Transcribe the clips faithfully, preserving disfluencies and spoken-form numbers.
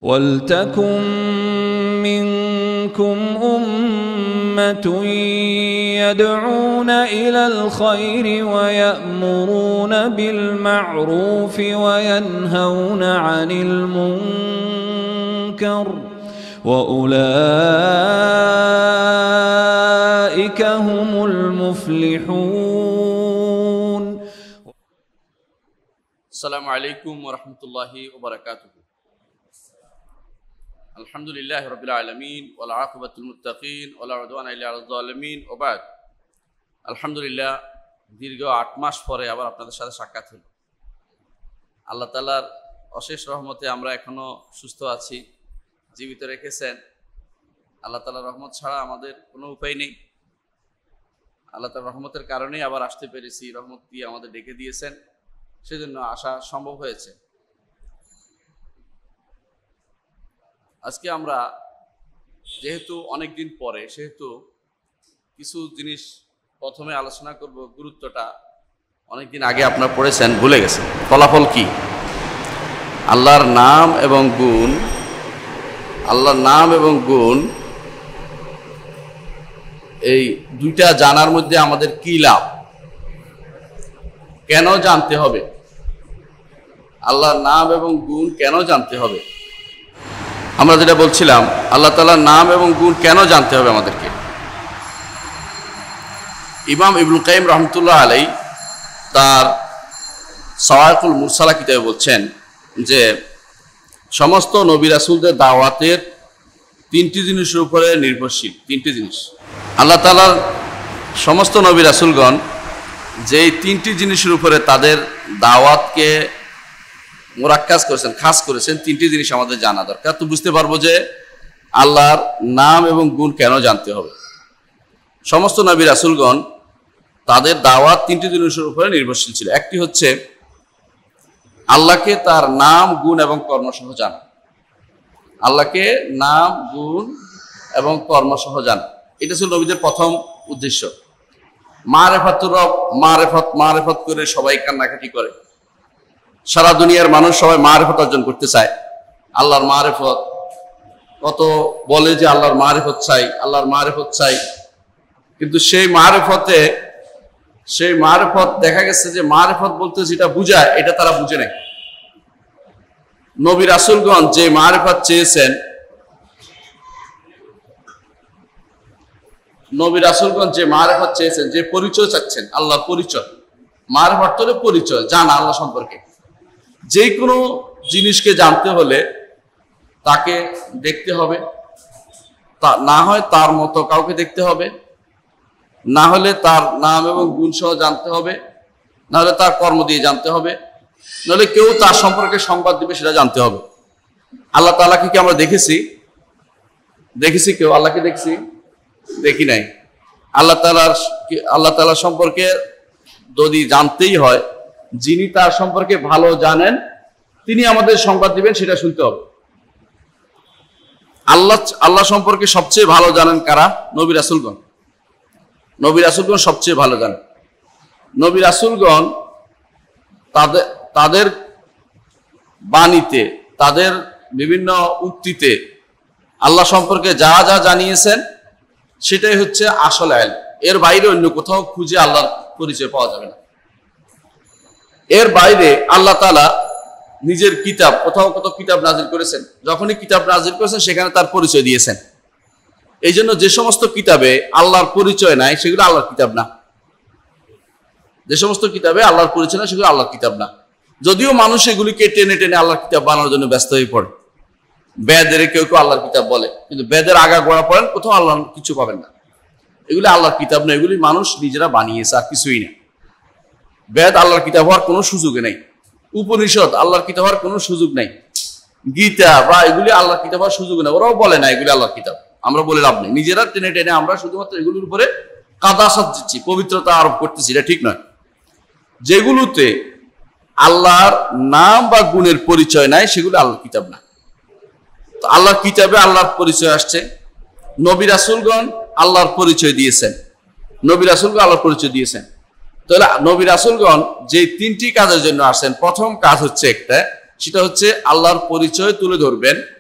وَلْتَكُنْ مِنْكُمْ أُمَّةٌ يَدْعُونَ إِلَى الْخَيْرِ وَيَأْمُرُونَ بِالْمَعْرُوفِ وَيَنْهَوْنَ عَنِ الْمُنْكَرِ وَأُولَئِكَ هُمُ الْمُفْلِحُونَ. السلام عليكم ورحمة الله وبركاته. الحمد لله رب العالمين والعاقبة للمتقين ولا عدوان إلا على الظالمين وبعد. আলহামদুলিল্লাহ দীর্ঘ আট মাস পরে আবার আপনাদের সাথে সাক্ষাৎ হলো। আল্লাহ তাআলার অশেষ রহমতে আমরা এখনো সুস্থ আছি, জীবিত রেখেছেন। আল্লাহ তাআলার রহমত ছাড়া আমাদের কোনো উপায় নেই। আল্লাহ তাআলার রহমতের কারণেই আবার আসতে পেরেছি, রহমত দিয়ে আমাদের ডেকে দিয়েছেন, সেজন্য আসা সম্ভব হয়েছে। আজকে আমরা যেহেতু অনেক দিন পরে, সেহেতু কিছু জিনিস প্রথমে আলোচনা করব। গুরুত্বটা অনেক দিন আগে আপনারা পড়েছেন, ভুলে গেছেন। ফলাফল কি? আল্লাহর নাম এবং গুণ, আল্লাহর নাম এবং গুণ এই দুইটা জানার মধ্যে আমাদের কি লাভ, কেন জানতে হবে? আল্লাহর নাম এবং গুণ কেন জানতে হবে? আমরা যেটা বলছিলাম, আল্লাহ তাআলার নাম এবং গুণ কেন জানতে হবে আমাদেরকে। ইমাম ইবনুল কাইয়িম রাহমাতুল্লাহ আলাইহি তার সাওয়াইকুল মুরসালা কিতাবে বলছেন যে সমস্ত নবী রাসূলদের দাওয়াতের তিনটি জিনিসের উপরে নির্ভরশীল। তিনটি জিনিস আল্লাহ তাআলার সমস্ত নবী রাসূলগণ যেই তিনটি জিনিসের উপরে তাদের দাওয়াতকে মোরাক্কাজ করেছেন, খাস করেছেন, তিনটি জিনিস আমাদের জানা দরকার। তো বুঝতে পারবো যে আল্লাহর নাম এবং গুণ কেন জানতে হবে। সমস্ত নবী রাসূলগণ তাদের দাওয়াত তিনটি জিনিসের উপরে নির্ভরশীল ছিল। একটি হচ্ছে আল্লাহকে তার নাম, গুণ এবং কর্মসহ জানা। আল্লাহকে নাম, গুণ এবং কর্মসহ জানা, এটা ছিল নবীদের প্রথম উদ্দেশ্য। মারেফাতুর রব, মারেফত মারেফত করে সবাই কান্নাকাটি করে। সারা দুনিয়ার মানুষ সবাই মারেফত অর্জন করতে চায়। আল্লাহর মারেফত, কত বলে যে আল্লাহর মারেফত চাই, আল্লাহর মারেফত চাই, কিন্তু সেই মারেফতে সেই মারেফত দেখা গেছে যে মারেফত বলতে যেটা বুঝায় এটা তারা বুঝে নেয়। নবী রাসূলগণ যে মারেফত চেয়েছেন, নবী রাসূলগণ যে মারেফত চেয়েছেন, যে পরিচয় চাচ্ছেন, আল্লাহর পরিচয়। মারেফত হলো পরিচয়, জানা আল্লাহ সম্পর্কে। যে কোনো জিনিসকে জানতে হলে তাকে দেখতে হবে, তা না হয় তার মতো কাউকে দেখতে হবে, না হলে তার নাম এবং গুণ সহ জানতে হবে, না হলে তার কর্ম দিয়ে জানতে হবে, নাহলে কেউ তার সম্পর্কে সংবাদ দিবে, সেটা জানতে হবে। আল্লাহ তাআলাকে কি আমরা দেখেছি? দেখেছি কেউ আল্লাহকে দেখছি? দেখি নাই। আল্লাহ তাআলার আল্লাহ তাআলা সম্পর্কে যদি জানতেই হয়, যিনি তার সম্পর্কে ভালো জানেন তিনি আমাদের সংবাদ দিবেন, সেটা শুনতে হবে। আল্লাহ আল্লাহ সম্পর্কে সবচেয়ে ভালো জানেন কারা? নবী রাসূলগণ। নবী রাসূলগণ সবচেয়ে ভালো জানেন। নবী রাসূলগণ তাদের তাদের বাণীতে, তাদের বিভিন্ন উক্তিতে আল্লাহ সম্পর্কে যা যা জানিয়েছেন সেটাই হচ্ছে আসল ইলম। এর বাইরে অন্য কোথাও খুঁজে আল্লাহর পরিচয় পাওয়া যাবে না। এর বাইরে আল্লাহ তাআলা নিজের কিতাব, কোথাও কোথাও কিতাব নাজিল করেছেন। যখনই কিতাব নাজিল করেছেন সেখানে তার পরিচয় দিয়েছেন। এই জন্য যে সমস্ত কিতাবে আল্লাহর পরিচয় নাই সেগুলো আল্লাহর কিতাব না। যে সমস্ত কিতাবে আল্লাহর পরিচয় নাই সেগুলো আল্লাহর কিতাব না। যদিও মানুষ এগুলিকে টেনে টেনে আল্লাহর কিতাব বানানোর জন্য ব্যস্ত হয়ে পড়ে। বেদের কেউ কেউ আল্লাহর কিতাব বলে, কিন্তু বেদের আগা গোড়া পড়েন, কোথাও আল্লাহ কিছু পাবেন না। এগুলি আল্লাহর কিতাব না, এগুলি মানুষ নিজেরা বানিয়েছে, আর কিছুই না। বেদ আল্লাহর কিতাব হওয়ার কোনো সুযোগ নেই। উপনিষদ আল্লাহর কিতাব হওয়ার কোনো সুযোগ নেই। গীতা বা এগুলি আল্লাহর কিতাব হওয়ার সুযোগ নেই। ওরাও বলে না এগুলি আল্লাহর কিতাব। আমরা বলে লাভ নেই। নিজেরা টেনে টেনে আমরা শুধুমাত্র এগুলির উপরে কাদাসাত দিচ্ছি, পবিত্রতা আরোপ করতেছি, এটা ঠিক নয়। যেগুলোতে আল্লাহর নাম বা গুণের পরিচয় নাই সেগুলো আল্লাহর কিতাব না। তো আল্লাহর কিতাবে আল্লাহর পরিচয় আসছে। নবী রাসূলগণ আল্লাহর পরিচয় দিয়েছেন। নবী রাসূলগণ আল্লাহর পরিচয় দিয়েছেন। তাহলে নবী রাসূলগণ যে তিনটি কাজের জন্য আসেন, প্রথম কাজ হচ্ছে একটা, সেটা হচ্ছে আল্লাহর পরিচয় তুলে ধরবেন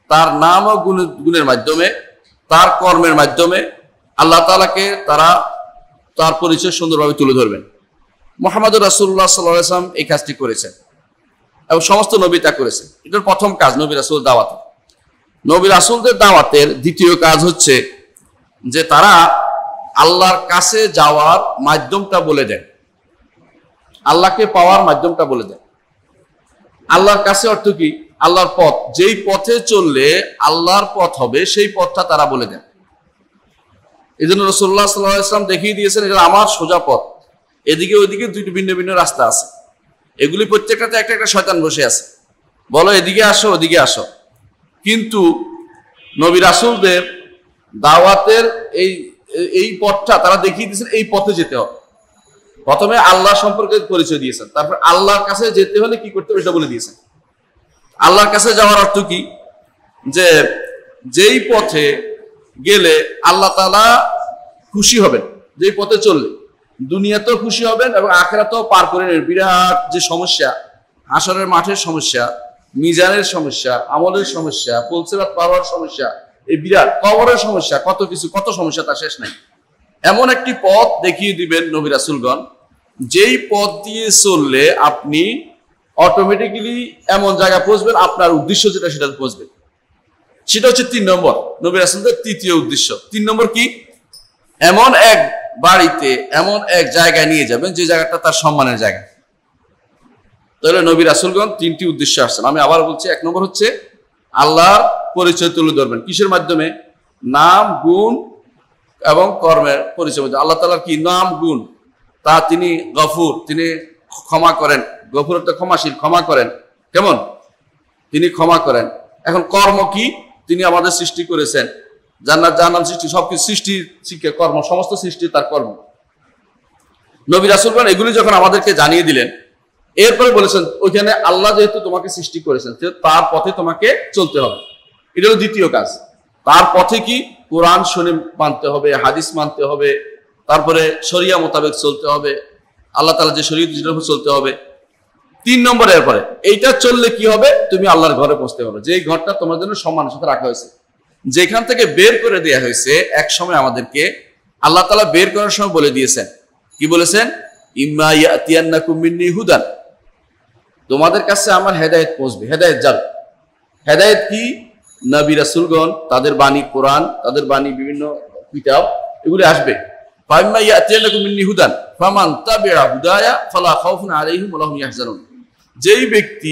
তার নাম ও গুণ গুণের মাধ্যমে, তার কর্মের মাধ্যমে আল্লাহ তাআলাকে তারা তার পরিচয় সুন্দরভাবে তুলে ধরবেন। মুহাম্মদুর রাসূলুল্লাহ সাল্লাল্লাহু আলাইহি ওয়াসাল্লাম এই কাজটি করেছেন এবং সমস্ত নবী তা করেছেন। এটার প্রথম কাজ নবী রাসূল দাওয়াত। নবী রাসূলদের দাওয়াতের দ্বিতীয় কাজ হচ্ছে যে তারা আল্লাহর কাছে যাওয়ার মাধ্যমটা বলে দেন, আল্লাহকে পাওয়ার মাধ্যমটা বলে দেন। আল্লাহর কাছে অর্থ কি? আল্লাহর পথ, যেই পথে চললে আল্লাহর পথ হবে সেই পথটা তারা বলে দেন। এই জন্য রাসূলুল্লাহ সাল্লাল্লাহু আলাইহি ওয়াসাল্লাম দেখিয়ে দিয়েছেন এটা আমার সোজা পথ, এদিকে ওইদিকে দুইটি ভিন্ন ভিন্ন রাস্তা আছে, এগুলি প্রত্যেকটাতে একটা একটা শয়তান বসে আছে, বলো এদিকে আসো ওদিকে আসো। কিন্তু নবী রাসূলদের দাওয়াতের এই এই পথটা তারা দেখিয়ে দিয়েছেন, এই পথে যেতে হবে। প্রথমে আল্লাহ সম্পর্কে পরিচয় দিয়েছেন, তারপর আল্লাহর কাছে যেতে হলে কি করতে হবে সেটা বলে দিয়েছেন। আল্লাহর কাছে যাওয়ার অর্থ কি? যে যেই পথে গেলে আল্লাহ তাআলা খুশি হবেন, যেই পথে চললে দুনিয়াতেও খুশি হবেন এবং আখিরাতেও পার করে নেবেন। বিরাট যে সমস্যা, হাসরের মাঠের সমস্যা, মিজানের সমস্যা, আমলের সমস্যা, পুলসিরাত পার হওয়ার সমস্যা, এই বিরাট কবরের সমস্যা, কত কিছু, কত সমস্যা তার শেষ নাই। এমন একটি পথ দেখিয়ে দিবেন নবী রাসূলগণ, যেই পথ দিয়ে চললে আপনি অটোমেটিক্যালি এমন জায়গায় পৌঁছবেন, আপনার উদ্দেশ্য যেটা সেটা পৌঁছবেন। সেটা হচ্ছে তিন নম্বর নবী রাসূলদের তৃতীয় উদ্দেশ্য। তিন নম্বর কি? এমন এক বাড়িতে, এমন এক জায়গায় নিয়ে যাবেন যে জায়গাটা তার সম্মানের জায়গা। তাহলে নবী রাসূলগণ তিনটি উদ্দেশ্য আসছেন। আমি আবার বলছি, এক নম্বর হচ্ছে আল্লাহর পরিচয় তুলে ধরবেন। কিসের মাধ্যমে? নাম, গুণ এবং কর্মের পরিচয়। আল্লাহ তাআলার কি নাম, গুণ? তা তিনি গফুর, তিনি ক্ষমা করেন। গফুর অর্থ ক্ষমাশীল, ক্ষমা করেন। কেমন? তিনি ক্ষমা করেন। এখন কর্ম কি? তিনি আমাদের সৃষ্টি করেছেন, জান্নাত জাহান্নাম সৃষ্টি, সবকিছু সৃষ্টি শিক্ষা কর্ম, সমস্ত সৃষ্টি তার কর্ম। নবী রাসূলগণ এগুলি যখন আমাদেরকে জানিয়ে দিলেন, এরপরে বলেছেন ওইখানে আল্লাহ যেহেতু তোমাকে সৃষ্টি করেছেন তার পথে তোমাকে চলতে হবে। এটা হলো দ্বিতীয় কাজ। তার পথে কি? কোরআন শুনে মানতে হবে, হাদিস মানতে হবে, তারপরে শরিয়া মোতাবেক চলতে হবে, আল্লাহ তাআলা যে শরীয়ত দিয়েছেন চলতে হবে। তিন নম্বর এরপরে এইটা চললে কি হবে? তুমি আল্লাহর ঘরে পৌঁছতে পারবে, যে ঘরটা তোমার জন্য সম্মানের সাথে রাখা হয়েছে, যেখান থেকে বের করে দেওয়া হয়েছে। এক সময় আমাদেরকে আল্লাহ তাআলা বের করার সময় বলে দিয়েছেন, কি বলেছেন? ইম্মা ইয়াতিয়ান্নাকুম মিন্নী হুদান, তোমাদের কাছে আমার হেদায়েত পৌঁছবে। হেদায়েত যাবে। হেদায়েত কি? নবী রাসূলগণ, তাদের বাণী কোরআন, তাদের বাণী বিভিন্ন কিতাব, এগুলি আসবে। ফাইম্মা ইয়াতিয়ান্নাকুম মিন্নী হুদান ফামান তাবিআ হুদায়া ফালা খাউফুন আলাইহিম ওয়া লাহুম ইয়াহজানুন, যেই ব্যক্তি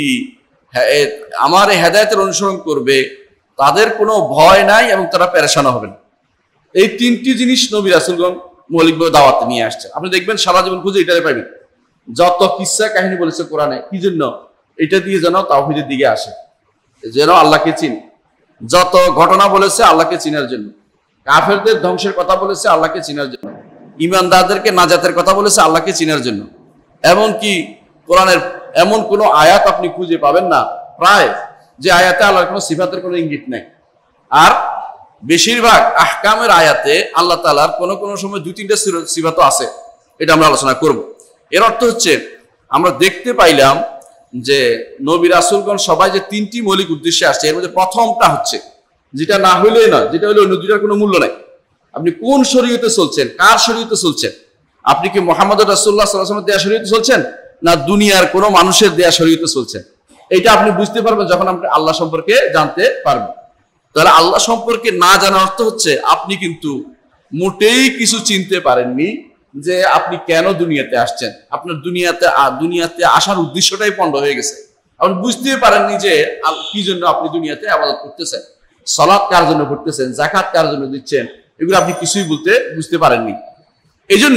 আমার এই হেদায়েতের অনুসরণ করবে তাদের কোনো ভয় নাই এবং তারা পেরেশান হবে না। এই তিনটি জিনিস নবী রাসূলগণ মৌলিকভাবে দাওয়াতে নিয়ে আসছে। আপনি দেখবেন সারা জীবন খুঁজে এটাই পাবেন। যত কিসসা কাহিনী বলেছে কোরআনে, কি জন্য? এটা দিয়ে যেন তাওহীদের দিকে আসে, যেন আল্লাহকে চিনি। যত ঘটনা বলেছে আল্লাহকে চিনার জন্য, কাফেরদের ধ্বংসের কথা বলেছে আল্লাহকে চিনার জন্য, ঈমানদারদেরকে নাজাতের কথা বলেছে আল্লাহকে চিনার জন্য। এমন কি কোরআনের এমন কোনো আয়াত আপনি খুঁজে পাবেন না প্রায় যে আয়াতে আল্লাহর কোনো সিফাতের কোনো ইঙ্গিত নেই। আর বেশিরভাগ আহকামের আয়াতে আল্লাহ তাআলার কোনো কোনো সময় দুই তিনটা সিফাতও আছে। এটা আমরা আলোচনা করব। এর অর্থ হচ্ছে আমরা দেখতে পাইলাম যে নবী রাসূলগণ সবাই যে তিনটি মৌলিক উদ্দেশ্যে আসছে, এর মধ্যে প্রথমটা হচ্ছে যেটা না হইলেই না, যেটা হলে অন্য দুইটার কোনো মূল্য নাই। আপনি কোন শরীয়তে চলছেন, কার শরীয়তে চলছেন? আপনি কি মুহাম্মদ রাসূলুল্লাহ সাল্লাল্লাহু আলাইহি ওয়াসাল্লামের দেয়া শরীয়তে চলছেন, না দুনিয়ার কোনো মানুষের দেয়া শরীয়তে চলছেন? এটা আপনি বুঝতে পারবেন যখন আপনি আল্লাহ সম্পর্কে জানতে পারবেন। তাহলে আল্লাহ সম্পর্কে না জানার অর্থ হচ্ছে আপনি কিন্তু মোটেই কিছু চিনতে পারেননি যে আপনি কেন দুনিয়াতে আসছেন। আপনার দুনিয়াতে দুনিয়াতে আসার উদ্দেশ্যটাই পণ্ড হয়ে গেছে। আপনি বুঝতে পারেননি যে কি জন্য আপনি দুনিয়াতে ইবাদত করতেছেন, সালাত কার জন্য করতেছেন, যাকাত কার জন্য দিচ্ছেন, এগুলো আপনি কিছুই বলতে বুঝতে পারেননি। এই জন্য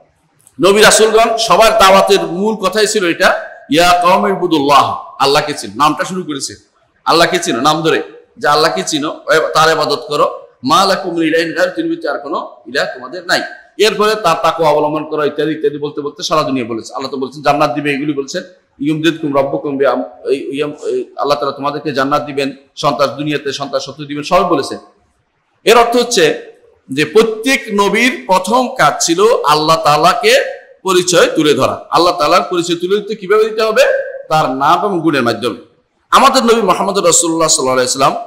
নবী রাসূলগণ সবার দাওয়াতের মূল কথাই ছিল এটা, ইয়া কওমি ইবুদুল্লাহ, আল্লাহকে চিনো। নামটা শুরু করেছে আল্লাহকে চিনো, নাম ধরে যে আল্লাহকে চিনো, তার ইবাদত করো। মা লাকুম মিন ইলাহিন গায়রুহু, তিনি ব্যতীত আর কোনো ইলাহ তোমাদের নাই। এরপরে তার তাকওয়া অবলম্বন করো ইত্যাদি ইত্যাদি বলতে বলতে সারা দুনিয়া বলেছে। আল্লাহ তো বলছেন জান্নাত দিবে, এগুলি বলছেন। ইউমদিদকুম রাব্বুকুম বিআম, আল্লাহ তাআলা তোমাদেরকে জান্নাত দিবেন, সন্তান দুনিয়াতে সন্তান সত্য দিবেন, সব বলেছেন। এর অর্থ হচ্ছে যে প্রত্যেক নবীর প্রথম কাজ ছিল আল্লাহ তাআলাকে পরিচয় তুলে ধরা। আল্লাহ তাআলার পরিচয় তুলে দিতে কিভাবে দিতে হবে? তার নাম এবং গুণের মাধ্যমে। আমাদের নবী মুহাম্মদ রাসূলুল্লাহ সাল্লাল্লাহু আলাইহি ওয়াসাল্লাম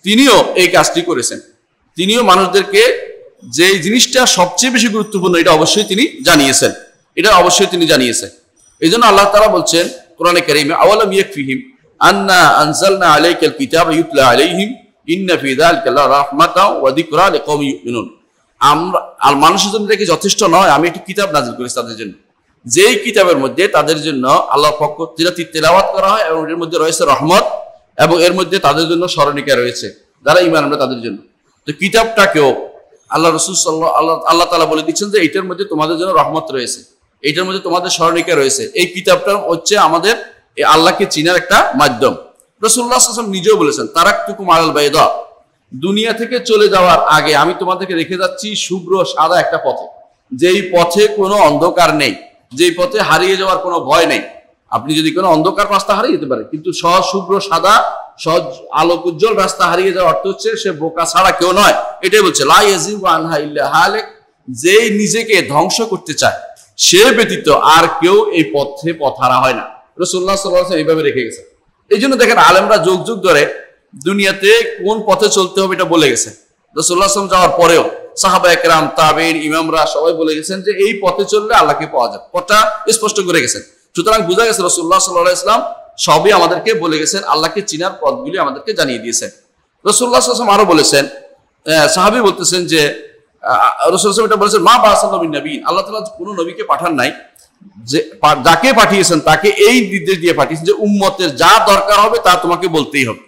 তিনিও এই কাজটি করেছেন। তিনিও মানুষদেরকে যে জিনিসটা সবচেয়ে বেশি গুরুত্বপূর্ণ এটা অবশ্যই তিনি জানিয়েছেন, এটা অবশ্যই তিনি জানিয়েছেন। এই জন্য আল্লাহ তাআলা বলছেন কোরআনে কারীমে, আওয়ালাম ইয়াকফিহিম আন্না আনজালনা আলাইকাল কিতাবা ইউতলা আলাইহিম ইন্না ফি যালিকা লারাহমাতাও ওয়া যিকরা লিকওমিন ইউমিনুন। আমরা আর মানুষের জন্য কি যথেষ্ট নয়, আমি একটি কিতাব নাযিল করেছি তাদের জন্য, যেই কিতাবের মধ্যে তাদের জন্য আল্লাহর পক্ষ থেকে তিলাওয়াত করা হয় এবং এর মধ্যে রয়েছে রহমত এবং এর মধ্যে তাদের জন্য স্মরণিকা রয়েছে যারা ঈমান আনবে তাদের জন্য। তো কিতাবটাকেও আল্লাহ রাসূল সাল্লাল্লাহু আল্লাহ আল্লাহ তাআলা বলে দিচ্ছেন যে এইটার মধ্যে তোমাদের জন্য রহমত রয়েছে, এইটার মধ্যে তোমাদের স্মরণিকা রয়েছে। এই কিতাবটা হচ্ছে আমাদের এই আল্লাহকে চিনার একটা মাধ্যম। রাসূলুল্লাহ সাল্লাল্লাহু আলাইহি ওয়াসাল্লাম নিজেও বলেছেন, তারাকতুকুম আলাল বাইদা, দুনিয়া থেকে চলে যাওয়ার আগে আমি তোমাদেরকে রেখে যাচ্ছি শুভ্র সাদা একটা পথে, যেই পথে কোনো অন্ধকার নেই, যেই পথে হারিয়ে যাওয়ার কোনো ভয় নেই। আপনি যদি কোনো অন্ধকার রাস্তা হারিয়ে যেতে পারে, কিন্তু সহজ শুভ্র সাদা সহজ আলোক উজ্জ্বল রাস্তা হারিয়ে যাওয়ার অর্থ হচ্ছে সে বোকা ছাড়া কেউ নয়। এটাই বলছে লা ইয়াজিগু আনহা ইল্লা হালিক, যেই নিজেকে ধ্বংস করতে চায় সে ব্যতীত আর কেউ এই পথে পথহারা হয় না। রাসূলুল্লাহ সাল্লাল্লাহু আলাইহি ওয়াসাল্লাম এইভাবে রেখে গেছে। এই জন্য দেখেন আলেমরা যুগ যুগ ধরে দুনিয়াতে কোন পথে চলতে হবে এটা বলে গেছে। রাসূলুল্লাহ সাল্লাল্লাহু আলাইহি ওয়াসাল্লাম যাওয়ার পরেও সাহাবা একরাম, তাবেঈন, ইমামরা সবাই বলে গেছেন যে এই পথে চললে আল্লাহকে পাওয়া যায়, পথটা স্পষ্ট করে গেছেন। সুতরাং বোঝা গেছে রাসূলুল্লাহ সাল্লাল্লাহু আলাইহি ওয়াসাল্লাম সবই আমাদেরকে বলে গেছেন, আল্লাহকে চিনার পথগুলি আমাদেরকে জানিয়ে দিয়েছেন। রাসূলুল্লাহ সাল্লাল্লাহু আলাইহি ওয়াসাল্লাম আরো বলেছেন, সাহাবী বলতেছেন যে রাসূলুল্লাহ সাল্লাল্লাহু আলাইহি ওয়াসাল্লাম এটা বলেছেন, মা বাসাল্লাহু মিন নবী, আল্লাহ তাআলা কোনো নবীকে পাঠান নাই, যে যাকে পাঠিয়েছেন তাকে এই নির্দেশ দিয়ে পাঠিয়েছেন যে উম্মতের যা দরকার হবে তা তোমাকে বলতেই হবে,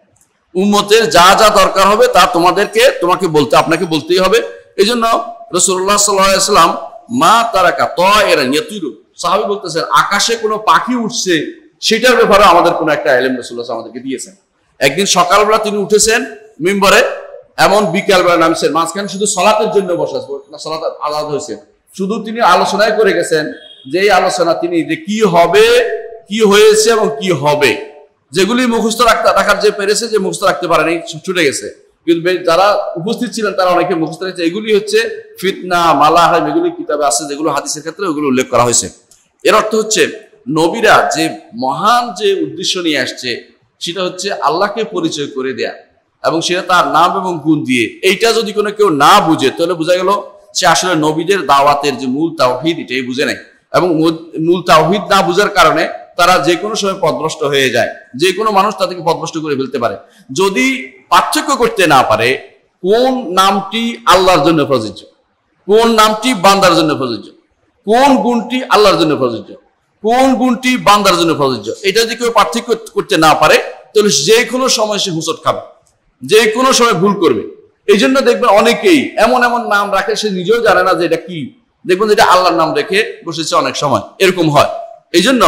উম্মতের যা যা দরকার হবে তা তোমাদেরকে তোমাকে বলতে আপনাকে বলতেই হবে। এই জন্য রাসূলুল্লাহ সাল্লাল্লাহু আলাইহি ওয়াসাল্লাম মা তারাকা তায়রান ইয়াতিরু, সাহাবী বলতেছেন আকাশে কোনো পাখি উঠছে সেটার ব্যাপারে আমাদের কোনো একটা ইলম রাসূলুল্লাহ আমাদেরকে দিয়েছেন। একদিন সকালবেলা তিনি উঠেছেন মিম্বরে, এমন বিকালবেলা নামছেন, মাঝখানে শুধু সালাতের জন্য বসা, সালাত আলাদা হয়েছে, শুধু তিনি আলোচনায় করে গেছেন যে এই আলোচনা তিনি যে কি হবে, কি হয়েছে এবং কি হবে, যেগুলি মুখস্থ রাখতে রাখার যে পেরেছে, যে মুখস্থ রাখতে পারেনি ছুটে গেছে, কিন্তু যারা উপস্থিত ছিলেন তারা অনেকে মুখস্থ রেখেছে। এগুলি হচ্ছে ফিতনা মালাহাম, এগুলি কিতাবে আছে যেগুলো হাদিসের ক্ষেত্রে ওগুলো উল্লেখ করা হয়েছে। এর অর্থ হচ্ছে নবীরা যে মহান যে উদ্দেশ্য নিয়ে আসছে সেটা হচ্ছে আল্লাহকে পরিচয় করে দেয়া এবং সেটা তার নাম এবং গুণ দিয়ে। এইটা যদি কোনো কেউ না বুঝে তাহলে বোঝা গেল সে আসলে নবীদের দাওয়াতের যে মূল তাওহীদ এটাই বুঝে নাই, এবং মূল তাওহীদ না বুঝার কারণে তারা যে কোনো সময় পথভ্রষ্ট হয়ে যায়, যে কোনো মানুষ তাদেরকে পথভ্রষ্ট করে ফেলতে পারে। যদি পার্থক্য করতে না পারে কোন নামটি আল্লাহর জন্য প্রযোজ্য, কোন নামটি বান্দার জন্য প্রযোজ্য, কোন গুণটি আল্লাহর জন্য প্রযোজ্য, কোন গুণটি বান্দার জন্য প্রযোজ্য, এটা যদি কেউ পার্থক্য করতে না পারে তাহলে যে কোনো সময় সে হুঁচট খাবে, যে কোনো সময় ভুল করবে। এই জন্য দেখবেন অনেকেই এমন এমন নাম রাখে সে নিজেও জানে না যে এটা কি, দেখবেন যেটা আল্লাহর নাম রেখে বসেছে, অনেক সময় এরকম হয়। এই জন্য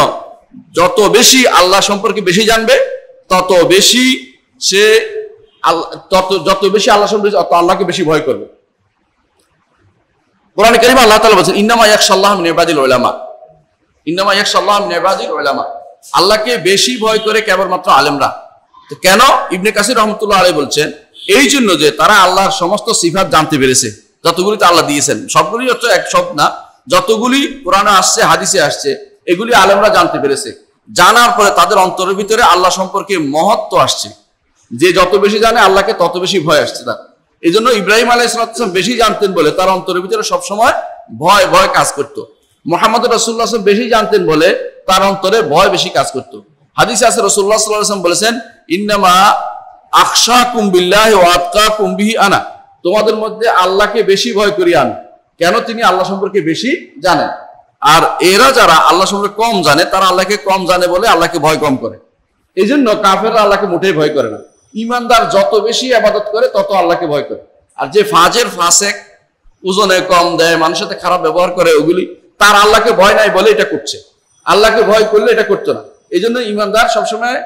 যত বেশি আল্লাহ সম্পর্কে বেশি জানবে তত বেশি সে তত যত বেশি আল্লাহ সম্পর্কে তত আল্লাহকে বেশি ভয় করবে। কোরআনে কারীমে আল্লাহ তাআলা বলেছেন ইন্নামা ইয়াখশাল্লাহ মিন ইবাদিল উলামা, ইন্নামা ইয়াখশাল্লাহ মিন ইবাদিল উলামা, আল্লাহকে বেশি ভয় করে কেবলমাত্র আলেমরা। তো কেন? ইবনে কাসির রাহমাতুল্লাহ আলাইহি বলছেন এই জন্য যে তারা আল্লাহর সমস্ত সিফাত জানতে পেরেছে, যতগুলি তো আল্লাহ দিয়েছেন, সবগুলি হচ্ছে এক সব না, যতগুলি কোরআনে আসছে হাদিসে আসছে এগুলি আলেমরা জানতে পেরেছে। জানার পরে তাদের অন্তরের ভিতরে আল্লাহ সম্পর্কে মহত্ব আসছে, যে যত বেশি জানে আল্লাহকে তত বেশি ভয় আসছে তার। এই জন্য ইব্রাহিম আলাইহিস সালাম বেশি জানতেন বলে তার অন্তরের ভিতরে সবসময় ভয় ভয় কাজ করতো। মুহাম্মদ রাসূলুল্লাহ সাল্লাল্লাহু আলাইহি ওয়াসাল্লাম বেশি জানতেন বলে তার অন্তরে ভয় বেশি কাজ করতো। হাদিসে আছে রাসূলুল্লাহ সাল্লাল্লাহু আলাইহি ওয়াসাল্লাম বলেছেন ইন্নামা আখশাকুম বিল্লাহি ওয়া আতকাকুম বিহি আনা, তোমাদের মধ্যে আল্লাহকে বেশি ভয় করি আমি, কেন? তিনি আল্লাহ সম্পর্কে বেশি জানেন। আর এরা যারা আল্লাহ সম্পর্কে কম জানে তারা আল্লাহকে কম জানে বলে আল্লাহকে ভয় কম করে। এই জন্য কাফেররা আল্লাহকে মোটেই ভয় করে না। ইমানদার যত বেশি ইবাদত করে তত আল্লাহকে ভয় করে। আর যে ফাজের ফাসেক, ওজনে কম দেয়, মানুষের সাথে খারাপ ব্যবহার করে, ওগুলি তার আল্লাহকে ভয় নাই বলে এটা করছে, আল্লাহকে ভয় করলে এটা করতো না। এই জন্য ইমানদার সবসময়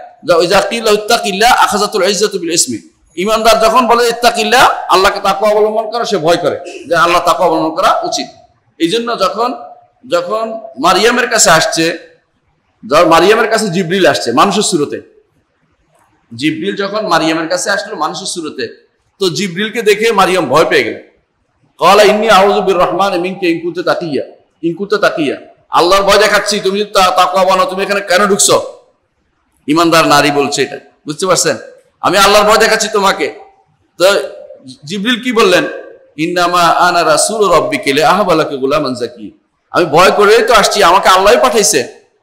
ইমানদার যখন বলে ইত্তাকিল্লাহ, আল্লাহকে তাকওয়া অবলম্বন করা, সে ভয় করে যে আল্লাহ তাকওয়া অবলম্বন করা উচিত। এই জন্য যখন যখন মারিয়ামের কাছে আসছে, মারিয়ামের কাছে জিবরিল আসছে মানুষের সুরতে, জিবরিল যখন মারিয়ামের কাছে আসলো মানুষের সুরতে, তো জিবরিলকে দেখে মারিয়াম ভয় পেয়ে গেল। ক্বালা ইন্নী আউযু বির-রাহমানি মিনকা ইন কুনতা তাকিয়া, ইন কুনতা তাকিয়া, আল্লাহর ভয় দেখাচ্ছি, তুমি তাকওয়াবান, তুমি এখানে কেন ঢুকছো? ইমানদার নারী বলছে এটা, বুঝতে পারছেন? আমি আল্লাহর ভয় দেখাচ্ছি তোমাকে। তো জিবরিল কি বললেন? ইন্নামা আনা রাসূলু রাব্বিকা লিআহবা লাকা গুলামান যাকিয়্যা, আমি ভয় করেই তো আসছি, আমাকে আল্লাহই পাঠাইছে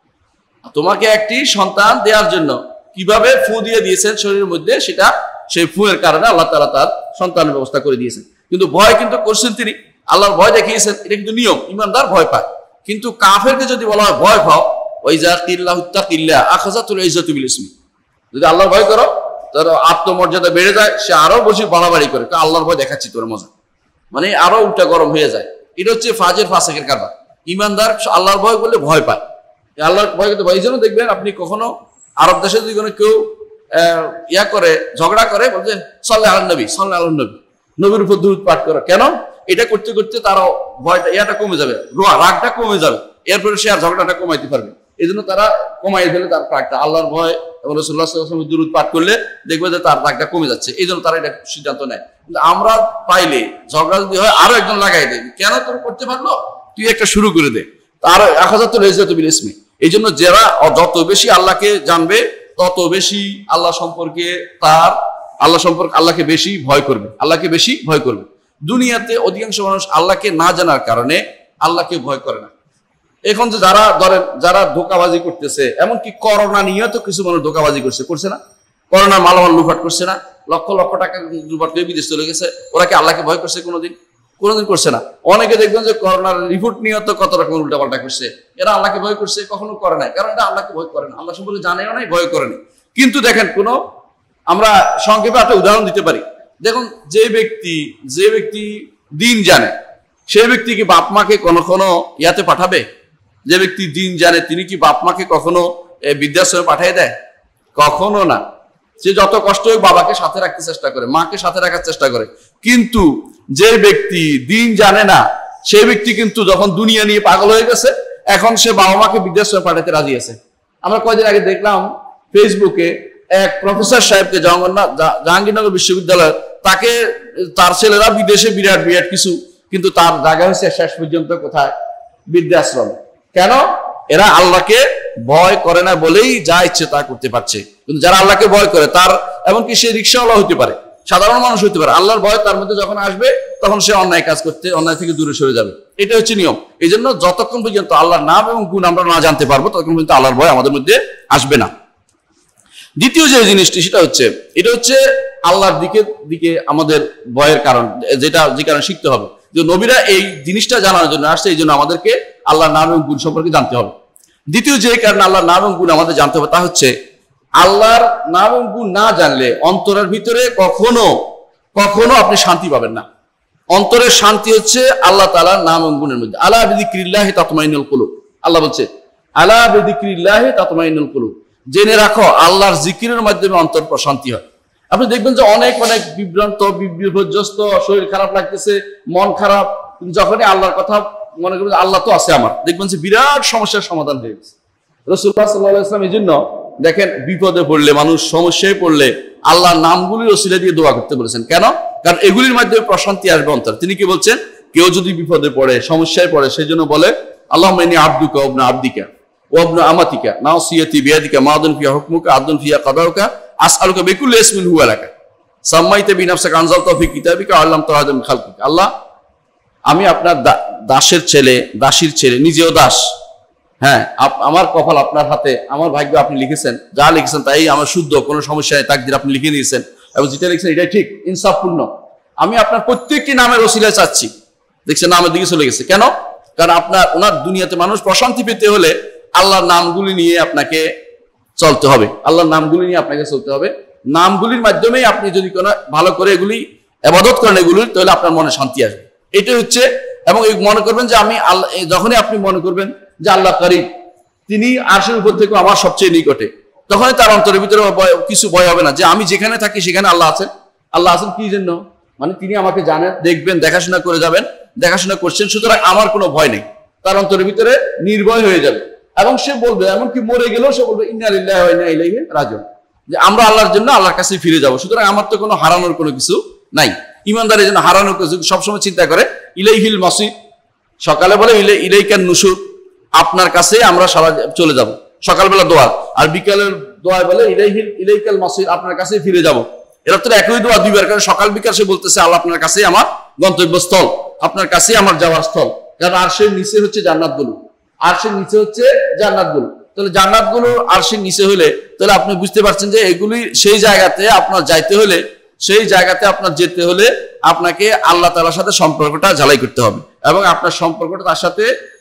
তোমাকে একটি সন্তান দেওয়ার জন্য। কিভাবে ফু দিয়ে দিয়েছেন শরীরের মধ্যে, সেটা সেই ফুয়ের কারণে আল্লাহ তাআলা তার সন্তানের ব্যবস্থা করে দিয়েছেন। কিন্তু ভয় কিন্তু করছেন তিনি, আল্লাহর ভয় দেখিয়েছেন, এটা কিন্তু নিয়ম, ইমানদার ভয় পায়। কিন্তু কাফেরকে যদি বলা হয় ভয় পাও, ওয়াইজা কিল্লাহু তাকিল্লাহ আখাযাতুল ইজ্জাতু বিল ইসমি, যদি আল্লাহর ভয় করো তার আত্মমর্যাদা বেড়ে যায়, সে আরো বেশি বাড়াবাড়ি করে, আল্লাহর ভয় দেখাচ্ছি তোর মজা, মানে আরো উল্টা গরম হয়ে যায়। এটা হচ্ছে ফাজের ফাসেকের কারবার। ইমানদার আল্লাহর ভয় বললে ভয় পায়, আল্লাহর ভয় করতে ভয়। এই জন্য দেখবেন আপনি কখনো আরব দেশে যদি কোনো কেউ ইয়া করে, ঝগড়া করে, বলছেন সাল্লাল্লাহু আলাইহি নবী, সাল্লাল্লাহু আলাইহি নবী, নবীর উপর দুরূদ পাঠ করো। কেন? এটা করতে করতে তারা ভয়টা ইয়াটা কমে যাবে, রোয়া রাগটা কমে যাবে, এরপরে সে আর ঝগড়াটা কমাইতে পারবে। এই জন্য তারা কমাই ফেলে তার রাগটা। আল্লাহর ভয় এবং রাসূলুল্লাহ সাল্লাল্লাহু আলাইহি ওয়াসাল্লাম দুরূদ পাঠ করলে দেখবে যে তার রাগটা কমে যাচ্ছে। এই জন্য তারা এটা সিদ্ধান্ত নেয়। কিন্তু আমরা পাইলে ঝগড়া যদি হয় আরো একজন লাগাই দেয়, কেন তোর করতে পারলো, তুই একটা শুরু করে দে, তার আখাযাতুল ইজ্জাতু বিল ইসমি। এই জন্য যারা যত বেশি আল্লাহকে জানবে তত বেশি আল্লাহ সম্পর্কে তার আল্লাহ সম্পর্কে আল্লাহকে বেশি ভয় করবে, আল্লাহকে বেশি ভয় করবে। দুনিয়াতে অধিকাংশ মানুষ আল্লাহকে না জানার কারণে আল্লাহকে ভয় করে না। এখন যে যারা ধরেন যারা ধোঁকাবাজি করতেছে, এমনকি করোনা নিয়ে তো কিছু মানুষ ধোঁকাবাজি করছে, করছে না? করোনার মালামাল লুটপাট করছে না? লক্ষ লক্ষ টাকা লুটপাট করে বিদেশ চলে গেছে। ওরা কি আল্লাহকে ভয় করছে কোনোদিন? কোনোদিন করছে না। অনেকে দেখবেন যে করোনার রিপোর্ট নিয়ে তো কত রকম উল্টাপাল্টা করছে, এরা আল্লাহকে ভয় করছে? কখনো করে নাই, কারণ এটা আল্লাহকে ভয় করে না, আল্লাহ সম্পর্কে জানেও নাই, ভয় করে নাই। কিন্তু দেখেন, কোন আমরা সংক্ষেপে একটা উদাহরণ দিতে পারি। দেখুন, যে ব্যক্তি যে ব্যক্তি দিন জানে, সেই ব্যক্তি কি বাপ মাকে কখনো ইয়াতে পাঠাবে? যে ব্যক্তি দিন জানে তিনি কি বাপ মাকে কখনো বৃদ্ধাশ্রমে পাঠিয়ে দেয়? কখনো না। সে যত কষ্ট হোক বাবাকে সাথে রাখতে চেষ্টা করে, মাকে সাথে রাখার চেষ্টা করে। কিন্তু যে ব্যক্তি দিন জানে না, সেই ব্যক্তি কিন্তু যখন দুনিয়া নিয়ে পাগল হয়ে গেছে, এখন সে বাবা মাকে বৃদ্ধাশ্রমে পাঠাতে রাজি আছে। আমরা কয়েকদিন আগে দেখলাম ফেসবুকে এক প্রফেসর সাহেবকে জাহাঙ্গীরনগর বিশ্ববিদ্যালয়, তাকে তার ছেলেরা বিদেশে বিরাট বিরাট কিছু, কিন্তু তার জায়গা হয়েছে শেষ পর্যন্ত কোথায়? বৃদ্ধাশ্রম। কেন? এরা আল্লাহকে ভয় করে না বলেই যা ইচ্ছে তা করতে পারছে। কিন্তু যারা আল্লাহকে ভয় করে, তার এমনকি সে রিক্সাওয়ালা হতে পারে, সাধারণ মানুষ হতে পারে, আল্লাহর ভয় তার মধ্যে যখন আসবে তখন সে অন্যায় কাজ করতে, অন্যায় থেকে দূরে সরে যাবে। এটা হচ্ছে নিয়ম। এই জন্য যতক্ষণ পর্যন্ত আল্লাহর নাম এবং গুণ আমরা না জানতে পারবো, ততক্ষণ পর্যন্ত আল্লাহর ভয় আমাদের মধ্যে আসবে না। দ্বিতীয় যে জিনিসটি, সেটা হচ্ছে এটা হচ্ছে আল্লাহর দিকে দিকে আমাদের ভয়ের কারণ, যেটা যে কারণে শিখতে হবে যে নবীরা এই জিনিসটা জানার জন্য আসছে, এই জন্য আমাদেরকে আল্লাহর নাম এবং গুণ সম্পর্কে জানতে হবে। দ্বিতীয় যে কারণে আল্লাহর নাম এবং গুণ আমাদের জানতে হবে, তা হচ্ছে আল্লাহর নাম এবং গুণ না জানলে অন্তরের ভিতরে কখনো কখনো আপনি শান্তি পাবেন না। অন্তরের শান্তি হচ্ছে আল্লাহ তাআলার নাম এবং গুণের মধ্যে। আলা বিযিকরিল্লাহি তাতমাইন্নুল কুলুব, আল্লাহ বলছে আলা বিযিকরিল্লাহি তাতমাইন্নুল কুলুব, জেনে রাখো আল্লাহর জিকিরের মাধ্যমে অন্তর প্রশান্তি হয়। আপনি দেখবেন যে অনেক অনেক বিভ্রান্ত, বিপর্যস্ত, শরীর খারাপ লাগতেছে, মন খারাপ, যখনই আল্লাহর কথা মনে করবেন আল্লাহ তো আছে আমার, দেখবেন যে বিরাট সমস্যার সমাধান হয়ে গেছে। রাসূলুল্লাহ সাল্লাল্লাহু আলাইহি ওয়াসাল্লাম এই জন্য দেখেন, বিপদে পড়লে, মানুষ সমস্যায় পড়লে আল্লাহর নামগুলির ওসিলা দিয়ে দোয়া করতে বলেছেন। কেন? কারণ এগুলির মাধ্যমে প্রশান্তি আসবে অন্তর। তিনি কি বলছেন? কেউ যদি বিপদে পড়ে, সমস্যায় পড়ে, সেই জন্য বলে আল্লাহুম্মা ইন্নী আবদুকা ওয়া ইবনু আবদিকা ওয়া ইবনু আমাতিকা নাসিয়াতি বিয়াদিকা মাদুন ফিহা হুকমুকা আদলুন ফিহা কাদাউকা আসআলুকা বিকুল্লি ইসমিন হুয়া লাকা সাম্মাইতা বিনাফসিকা আনজালতাহু ফি কিতাবিকা ওয়া আল্লামতাহু আহাদাম মিন খালকিকা। আল্লাহ, আমি আপনার দাসের ছেলে, দাসীর ছেলে, নিজেও দাস। হ্যাঁ, আমার কপাল আপনার হাতে, আমার ভাগ্য আপনি লিখেছেন, যা লিখেছেন তাই আমার শুদ্ধ, কোনো সমস্যা নেই, তাকদীর আপনি লিখে দিয়েছেন, এবং যেটা লিখেছেন এটাই ঠিক, ইনসাফপূর্ণ। আমি আপনার প্রত্যেকটি নামের ওসিলায় চাচ্ছি। দেখছেন, নামের দিকে চলে গেছে। কেন? কারণ আপনার ওনার দুনিয়াতে মানুষ প্রশান্তি পেতে হলে আল্লাহর নামগুলি নিয়ে আপনাকে চলতে হবে, আল্লাহর নামগুলি নিয়ে আপনাকে চলতে হবে। নামগুলির মাধ্যমেই আপনি যদি কোনো ভালো করে এগুলি ইবাদত করেন এগুলির, তাহলে আপনার মনে শান্তি আসবে। এটাই হচ্ছে, এবং মনে করবেন যে আমি আল্লাহ, যখনই আপনি মনে করবেন যে আল্লাহ করিম, তিনি আরশের উপর থেকে আমার সবচেয়ে নিকটে, তখনই তার অন্তরের ভিতরে কিছু ভয় হবে না যে আমি যেখানে থাকি সেখানে আল্লাহ আছেন। আল্লাহ আছেন কি জন্য? মানে তিনি আমাকে জানেন, দেখবেন, দেখাশোনা করে যাবেন, দেখাশোনা করছেন, সুতরাং আমার কোনো ভয় নেই। তার অন্তরের ভিতরে নির্ভয় হয়ে যাবে, এবং সে বলবে, এমনকি মরে গেলেও সে বলবে ইন্না লিল্লাহি ওয়া ইন্না ইলাইহি রাজিউন, যে আমরা আল্লাহর জন্য আল্লাহর কাছে ফিরে যাব। সুতরাং আমার তো কোনো হারানোর কোনো কিছু নাই। ইমানদার এই জন্য হারানোর কিছু সবসময় চিন্তা করে ইলাইহিল মাসির, সকালে বলে ইলাইকান নুশুর, আপনার কাছে আমরা সারা চলে যাব, সকালবেলা দোয়া, আর বিকালের দোয়ায় বলে ইলাইহি ইলাইকাল মাসির, আপনার কাছে ফিরে যাব। এরা তো একই দোয়া দুইবার, কারণ সকাল বিকাল সে বলতেছে আল্লাহ আপনার কাছে আমার গন্তব্যস্থল, আপনার কাছে আমার যাওয়ার স্থল। কারণ আরশের নিচে হচ্ছে জান্নাতগুলো, আরশের নিচে হচ্ছে জান্নাতগুলো। তাহলে জান্নাতগুলো আরশের নিচে হলে তাহলে আপনি বুঝতে পারছেন যে এগুলি সেই জায়গাতে আপনার যাইতে হলে, সেই জায়গাতে আপনার যেতে হলে আপনাকে আল্লাহ তাআলার সাথে সম্পর্কটা ঝালাই করতে হবে এবং আপনার সম্পর্কটা তার সাথে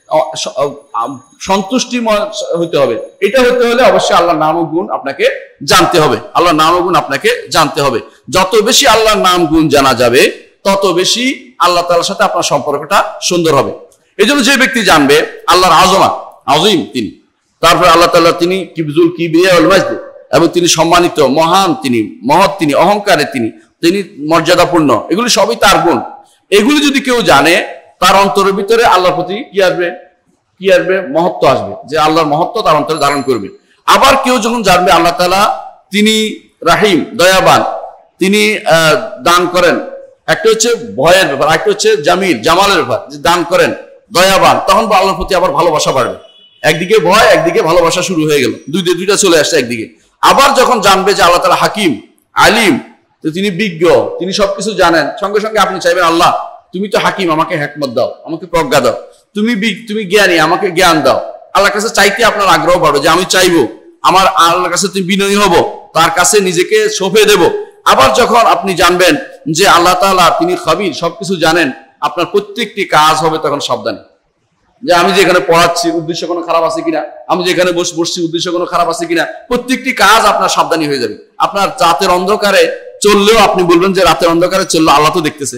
সন্তুষ্টিময় হতে হবে। এটা হতে হলে অবশ্যই আল্লাহর নাম ও গুণ আপনাকে জানতে হবে, আল্লাহর নাম ও গুণ আপনাকে জানতে হবে। যত বেশি আল্লাহর নাম গুণ জানা যাবে তত বেশি আল্লাহ তাআলার সাথে আপনার সম্পর্কটা সুন্দর হবে। এই জন্য যে ব্যক্তি জানবে আল্লাহর আযমা, আযীম তিনি, তারপরে আল্লাহ তাআলা তিনি কিবজুল কিবরিয়া ওয়াল মাজদ, এবং তিনি সম্মানিত, মহান, তিনি মহৎ, তিনি অহংকারে, তিনি তিনি মর্যাদাপূর্ণ, এগুলি সবই তার গুণ। এগুলি যদি কেউ জানে তার অন্তরের ভিতরে আল্লাহর প্রতি কি আসবে, কি আসবে, মহত্ব আসবে, যে আল্লাহর মহত্ব তার অন্তরে ধারণ করবে। আবার কেউ যখন জানবে আল্লাহ তাআলা তিনি রাহিম, দয়াবান, তিনি দান করেন, একটা হচ্ছে ভয়ের ব্যাপার, একটা হচ্ছে জামিল, জামালের ব্যাপার, যে দান করেন, দয়াবান, তখন আল্লাহর প্রতি আবার ভালোবাসা বাড়বে। একদিকে ভয়, একদিকে ভালোবাসা শুরু হয়ে গেল, দুই দুইটা চলে আসছে একদিকে। আবার যখন জানবে যে আল্লাহ তাআলা হাকিম, আলিম, তো তিনি বিজ্ঞ, তিনি সবকিছু জানেন, সঙ্গে সঙ্গে আপনি চাইবেন আল্লাহ তুমি তো হাকিম, আমাকে হিকমত দাও, আমাকে প্রজ্ঞা দাও, তুমি তুমি জ্ঞানী, আমাকে জ্ঞান দাও। আল্লাহর কাছে চাইতে আপনার আগ্রহ বাড়বে, যে আমি চাইবো, আমার আল্লাহর কাছে তুমি বিনয়ী হব, তার কাছে নিজেকে সঁপে দেব। আবার যখন আপনি জানবেন যে আল্লাহ তাআলা তিনি খবীর, সবকিছু জানেন, আপনার প্রত্যেকটি কাজ হবে তখন সাবধানে, যে আমি যে এখানে পড়াচ্ছি উদ্দেশ্য কোনো খারাপ আছে কিনা, আমি যে এখানে বসে বসছি উদ্দেশ্য কোনো খারাপ আছে কিনা, প্রত্যেকটি কাজ আপনার সাবধানী হয়ে যাবে। আপনার রাতের অন্ধকারে চললেও আপনি বলবেন যে রাতের অন্ধকারে চললো আল্লাহ তো দেখতেছে।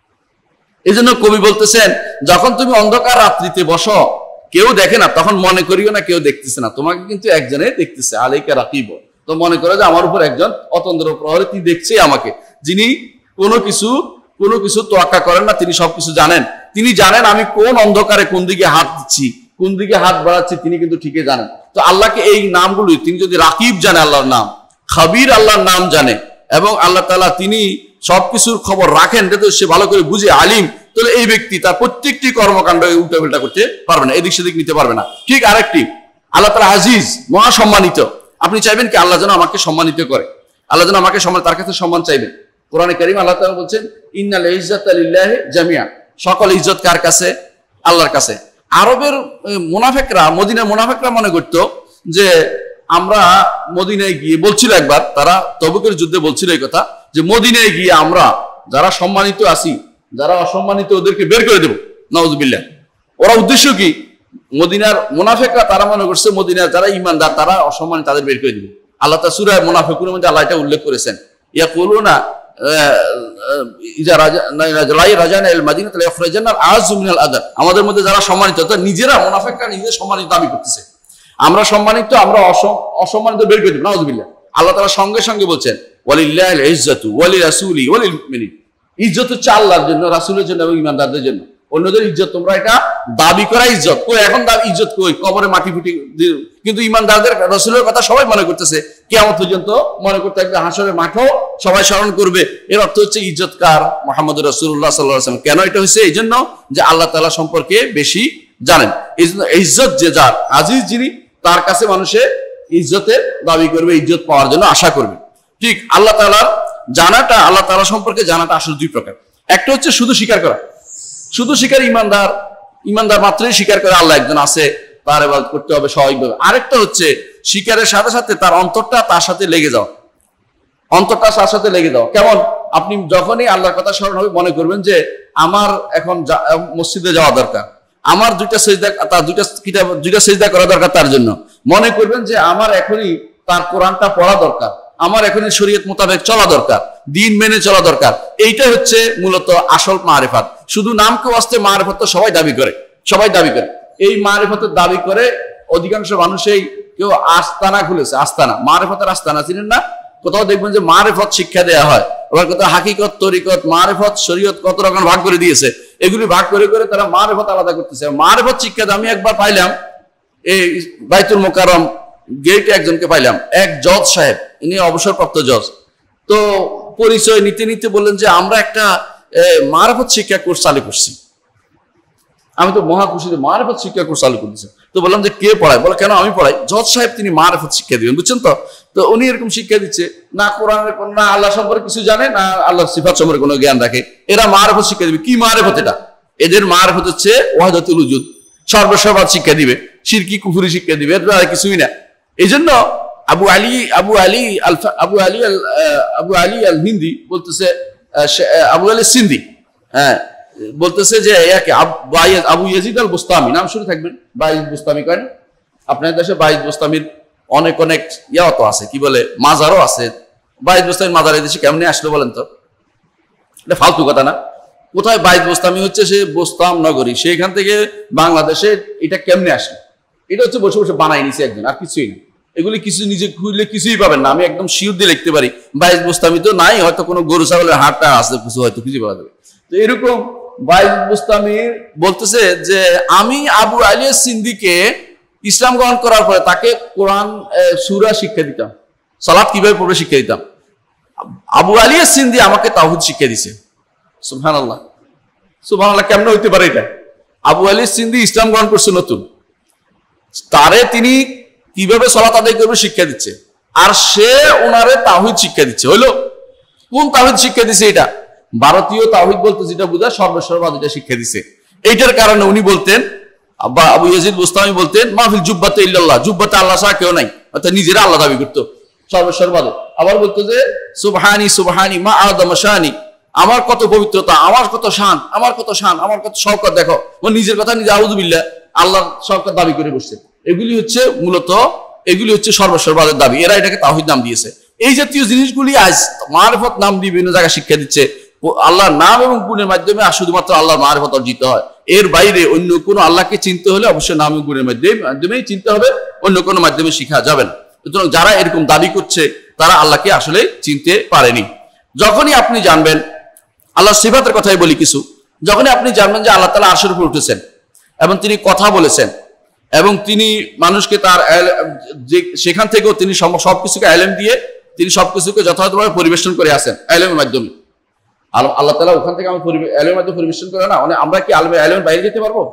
এই জন্য কবি বলতেছেন, যখন তুমি অন্ধকার রাত্রিতে বসো, কেউ দেখে না, তখন মনে করিও না কেউ দেখতেছে না, তোমাকে কিন্তু একজনে দেখতেছে, আলাইকা রাকিব। তো মনে করে যে আমার উপর একজন অতন্দ্র প্রহরী, তিনি দেখছে আমাকে, যিনি কোনো কিছু কোনো কিছু তোয়াক্কা করেন না, তিনি সবকিছু জানেন। তিনি জানেন আমি কোন অন্ধকারে কোন দিকে হাত দিচ্ছি, কোন দিকে হাত বাড়াচ্ছি, তিনি কিন্তু ঠিকই জানেন। তো আল্লাহকে এই নামগুলি তিনি যদি রাকিব জানে, আল্লাহর নাম খবীর, আল্লাহর নাম জানে, এবং আল্লাহ তাআলা তিনি সবকিছুর খবর রাখেন, এটা তো সে ভালো করে বুঝে, আলিম, তাহলে এই ব্যক্তি তার প্রত্যেকটি কর্মকাণ্ড উল্টা পাল্টা করতে পারবে না, এদিক সেদিক নিতে পারবে না। ঠিক আরেকটি, আল্লাহ তাআলা আজিজ, মহা সম্মানিত। আপনি চাইবেন কি আল্লাহ যেন আমাকে সম্মানিত করে, আল্লাহ যেন আমাকে সম্মান, তার কাছে সম্মান চাইবেন। কোরআনে কারীম আল্লাহ তাআলা বলছেন ইন্নাল ইজ্জাতা লিল্লাহি জামিআ, সকল ইজ্জত কার কাছে? আল্লাহর কাছে। আরবের মুনাফিকরা, মদিনার মুনাফিকরা মনে করত যে আমরা মদিনায় গিয়ে, বলছিল একবার তারা তবুকের যুদ্ধে বলছিল এই কথা, যে মদিনায় গিয়ে আমরা যারা সম্মানিত আছি, যারা অসম্মানিত ওদেরকে বের করে দেব, নাউযুবিল্লাহ। ওরা উদ্দেশ্য কি? মদিনার মুনাফিকরা তারা মনে করছে মদিনার যারা ঈমানদার তারা অসম্মানিত, তাদের বের করে দিবে। আল্লাহ তাআলা সূরা মুনাফিকুনের মধ্যে আল্লাহ এটা উল্লেখ করেছেন, ইয়াকুলুনা আমাদের মধ্যে যারা সম্মানিত, নিজেরা মুনাফিকরা নিজেদের সম্মানিত দাবি করতেছে, আমরা সম্মানিত, আমরা অসম্মানিত বের করে দেব, নাউযুবিল্লাহ। আল্লাহ তাআলা সঙ্গে সঙ্গে বলছেন ওয়ালিল্লাহিল ইজ্জাতু ওয়ালিরাসূলি ওয়ালিল মুমিনিন, ইজ্জত হচ্ছে আল্লাহর জন্য, রাসূলের জন্য এবং ঈমানদারদের জন্য। অন্যদের ইজ্জত তোমরা এটা দাবি করা ইজ্জত কই, এখন দাবি ইজ্জত কই, কবরে মাটি ফুটি, কিন্তু ঈমানদারদের রাসূলের কথা সবাই মনে করতেছে, কিয়ামত পর্যন্ত মনে করতে থাকবে, হাসরের মাঠও সবাই স্মরণ করবে। এর অর্থ হচ্ছে ইজ্জত কার? মুহাম্মদুর রাসূলুল্লাহ সাল্লাল্লাহু আলাইহি ওয়াসাল্লাম। কেন এটা হচ্ছে? এই জন্য যে আল্লাহ তাআলা সম্পর্কে বেশি জানেন। এই জন্য ইজ্জত যে যার, আজিজ যিনি, তার কাছে মানুষের ইজ্জতের দাবি করবে, ইজ্জত পাওয়ার জন্য আশা করবে। ঠিক আল্লাহ তাআলার জানাটা, আল্লাহ তাআলা সম্পর্কে জানাটা আসলে দুই প্রকার। একটা হচ্ছে শুধু স্বীকার করা, শুধু স্বীকার, ইমানদার ইমানদার মাত্রই স্বীকার করে আল্লাহ একজন আছে, তার ইবাদত করতে হবে স্বাভাবিকভাবে। আরেকটা হচ্ছে স্বীকারের সাথে সাথে তার অন্তরটা তার সাথে লেগে যাও, অন্তরটা তার সাথে লেগে যাও। কেমন? আপনি যখনই আল্লাহর কথা স্মরণ হবে মনে করবেন যে আমার এখন মসজিদে যাওয়া দরকার, আমার দুইটা সেজদা, তার দুইটা কিতাব, দুইটা সেজদা করা দরকার, তার জন্য মনে করবেন যে আমার এখনই তার কোরআনটা পড়া দরকার, আমার এখনই শরীয়ত মোতাবেক চলা দরকার, দিন মেনে চলা দরকার। এইটা হচ্ছে মূলত আসল মারিফাত। শুধু নামকে ওয়াস্তে মারিফাত তো সবাই দাবি করে, সবাই দাবি করে। এই মারিফাতের দাবি করে অধিকাংশ মানুষই, কেউ আস্তানা খুলেছে, আস্তানা, মারিফাতের আস্তানা, চিনেন না? কোথাও দেখবেন যে মারিফত শিক্ষা দেওয়া হয়, আবার কোথাও হাকিকত, তরিকত, মারিফত, শরীয়ত কত রকম ভাগ করে দিয়েছে। এগুলি ভাগ করে করে তারা মারিফত আলাদা করতেছে। মারিফত শিক্ষা আমি একবার পাইলাম এই বাইতুল মোকাররম গেটে, একজনকে পাইলাম, এক জজ সাহেব, ইনি অবসরপ্রাপ্ত জজ। তো পরিচয় নিতে নিতে বললেন যে আমরা একটা মারিফত শিক্ষা কোর্স চালু করছি। আমি তো মহা খুশি, মারিফত শিক্ষা কোর্স চালু করেছি। তো বললাম যে কে পড়ায়? বলে কেন আমি পড়াই। জজ সাহেব তিনি মারিফত শিক্ষা দিবেন, বুঝছেন তো? তো উনি এরকম শিক্ষা দিচ্ছে, না কোরআনের না আল্লাহ সম্পর্কে কিছু জানে, না আল্লাহর সিফাত সম্পর্কে কোনো জ্ঞান রাখে। এরা মারিফত শিক্ষা দিবে। কি মারিফত এটা? এদের মারিফত হচ্ছে ওয়াহদাতুল উজুদ, সর্বসর্বাদ শিক্ষা দিবে, শিরকি কুফরি শিক্ষা দিবে, এর আর কিছুই না। এই জন্য আবু আলী আবু আলী আল আবু আলী আল আবু আলী আল হিন্দি বলতেছে, আবু আলী সিন্ধি, হ্যাঁ, বলতেছে যে আবু ইয়াজিদ আল বুস্তামি, নাম শুনে থাকবেন, বাইজিদ বুস্তামি করেন। আপনার দেশে বাইজিদ বুস্তামির অনেক অনেক ইয়াও তো আছে, কি বলে, মাজারও আছে। বাইজিদ বুস্তামির মাজার এই দেশে কেমনে আসলো বলেন তো? এটা ফালতু কথা না? কোথায় বাইজিদ বুস্তামি হচ্ছে সে বোস্তাম নগরী, সেখান থেকে বাংলাদেশে এটা কেমনে আসলো? এটা হচ্ছে বসে বসে বানাই নিছে একজন, আর কিছুই না। এগুলি কিছু নিজে খুঁজলে কিছুই পাবেন না। আমি একদম শিওর দিয়ে লিখতে পারি বাইজিদ বুস্তামি তো নাই, হয়তো কোনো গরু ছাগলের হাটটা আছে, কিছু হয়তো খুঁজে পাওয়া যাবে। তো এরকম বাইজিদ বুস্তামি বলতেছে যে আমি আবু আলী সিন্দিকে ইসলাম গ্রহণ করার পরে তাকে কোরআন সূরা শিক্ষা দিতাম, সালাত কিভাবে পড়বে শিক্ষা দিতাম। আবু আলী সিন্দি আমাকে তাওহীদ শিক্ষা দিছে। সুবহানাল্লাহ, সুবহানাল্লাহ, কেমনে হইতে পারে এটা? আবু আলী সিন্দি ইসলাম গ্রহণ করছে নতুন, তারে তিনি কিভাবে সালাত আদায় করবে শিক্ষা দিচ্ছে, আর সে ওনারে তাওহীদ শিক্ষা দিচ্ছে। হইলো কোন তাওহীদ শিক্ষা দিছে? এটা ভারতীয় তাওহীদ বলতে যেটা বোঝায় সর্বসর্বাদ, এটা শিক্ষা দিছে। এইটার কারণে উনি বলতেন, আব্বা আবু ইয়াজিদ বুস্তামি বলতেন, মাহফিল জুব্বাতে ইল্লাল্লাহ, জুব্বাতে আল্লাহ ছাড়া কেউ নাই, অর্থাৎ নিজেরা আল্লাহ দাবি করতো সর্বসর্বাদে। আবার বলতো যে সুবহানি সুবহানি মা আযম শানি, আমার কত পবিত্রতা, আমার কত শান, আমার কত শান, আমার কত শওকত। দেখো ও নিজের কথা নিজে আউযু বিল্লাহ আল্লাহর শওকত দাবি করে বসছে। এগুলি হচ্ছে মূলত, এগুলি হচ্ছে সর্বসর্বাদের দাবি। এরা এটাকে তাওহীদ নাম দিয়েছে। এই জাতীয় জিনিসগুলি আজ মারিফত নাম দিয়ে বিভিন্ন জায়গায় শিক্ষা দিচ্ছে। আল্লাহর নাম এবং গুণের মাধ্যমে আর শুধুমাত্র আল্লাহর মারিফত অর্জিত হয়। এর বাইরে অন্য কোনো আল্লাহকে চিনতে হলে অবশ্যই নাম এবং গুণের মাধ্যমে মাধ্যমেই চিনতে হবে, অন্য কোনো মাধ্যমে শিখা যাবে না। সুতরাং যারা এরকম দাবি করছে তারা আল্লাহকে আসলে চিনতে পারেনি। যখনই আপনি জানবেন, আল্লাহর সিফাতের কথাই বলি কিছু, যখনই আপনি জানবেন যে আল্লাহ তাআলা আরশের উপর উঠেছেন এবং তিনি কথা বলেছেন এবং তিনি মানুষকে তার সেখান থেকেও তিনি সবকিছুকে ইলম দিয়ে তিনি সবকিছুকে যথাযথভাবে পরিবেশন করে আসেন ইলমের মাধ্যমে। আল্লাহ তাআলা ওখান থেকে আমার ইলমের মাধ্যমে পরিবেশন করে না, মানে আমরা কি আলমে ইলমের বাইরে যেতে পারবো?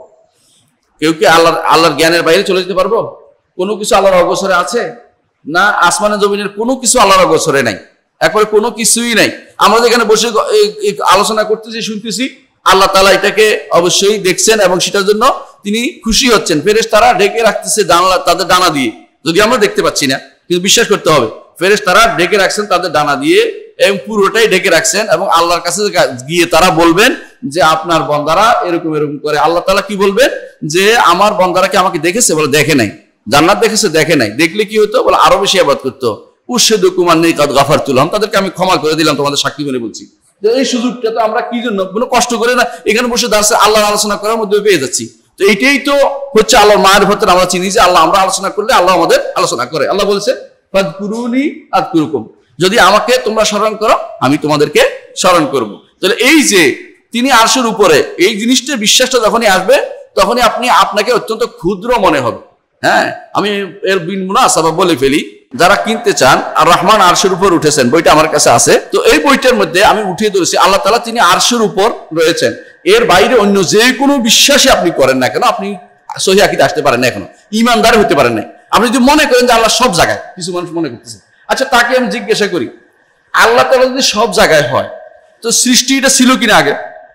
কেউ কি আল্লাহর আল্লাহর জ্ঞানের বাইরে চলে যেতে পারবো? কোনো কিছু আল্লাহর অগোচরে আছে না? আসমানে জমিনের কোনো কিছু আল্লাহর অগোচরে নাই, একবারে কোনো কিছুই নাই। আমরা যেখানে বসে আলোচনা করতেছি, শুনতেছি, আল্লাহ তাআলা এটাকে অবশ্যই দেখছেন এবং সেটার জন্য তিনি খুশি হচ্ছেন। ফেরেশতারা ঢেকে রাখতেছে জানালা তাদের ডানা দিয়ে, যদি আমরা দেখতে পাচ্ছি না, কিন্তু বিশ্বাস করতে হবে ফেরেশতারা ঢেকে রাখছেন তাদের ডানা দিয়ে এবং পুরোটাই ঢেকে রাখছেন। এবং আল্লাহর কাছে গিয়ে তারা বলবেন যে আপনার বান্দারা এরকম এরকম করে। আল্লাহ তাআলা কি বলবেন? যে আমার বান্দারা কি আমাকে দেখেছে? বলে দেখে নাই। জান্নাত দেখেছে? দেখে নাই। দেখলে কি হতো? বলে আরো বেশি ইবাদত করতো। উশহিদুকুম আন্নী কাদ গাফারতু লাহুম, তাদেরকে আমি ক্ষমা করে দিলাম, তোমাদের সাক্ষী বলে বলছি। এই সুযোগটা তো আমরা কি জন্য কোনো কষ্ট করে না, এখানে বসে দাঁড়াচ্ছে আল্লাহর আলোচনা করার মধ্যে পেয়ে যাচ্ছি। তো এইটাই তো হচ্ছে আল্লাহর মারিফতের। আমরা চিনি যে আল্লাহ, আমরা আলোচনা করলে আল্লাহ আমাদের আলোচনা করে। আল্লাহ বলেছে ফাযকুরুনি আযকুরুকুম, যদি আমাকে তোমরা স্মরণ করো আমি তোমাদেরকে স্মরণ করব। তাহলে এই যে তিনি আরশের উপরে, এই জিনিসটা বিশ্বাসটা যখনই আসবে তখনই আপনি আপনাকে অত্যন্ত ক্ষুদ্র মনে হবে। হ্যাঁ, আমি এর বিন মুনাসাবা বলে ফেলি, যারা কিনতে চান, আর রহমান আরশের উপর উঠেছেন বইটা আমার কাছে আছে, তো এই বইটার মধ্যে আমি উঠিয়ে ধরেছি আল্লাহ তাআলা তিনি আরশের উপর রয়েছেন। এর বাইরে অন্য যে কোনো বিশ্বাসই আপনি করেন না কেন, আপনি সহিহ আকীদা আসতে পারেন না, এখনো ঈমানদার হতে পারেন না। আপনি যদি মনে করেন যে আল্লাহ সব জায়গায়, কিছু মানুষ মনে করতেছে, আচ্ছা তাকে আমি জিজ্ঞাসা করি, আল্লাহ তাআলা যদি সব জায়গায় হয় তো সৃষ্টি এটা ছিল কিনা? আগে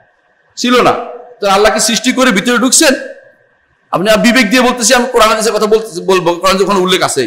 ছিল না। তো আল্লাহ কি সৃষ্টি করে ভিতরে ঢুকছেন? আপনি বিবেক দিয়ে বলতেছি, আমি কোরআন হাদিসের কথা বলতেছি, বলবো, কোরআন যখন উল্লেখ আছে।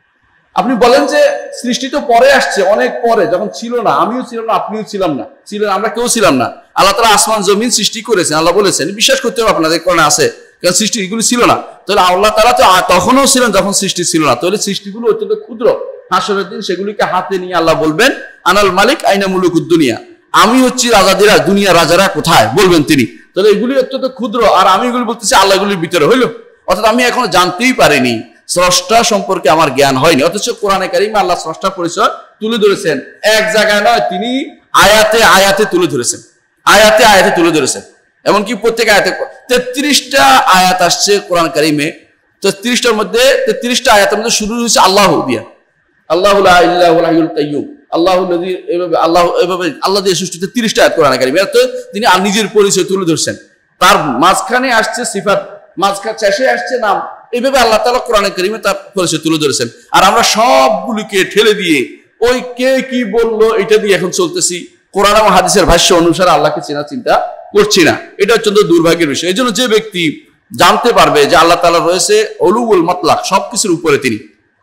আপনি বলেন যে সৃষ্টি তো পরে আসছে, অনেক পরে, যখন ছিল না, আমিও ছিলাম না, আপনিও ছিলাম না, ছিলেন আমরা কেউ ছিলাম না। আল্লাহ তাআলা আসমান জমিন সৃষ্টি করেছেন, আল্লাহ বলেছেন, বিশ্বাস করতে হবে আপনাদের, কোরআনে আছে, কারণ সৃষ্টি এগুলো ছিল না। তাহলে আল্লাহ তাআলা তো তখনও ছিলেন যখন সৃষ্টি ছিল না। তাহলে সৃষ্টিগুলো অত্যন্ত ক্ষুদ্র। হাসরের দিন সেগুলিকে হাতে নিয়ে আল্লাহ বলবেন আনাল মালিক আইনা মুলুকুদ দুনিয়া, আমি হচ্ছি রাজাদিরা, দুনিয়া রাজারা কোথায়, বলবেন তিনি। তাহলে এগুলি অত্যন্ত ক্ষুদ্র, আর আমি এগুলি বলতেছি আল্লাহ এগুলির ভিতরে হইল। অর্থাৎ আমি এখনো জানতেই পারিনি, স্রষ্টা সম্পর্কে আমার জ্ঞান হয়নি। অথচ কোরআনে কারিমে আল্লাহ স্রষ্টা পরিচয় তুলে ধরেছেন, এক জায়গায় নয়, তিনি আয়াতে আয়াতে তুলে ধরেছেন, আয়াতে আয়াতে তুলে ধরেছেন। এমনকি প্রত্যেক আয়াতে তেত্রিশটা আয়াত আসছে কোরআন কারিমে। তেত্রিশটার মধ্যে তেত্রিশটা আয়াতের মধ্যে শুরু হয়েছে আল্লাহ দিয়া, আল্লাহু লা ইলাহা ইল্লা হুল কাইয়্যুম, আল্লাহুল্লাযী, এভাবে আল্লাহ, এভাবে আল্লাহ দিয়ে সৃষ্টি তেত্রিশটা আয়াত কোরআন কারিমে। এত তিনি আর নিজের পরিচয় তুলে ধরছেন। তার মাঝখানে আসছে সিফাত, মাঝখানে শেষে আসছে নাম, এইভাবে আল্লাহ তাআলা কোরআনে কারীমে তার পরিচয় তুলে ধরেছেন। আর আমরা সবগুলিকে ঠেলে দিয়ে ওই কে কি বললো এটা দিয়ে এখন চলতেছি, কোরআন এবং হাদিসের ভাষ্য অনুসারে আল্লাহকে চেনা চিন্তা করছি না। এটা অত্যন্ত দুর্ভাগ্যের বিষয়। এই জন্য যে ব্যক্তি জানতে পারবে যে আল্লাহ তাআলা রয়েছে উলুউল মাতলাক, সবকিছুর উপরে তিনি।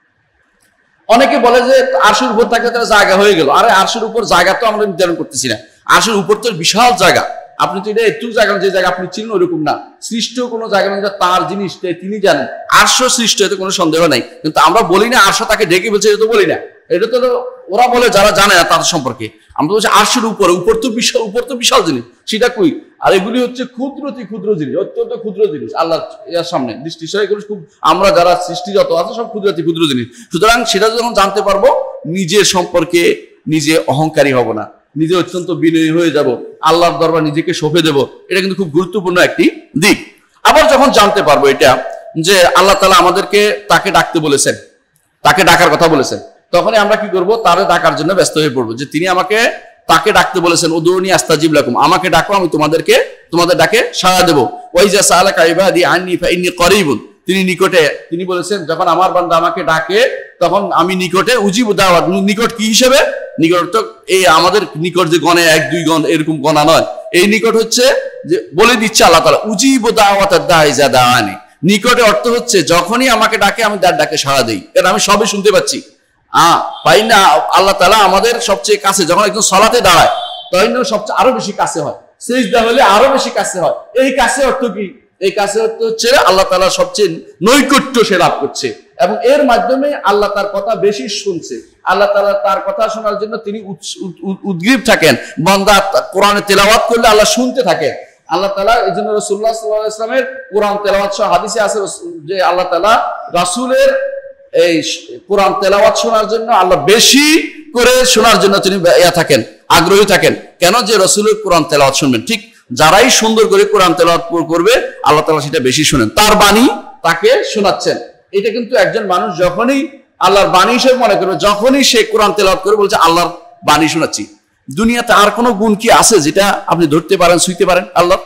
অনেকে বলে যে আরশের উপর থাকলে তার জায়গা হয়ে গেল। আরে আরশের উপর জায়গা তো আমরা নির্ধারণ করতেছি না, আরশের উপর তো বিশাল জায়গা। আপনি তো এটা একটু জায়গা, যে জায়গা আপনি চিনেন ওইরকম না। সৃষ্ট কোনো জায়গা মানে তার জিনিস তিনি জানেন। আরশ সৃষ্ট, এতে কোনো সন্দেহ নাই। কিন্তু আমরা বলি না আরশ তাকে ডেকে বলছে, এটা তো বলি না। এটা তো ওরা বলে যারা জানে না তাদের সম্পর্কে। আমরা বলছি আরশের উপরে, উপর তো বিশাল, উপর তো বিশাল জিনিস, সেটা কই? আর এগুলি হচ্ছে ক্ষুদ্রতি ক্ষুদ্র জিনিস, অত্যন্ত ক্ষুদ্র জিনিস আল্লাহর এর সামনে দৃষ্টি। এগুলো খুব, আমরা যারা সৃষ্টি যত আছে সব ক্ষুদ্রতি ক্ষুদ্র জিনিস। সুতরাং সেটা যখন জানতে পারবো, নিজের সম্পর্কে নিজে অহংকারী হব না, নিজে অত্যন্ত বিনয়ী হয়ে যাব, আল্লাহর দরবার নিজেকে সঁপে দেব। এটা কিন্তু খুব গুরুত্বপূর্ণ একটি দিক। আবার যখন জানতে পারবো এটা যে আল্লাহ তাআলা আমাদেরকে তাকে ডাকতে বলেছেন, তাকে ডাকার কথা বলেছেন, তখনই আমরা কি করব? তারে ডাকার জন্য ব্যস্ত হয়ে পড়বো। যে তিনি আমাকে তাকে ডাকতে বলেছেন, উদুনি আস্তাজিব লাকুম, আমাকে ডাকো আমি তোমাদেরকে তোমাদের ডাকে সাড়া দেবো। ওয়াইজা সাআলাকা ইবাদি আন্নী ফাইন্নী করিবুন, তিনি নিকটে, তিনি বলেছেন যখন আমার বান্দা আমাকে ডাকে তখন আমি নিকটে। উজিবু দাওয়াত, নিকট কি হিসেবে? নিকট তো এই আমাদের নিকট যে গণে এক দুই গণ এরকম গণা নয়। এই নিকট হচ্ছে যে বলে দিচ্ছে আল্লাহ তাআলা, উজিবু দাওয়াতাদ দাঈ ইযা দাআনি। নিকটে অর্থ হচ্ছে যখনই আমাকে ডাকে আমি তার ডাকে সাড়া দেই, কারণ আমি সবই শুনতে পাচ্ছি। আহ পাই না, আল্লাহ তাআলা আমাদের সবচেয়ে কাছে। যখন একজন সালাতে দাঁড়ায় তখন সবচেয়ে আরো বেশি কাছে হয়, সিজদা হলে আরো বেশি কাছে হয়। এই কাছে অর্থ কি? এই কাছে অর্থ হচ্ছে আল্লাহ তাআলা সবচেয়ে নৈকট্য সে লাভ করছে, এবং এর মাধ্যমে আল্লাহ তার কথা বেশি শুনছে। আল্লাহ তাআলা তার কথা শোনার জন্য তিনি উদ্গ্রীব থাকেন। বান্দা কোরআনে তেলাওয়াত করলে আল্লাহ শুনতে থাকেন। আল্লাহ তাআলা এই জন্য রাসূলুল্লাহ সাল্লাল্লাহু আলাইহি ওয়াসাল্লামের কোরআন তেলাওয়াত সহ হাদিসে আছে যে আল্লাহ তাআলা রাসূলের এই কোরআন তেলাওয়াত শোনার জন্য, আল্লাহ বেশি করে শোনার জন্য তিনি ইয়া থাকেন, আগ্রহী থাকেন। কেন? যে রাসূলের কোরআন তেলাওয়াত শুনবেন। ঠিক যারাই সুন্দর করে কোরআন তেলাওয়াত করবে আল্লাহ তাআলা সেটা বেশি শুনেন, তার বাণী তাকে শোনাচ্ছেন। এটা কিন্তু একজন মানুষ যখনই আল্লাহর বাণী হিসেবে মনে করবে, যখনই সে কোরআন তেলাওয়াত করে বলছে আল্লাহর বাণী শোনাচ্ছি। দুনিয়াতে আর কোনো গুণ কি আছে যেটা আপনি ধরতে পারেন, ছুঁইতে পারেন? আল্লাহ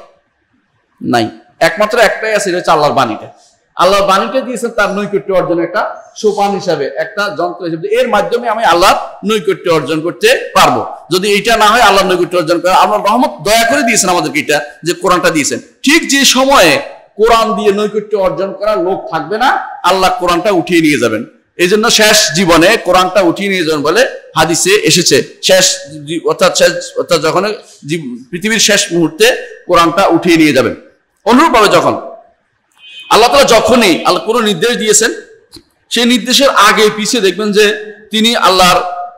নাই, একমাত্র একটাই আছে, এটা হচ্ছে আল্লাহর বাণীটা। আল্লাহর বাণীটা দিয়েছেন তার নৈকট্য অর্জনের একটা সোপান হিসাবে, একটা যন্ত্র হিসেবে। এর মাধ্যমে আমি আল্লাহর নৈকট্য অর্জন করতে পারবো। যদি এটা না হয় আল্লাহর নৈকট্য অর্জন করা, আল্লাহর রহমত দয়া করে দিয়েছেন আমাদেরকে এটা, যে কোরআনটা দিয়েছেন। ঠিক যে সময়ে কোরআন দিয়ে নৈকট্য অর্জন করার লোক থাকবে না, আল্লাহ কোরআনটা উঠিয়ে নিয়ে যাবেন। এই জন্য শেষ জীবনে কোরআনটা উঠিয়ে নিয়ে যাবেন বলে হাদিসে এসেছে। শেষ অর্থাৎ শেষ অর্থাৎ যখন পৃথিবীর শেষ মুহূর্তে কোরআনটা উঠিয়ে নিয়ে যাবেন। অনুরূপভাবে যখন আল্লাহ তাআলা যখনই আল্লাহ কোনো নির্দেশ দিয়েছেন, সেই নির্দেশের আগে পিছিয়ে দেখবেন যে তিনি আল্লাহর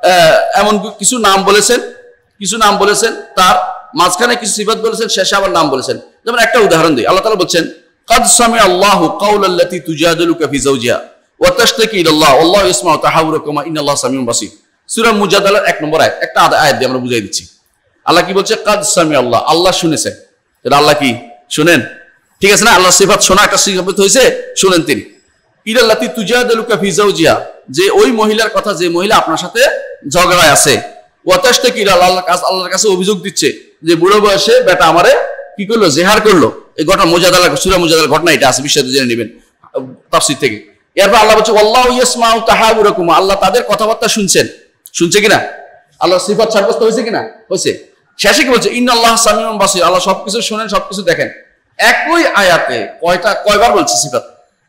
এমন কিছু নাম বলেছেন, কিছু নাম বলেছেন, তার মাঝখানে কিছু সিফাত বলেছেন, শেষে আবার নাম বলেছেন। যেমন একটা উদাহরণ দিই, আল্লাহ তাআলা বলছেন قد سمع الله قول التي تجادلك في زوجها وتشتكي الى الله والله يسمع تحاوركما ان الله سميع بصير। সূরা মুজাদালার এক নম্বর আয়াত, একটা আয়াত দিয়ে আমরা বুঝাই দিচ্ছি। আল্লাহ কি বলছে? قد سمع الله, আল্লাহ শুনেছেন। এটা আল্লাহ কি শুনেন? ঠিক আছে না? আল্লাহ সিফাত শোনা একটা সিফাত হয়েছে, শুনেন তিনি। ইলাল্লাতি তুজাদিলুকা ফি যাওজিহা, যে ওই মহিলার কথা, যে মহিলা আপনার সাথে ঝগড়ায় আছে। ওয়াতাশতাকি ইলা আল্লাহর কাছে, আল্লাহর কাছে অভিযোগ দিচ্ছে যে বুড়ো বয়সে বেটা আমারে কি করলো? জেহার করলো। এই ঘটনা মুজাদালা, সূরা মুজাদালার ঘটনা এটা আছে, বিস্তারিত জেনে নেবেন তাফসীর থেকে। এরপর আল্লাহ বলছে আল্লাহু ইয়াসমাউ তাহাবুরাকুম, আল্লাহ তাদের কথাবার্তা শুনছেন। শুনছে কিনা? আল্লাহ সিফাত সাব্যস্ত হয়েছে কিনা? হয়েছে। শেষে কি বলছে? ইন্নাল্লাহা সামিউন বাসীর, আল্লাহ সবকিছু শুনেন, সবকিছু দেখেন। একই আয়াতে কয়টা কয়বার বলছে সিফাত?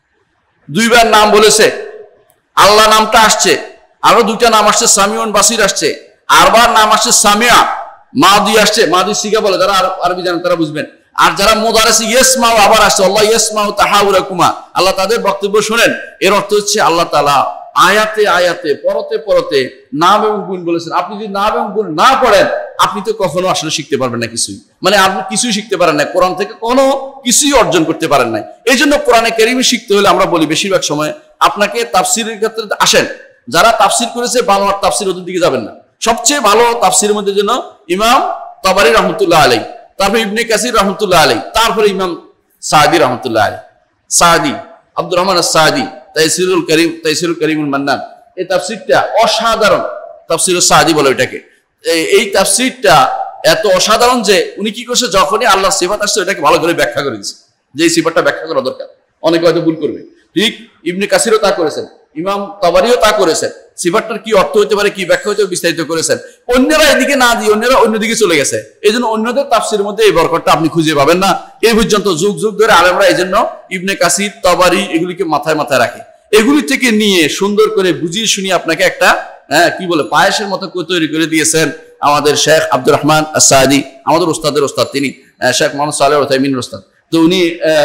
দুইবার নাম বলেছে, আল্লাহ নামটা আসছে, আরো দুইটা নাম আসছে, সামিউন বাসীর আসছে, আরবার নাম আসছে সামিয়া, মাদি আসছে, মাদি সিগা বলে, যারা আরবি জানেন তারা বুঝবেন। আর যারা মুদারিস ইয়াসমাউ আবার আসছে, আল্লাহ ইয়াসমাউ তাহাউরাকুমা, আল্লাহ তাদের বক্তব্য শুনেন। এর অর্থ হচ্ছে আল্লাহ তাআলা আয়াতে আয়াতে পরতে পরতে নাম এবং গুণ বলেছেন। আপনি যদি নাম এবং গুণ না পড়েন আপনি তো কখনো আসলে শিখতে পারবেন না কিছুই, মানে আপনি কিছুই শিখতে পারেন না, কোরআন থেকে কোনো কিছুই অর্জন করতে পারেন না। এই জন্য কোরআনে কারীম শিখতে হলে আমরা বলি বেশিরভাগ সময় আপনাকে তাফসীরের ক্ষেত্রে আসেন, যারা তাফসীর করেছে বাংলার তাফসীর ওদের দিকে যাবেন না। সবচেয়ে ভালো তাফসীরের মধ্যে যেন ইমাম তাবারী রাহমাতুল্লাহ আলাইহি, তারপরে ইবনে কাসির রাহমাতুল্লাহ আলাইহি, তারপরে ইমাম সাদি রাহমাতুল্লাহ আলাইহি, সাদি আব্দুর রহমান আস-সাদি তাইসিরুল করিম, তাইসিরুল করিমুল মান্নান, এই তাফসীরটা অসাধারণ। তাফসীরুস সাদি বলে এটাকে। এই তাফসীরটা এত অসাধারণ যে উনি কি করছে, যখনই আল্লাহর সিফাত আসছে এটাকে ভালো করে ব্যাখ্যা করে দিয়েছে, যে এই সিফাতটা ব্যাখ্যা করা দরকার। অনেকে হয়তো ভুল করবে, ঠিক ইবনে কাসিরও তা করেছেন, ইমাম তাবারিও তা করেছেন। সিফাতটার কি অর্থ হতে পারে, কি ব্যাখ্যা হতে বিস্তারিত করেছেন। অন্যরা এদিকে না দিয়ে অন্যরা অন্যদিকে চলে গেছে। এই জন্য অন্যদের তাফসিরের মধ্যে এই বরকতটা আপনি খুঁজে পাবেন না। এই পর্যন্ত যুগ যুগ ধরে আলেমরা এই জন্য ইবনে কাসির, তাবারি এগুলিকে মাথায় মাথায় রাখে। এগুলি থেকে নিয়ে সুন্দর করে বুঝিয়ে শুনিয়ে আপনাকে একটা হ্যাঁ কি বলে পায়েসের মতো তৈরি করে দিয়েছেন আমাদের শেখ আব্দুর রহমান আস-সাদি, আমাদের ওস্তাদের ওস্তাদ তিনি, শেখ মোহাম্মদ সালেহ উথাইমিনের ওস্তাদ। তো উনি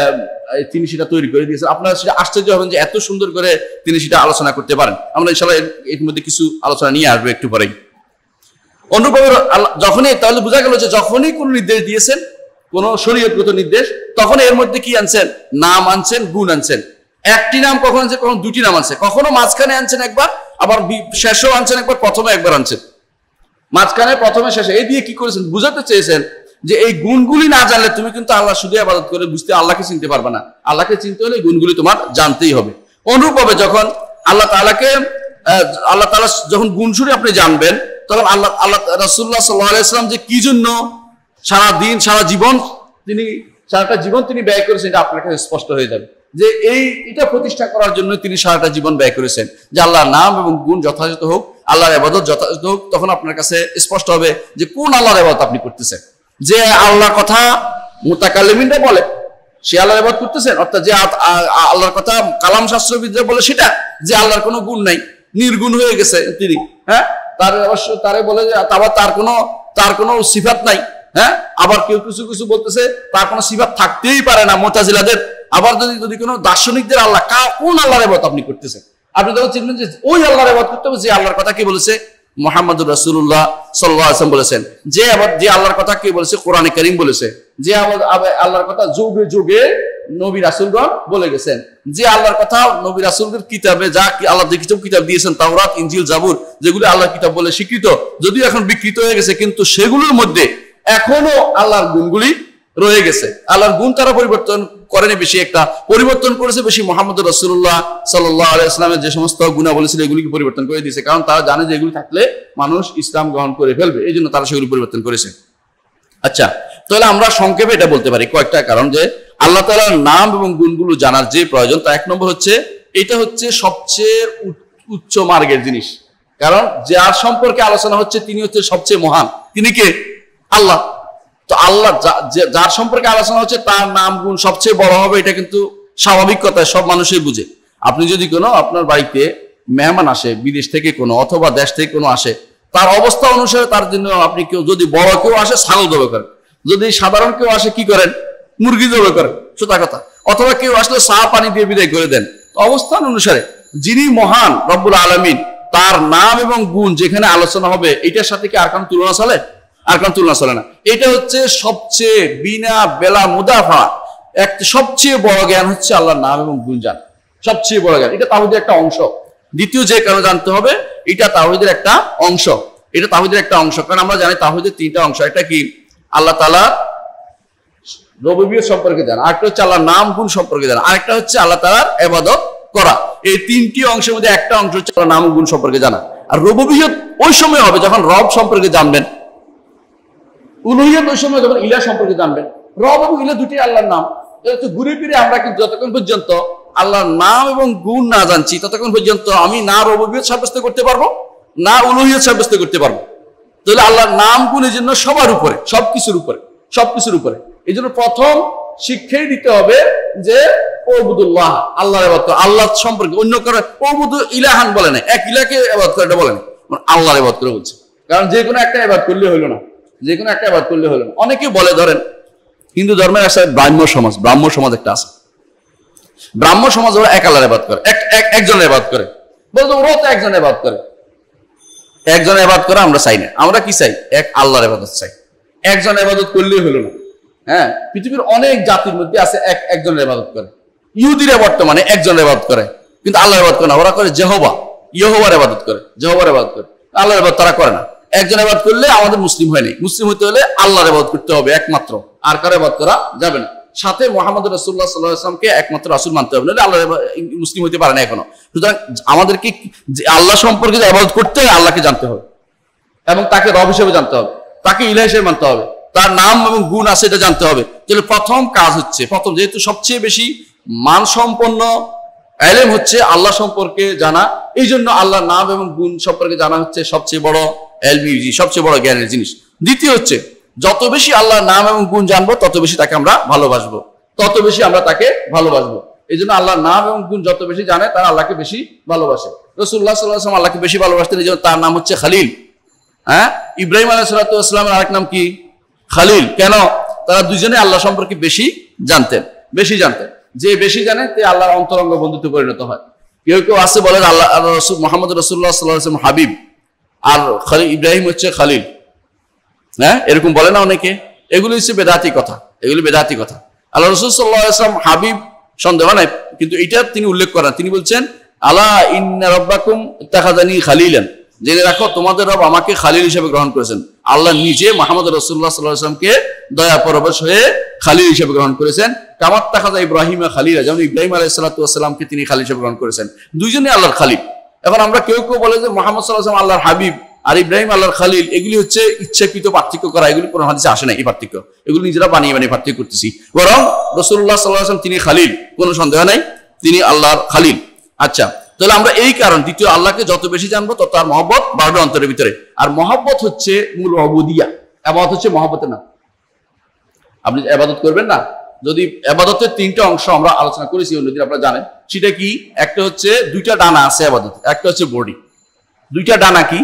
তিনি সেটা তৈরি করে দিয়েছেন। আপনারা সেটা আশ্চর্য হবেন যে এত সুন্দর করে তিনি সেটা আলোচনা করতে পারেন। আমরা ইনশাআল্লাহ এর মধ্যে কিছু আলোচনা নিয়ে আসবো একটু পরেই। অনুরূপভাবে যখনই তাহলে বোঝা গেল যে যখনই কোন নির্দেশ দিয়েছেন, কোন শরীয়তগত নির্দেশ, তখন এর মধ্যে কি আনছেন? নাম আনছেন, গুণ আনছেন। একটি নাম কখন আনছে, কখন দুটি নাম আনছে, কখনো মাঝখানে আনছেন একবার, আবার শেষেও আনছেন একবার, প্রথমে একবার আনছেন, মাঝখানে প্রথমে শেষে। এই দিয়ে কি করেছেন? বুঝাতে চেয়েছেন যে এই গুণগুলি না জানলে তুমি কিন্তু আল্লাহ শুধু ইবাদত করে বুঝতে আল্লাহকে চিনতে পারবে না। আল্লাহকে চিনতে হলে গুণগুলি তোমার জানতেই হবে। অনুরূপভাবে যখন আল্লাহ তাআলাকে আল্লাহ তাআলা যখন গুণ শুনে আপনি জানবেন, তখন আল্লাহ আল্লাহ রাসূলুল্লাহ সাল্লাল্লাহু আলাইহি ওয়াসাল্লাম যে কি জন্য সারা দিন সারা জীবন তিনি সারাটা জীবন তিনি ব্যয় করেছেন, এটা আপনার কাছে স্পষ্ট হয়ে যাবে যে এই এটা প্রতিষ্ঠা করার জন্য তিনি সারাটা জীবন ব্যয় করেছেন। যে আল্লাহর নাম এবং গুণ যথাযথ হোক, আল্লাহর ইবাদত যথাযথ হোক, তখন আপনার কাছে স্পষ্ট হবে যে কোন আল্লাহর ইবাদত আপনি করতেছেন। যে আল্লাহর কথা মুতাকাল্লিমিনরা বলে সে আল্লাহর ইবাদত করতেছেন, অর্থাৎ যে আল্লাহর কথা কালাম শাস্ত্রবিদরা বলে সেটা, যে আল্লাহর কোনো গুণ নাই, নির্গুণ হয়ে গেছে তিনি, হ্যাঁ তার অবশ্য তারে বলে যে আবার তার কোনো তার কোনো সিফাত নাই, হ্যাঁ আবার কেউ কিছু কিছু বলতেছে তার কোনো সিফাত থাকতেই পারে না, মুতাজিলাদের। আবার যদি যদি কোনো দার্শনিকদের আল্লাহ কোন আল্লাহর ইবাদত আপনি করতেছেন, আপনি তখন চিনবেন যে ওই আল্লাহর ইবাদত করতে হবে যে আল্লাহর কথা কি বলেছে মুহাম্মদুর রাসূলুল্লাহ সাল্লাল্লাহু আলাইহি ওয়াসাল্লাম বলেছেন, যে আবার যে আল্লাহর কথা কি বলেছে কোরআনে কারীম বলেছে, যে আল্লাহর কথা যুগে যুগে নবী রাসূলগণ বলে গেছেন, যে আল্লাহর কথা নবী রাসূলদের কিতাবে যা আল্লাহ যে কিতাব কিতাব দিয়েছেন, তাওরাত, ইনজিল, জাবুর, যেগুলো আল্লাহর কিতাব বলে স্বীকৃত, যদিও এখন বিকৃত হয়ে গেছে, কিন্তু সেগুলোর মধ্যে এখনো আল্লাহর গুণগুলি রয়ে গেছে। আল্লাহর গুণ তারা পরিবর্তন করেনি, বেশি একটা পরিবর্তন করেছে বেশি মুহাম্মদুর রাসূলুল্লাহ সাল্লাল্লাহু আলাইহি ওয়াসাল্লামের যে সমস্ত গুণাবলী ছিল এগুলিকে পরিবর্তন করে দিয়েছে, কারণ তারা জানে যে এগুলি থাকলে মানুষ ইসলাম গ্রহণ করে ফেলবে, এই জন্য তারা সেগুলি পরিবর্তন করেছে। আচ্ছা, তাহলে আমরা সংক্ষেপে এটা বলতে পারি কয়েকটা কারণ যে আল্লাহ তাআলার নাম এবং গুণগুলো জানার যে প্রয়োজন, তা এক নম্বর হচ্ছে এটা হচ্ছে সবচেয়ে উচ্চ মার্গের জিনিস, কারণ যার সম্পর্কে আলোচনা হচ্ছে তিনি হচ্ছে সবচেয়ে মহান। তিনি কে? আল্লাহ। তো আল্লাহ যার সম্পর্কে আলোচনা হচ্ছে তার নাম গুণ সবচেয়ে বড় হবে, এটা কিন্তু স্বাভাবিক কথা, সব মানুষই বুঝে। আপনি যদি কোনো আপনার বাড়িতে মেহমান আসে বিদেশ থেকে কোনো অথবা দেশ থেকে কোনো আসে, তার অবস্থা অনুসারে তার জন্য আপনি কেউ যদি বড় কেউ আসে ছাগল জবাই করেন, যদি সাধারণ কেউ আসে কি করেন? মুরগি জবাই করেন, সোজা কথা। অথবা কেউ আসলে চা পানি দিয়ে বিদায় করে দেন। অবস্থান অনুসারে যিনি মহান রব্বুল আলামিন, তার নাম এবং গুণ যেখানে আলোচনা হবে, এটার সাথে কি আর কোন তুলনা চলে? আর কোন তুলনা চলে না। এটা হচ্ছে সবচেয়ে বিনা বেলা মুদাফা এক সবচেয়ে বড় জ্ঞান হচ্ছে আল্লাহর নাম এবং গুণ জানা, সবচেয়ে বড় জ্ঞান। এটা তাওহীদের একটা অংশ। দ্বিতীয় যে কারণে জানতে হবে, এটা তাওহীদের একটা অংশ, এটা তাওহীদের একটা অংশ, কারণ আমরা জানি তাওহীদের তিনটা অংশ। এটা কি? আল্লাহ তাআলা রুবুবিয়ত সম্পর্কে জানা, আরেকটা হচ্ছে আল্লাহর নাম গুণ সম্পর্কে জানা, আরেকটা হচ্ছে আল্লাহ তাআলার ইবাদত করা। এই তিনটি অংশের মধ্যে একটা অংশ হচ্ছে আল্লাহর নাম গুণ সম্পর্কে জানা। আর রুবুবিয়ত ওই সময় হবে যখন রব সম্পর্কে জানবেন, উলুহিয়ত ওই সময় যখন ইলাহ সম্পর্কে জানবেন। রব এবং ইলাহ দুটি আল্লাহর নাম। তো ঘুরে ফিরে আমরা কিন্তু যতক্ষণ পর্যন্ত আল্লাহর নাম এবং গুণ না জানছি, ততক্ষণ পর্যন্ত আমি না রুবুবিয়ত সাব্যস্ত করতে পারবো, না উলুহিয়ত সাব্যস্ত করতে পারবো। তাহলে আল্লাহর নাম গুণের জন্য সবার উপরে, সবকিছুর উপরে, সবকিছুর উপরে। এই জন্য প্রথম শিক্ষাই দিতে হবে যে ওবুদুল্লাহ, আল্লাহর ইবাদত, আল্লাহ সম্পর্কে অন্য কারো ওবুদু ইলাহান বলে না, এক ইলাহকে ইবাদত করে এটা বলে না, আল্লাহর ইবাদত করে বলছে। কারণ যে কোনো একটা ইবাদত করলে হলো না, যে কোনো একটা ইবাদত করলে হলো না। অনেকে বলে, ধরেন হিন্দু ধর্মের আছে ব্রাহ্ম সমাজ, ব্রাহ্ম সমাজ একটা আছে, ব্রাহ্ম সমাজ ওরা এক আল্লাহর ইবাদত করে, এক একজনের ইবাদত করে, বলতো ওরাও তো একজনের ইবাদত করে। একজনের ইবাদত করে আমরা চাই না, আমরা কি চাই? এক আল্লাহর ইবাদত চাই। একজনের ইবাদত করলেই হলো না। হ্যাঁ, পৃথিবীর অনেক জাতির মধ্যে আছে এক একজনের ইবাদত করে। ইহুদিরা বর্তমানে একজনের ইবাদত করে, কিন্তু আল্লাহর ইবাদত করে না। ওরা করে যেহোবা, ইয়েহোবার ইবাদত করে, যেহোবার ইবাদত করে, আল্লাহর ইবাদত তারা করে না। একজন ইবাদত করলে আমাদের মুসলিম হয়নি। মুসলিম হতে হলে আল্লাহর ইবাদত করতে হবে একমাত্র, আর কারো ইবাদত করা যাবে না। সাথে মুহাম্মদ রাসূলুল্লাহ সাল্লাল্লাহু আলাইহি ওয়াসাল্লামকে একমাত্র রাসূল মানতে হবে, নাহলে আল্লাহ মুসলিম হতে পারে না এখনো। সুতরাং আমাদেরকে আল্লাহ সম্পর্কে ইবাদত করতে হয়, আল্লাহকে জানতে হবে এবং তাকে রব হিসেবে জানতে হবে, তাকে ইলাহ হিসেবে মানতে হবে, তার নাম এবং গুণ আছে এটা জানতে হবে। তাহলে প্রথম কাজ হচ্ছে, প্রথম যেহেতু সবচেয়ে বেশি মানসম্পন্ন ইলম হচ্ছে আল্লাহ সম্পর্কে জানা, এই জন্য আল্লাহর নাম এবং গুণ সম্পর্কে জানা হচ্ছে সবচেয়ে বড় ইলমি, সবচেয়ে বড় জ্ঞানের জিনিস। দ্বিতীয় হচ্ছে যত বেশি আল্লাহর নাম এবং গুণ জানবো তত বেশি তাকে আমরা ভালোবাসবো, তত বেশি আমরা তাকে ভালোবাসবো। এই জন্য আল্লাহর নাম এবং গুণ যত বেশি জানে তারা আল্লাহকে বেশি ভালোবাসে। রাসূলুল্লাহ সাল্লাল্লাহু আলাইহি ওয়াসাল্লাম আল্লাহকে বেশি ভালোবাসতেন, এই জন্য তার নাম হচ্ছে খালিল। হ্যাঁ, ইব্রাহিম আলাইহিস সালাতু ওয়াস সালামের আরেক নাম কি? খালিল। কেন? তারা দুজনে আল্লাহ সম্পর্কে বেশি জানতেন, বেশি জানতেন। যে বেশি জানে তে আল্লাহর অন্তরঙ্গ বন্ধুত্বে পরিণত হয়। কেউ কেউ আছে বলেন আল্লাহ রাসূল মুহাম্মদ রাসূলুল্লাহ সাল্লাল্লাহু আলাইহি ওয়াসাল্লাম হাবিব, আর খালিল ইব্রাহিম হচ্ছে খালিল। হ্যাঁ, এরকম বলে না অনেকে। এগুলো হচ্ছে বেদাতি কথা, এগুলো বেদাতি কথা। আল্লাহ রাসূল সাল্লাল্লাহু আলাইহি ওয়াসাল্লাম হাবিব সন্দেহ নাই, কিন্তু এটা তিনি উল্লেখ করেন। তিনি বলছেন আলা ইন্না রাব্বাকুম ইত্তাখাযানি খালিলান, জেনে রাখো তোমাদের রব আমাকে খালিল হিসেবে গ্রহণ করেছেন। আল্লাহ নিজে মুহাম্মদ রাসূলুল্লাহ সাল্লাল্লাহু আলাইহি ওয়াসাল্লামকে দয়া পরবশ হয়ে খালিল হিসেবে গ্রহণ করেছেন। কামাত তাখাযা ইব্রাহিমা খালিলা, যেমন ইব্রাহিম আলাইহিস সালাতু ওয়াস সালামকে তিনি খালিল হিসেবে গ্রহণ করেছেন। দুইজনই আল্লাহর খালিল। এখন আমরা কেউ কেউ বলে যে মুহাম্মদ সাল্লাল্লাহু আলাইহি ওয়াসাল্লাম আল্লাহর হাবিব আর ইব্রাহিম আল্লাহর খালিল, এগুলি হচ্ছে ইচ্ছাকৃত পার্থক্য করা, এগুলি কোন হাদিসে আসে না। এই পার্থক্য এগুলো নিজেরা বানিয়ে বানিয়ে পার্থক্য করতেছি। বরং রাসূলুল্লাহ সাল্লাল্লাহু আলাইহি ওয়াসাল্লাম তিনি খালিল, কোনো সন্দেহ নাই, তিনি আল্লাহর খালিল। আচ্ছা, তাহলে আমরা এই কারণ দ্বিতীয় আল্লাহকে যত বেশি জানবো তত তার মহব্বত বাড়বে অন্তরের ভিতরে। আর মহব্বত হচ্ছে মূল উবুদিয়া, ইবাদত হচ্ছে মহব্বতের নাম। আপনি ইবাদত করবেন না, যদি ইবাদতের তিনটা অংশ আমরা আলোচনা করেছি অন্যদিন, আপনারা জানেন সেটা কি? একটা হচ্ছে দুইটা ডানা আছে ইবাদত, একটা হচ্ছে বডি। দুইটা ডানা কি?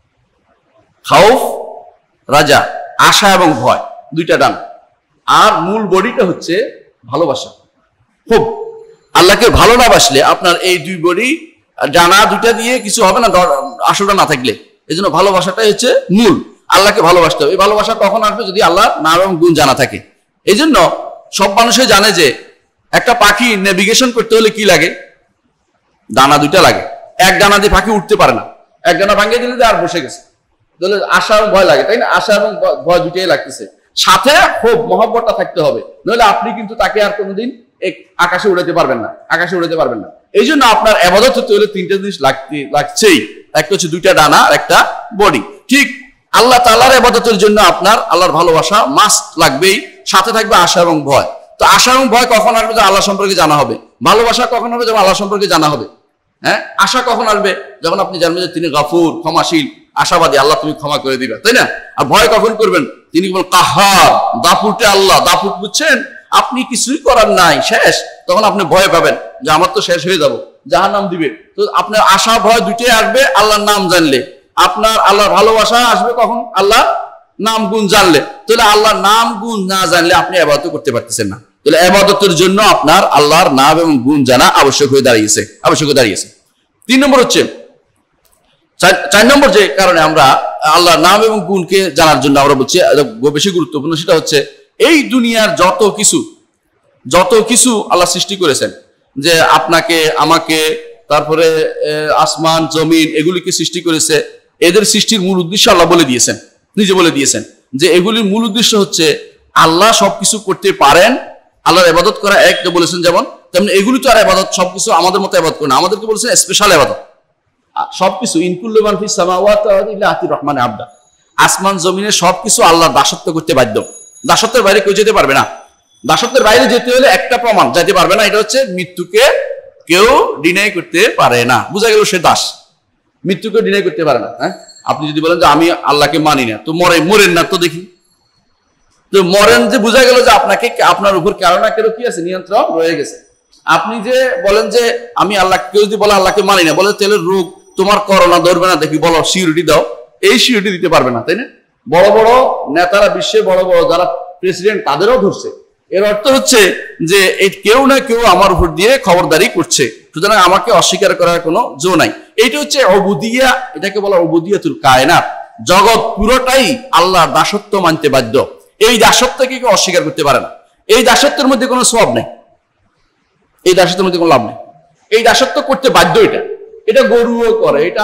খাউফ, রাজা, আশা এবং ভয়, দুইটা ডানা। আর মূল বডিটা হচ্ছে ভালোবাসা, খুব। আল্লাহকে ভালো না বাসলে আপনার এই দুই বডি ডানা দুইটা দিয়ে কিছু হবে না, আসলটা না থাকলে। এই জন্য ভালোবাসাটাই হচ্ছে মূল। আল্লাহকে ভালোবাসতে হবে। এই ভালোবাসা কখন আসবে? যদি আল্লাহর নাম এবং গুণ জানা থাকে। এই জন্য সব মানুষই জানে যে একটা পাখি নেভিগেশন করতে হলে কি লাগে? ডানা দুইটা লাগে। এক ডানা দিয়ে পাখি উঠতে পারে না, এক ডানা ভাঙিয়ে দিলে আর বসে গেছে। তাহলে আশা এবং ভয় লাগে, তাই না? আশা এবং ভয় দুইটাই লাগতেছে, সাথে খুব মহব্বতটা থাকতে হবে, নইলে আপনি কিন্তু তাকে আর কোনোদিন আকাশে উড়াতে পারবেন না, আকাশে উড়াতে পারবেন না। এই জন্য আপনার ইবাদত হতে হলে তিনটা জিনিস লাগতে লাগছেই। একটা হচ্ছে দুইটা ডানা আর একটা বডি। ঠিক আল্লাহ তাআলার ইবাদতের জন্য আপনার আল্লাহর ভালোবাসা মাস্ট লাগবেই, সাথে থাকবে আশা এবং ভয়। তো আশা এবং ভয় কখন আসবে? যখন আল্লাহ সম্পর্কে জানা হবে। ভালোবাসা কখন হবে? যখন আল্লাহ সম্পর্কে জানা হবে। হ্যাঁ, আশা কখন আসবে? যখন আপনি জানবেন যে তিনি গফুর, ক্ষমাশীল, আশাবাদী, আল্লাহ তুমি ক্ষমা করে দিবে, তাই না? আর ভয় কখন করবেন? তিনি বলেন কাহার, দাপুটে আল্লাহ। দাপুট বুঝছেন? আপনি কিছুই করার নাই, শেষ। তখন আপনি ভয় পাবেন যে আমার তো শেষ হয়ে যাব, জাহান্নাম দিবে। তো আপনার আশা ভয় দুইটাই আসবে আল্লাহর নাম জানলে। আপনার আল্লাহর ভালোবাসা আসবে কখন? আল্লাহ নাম গুণ জানলে। তাহলে আল্লাহর নাম গুণ না জানলে আপনি ইবাদত করতে পারতেছেন না। তাহলে ইবাদতের জন্য আপনার আল্লাহর নাম এবং গুণ জানা আবশ্যক হয়ে দাঁড়িয়েছে, আবশ্যক হয়ে দাঁড়িয়েছে। তিন নম্বর হচ্ছে, চার নম্বর যে কারণে আমরা আল্লাহর নাম এবং গুণকে জানার জন্য আমরা বলছি বেশি গুরুত্বপূর্ণ, সেটা হচ্ছে এই দুনিয়ার যত কিছু যত কিছু আল্লাহ সৃষ্টি করেছেন, যে আপনাকে আমাকে, তারপরে আসমান জমিন এগুলিকে সৃষ্টি করেছে, এদের সৃষ্টির মূল উদ্দেশ্য আল্লাহ বলে দিয়েছেন, নিজে বলে দিয়েছেন যে এগুলির মূল উদ্দেশ্য হচ্ছে আল্লাহ সবকিছু করতে পারেন, আল্লাহর ইবাদত করা এক বলেছেন। যেমন তেমনি এগুলি তো আর ইবাদত সবকিছু আমাদের মতো ইবাদত করে না, আমাদেরকে বলেছেন স্পেশাল ইবাদত। সবকিছু ইনকুল্লু মান ফিস সামাওয়াতি ওয়াল আরদি ইল্লা আতির রহমানে আবদা, আসমান জমিনে সবকিছু আল্লাহর দাসত্ব করতে বাধ্য। দাসত্বের বাইরে কেউ যেতে পারবে না। দাসত্বের বাইরে যেতে হলে একটা প্রমাণ, যেতে পারবে না, এটা হচ্ছে মৃত্যুকে কেউ ডিনাই করতে পারে না। বুঝা গেল সে দাস, মৃত্যুকে ডিনাই করতে পারে না। হ্যাঁ, আপনি যদি বলেন যে আমি আল্লাহকে মানি না, তো মরে মরেন না তো দেখি, তো মরেন যে বোঝা গেল যে আপনাকে আপনার উপর কারো না কেউ কি আছে, নিয়ন্ত্রণ রয়ে গেছে। আপনি যে বলেন যে আমি আল্লাহ, কেউ যদি বলে আল্লাহকে মানি না, বলে তাহলে রোগ তোমার করোনা ধরবে না দেখি, বলো সিউরিটি দাও, এই সিউরিটি দিতে পারবে না, তাই না? বড় বড় নেতারা, বিশ্বে বড় বড় যারা প্রেসিডেন্ট, তাদেরও ধরছে। এর অর্থ হচ্ছে যে এই কেউ না কেউ আমার উপর দিয়ে খবরদারি করছে, সুতরাং আমাকে অস্বীকার করার কোনো জো নাই। এইটা হচ্ছে উবুদিয়া, এটাকে বলা উবুদিয়াতুল কায়নাত। জগৎ পুরোটাই আল্লাহর দাসত্ব মানতে বাধ্য। এই দাসত্বকে কেউ অস্বীকার করতে পারে না। এই দাসত্বের মধ্যে কোনো সওয়াব নেই, এই দাসত্বের মধ্যে কোনো লাভ নেই। এই দাসত্ব করতে বাধ্য। এটা এটা গরুও করে, এটা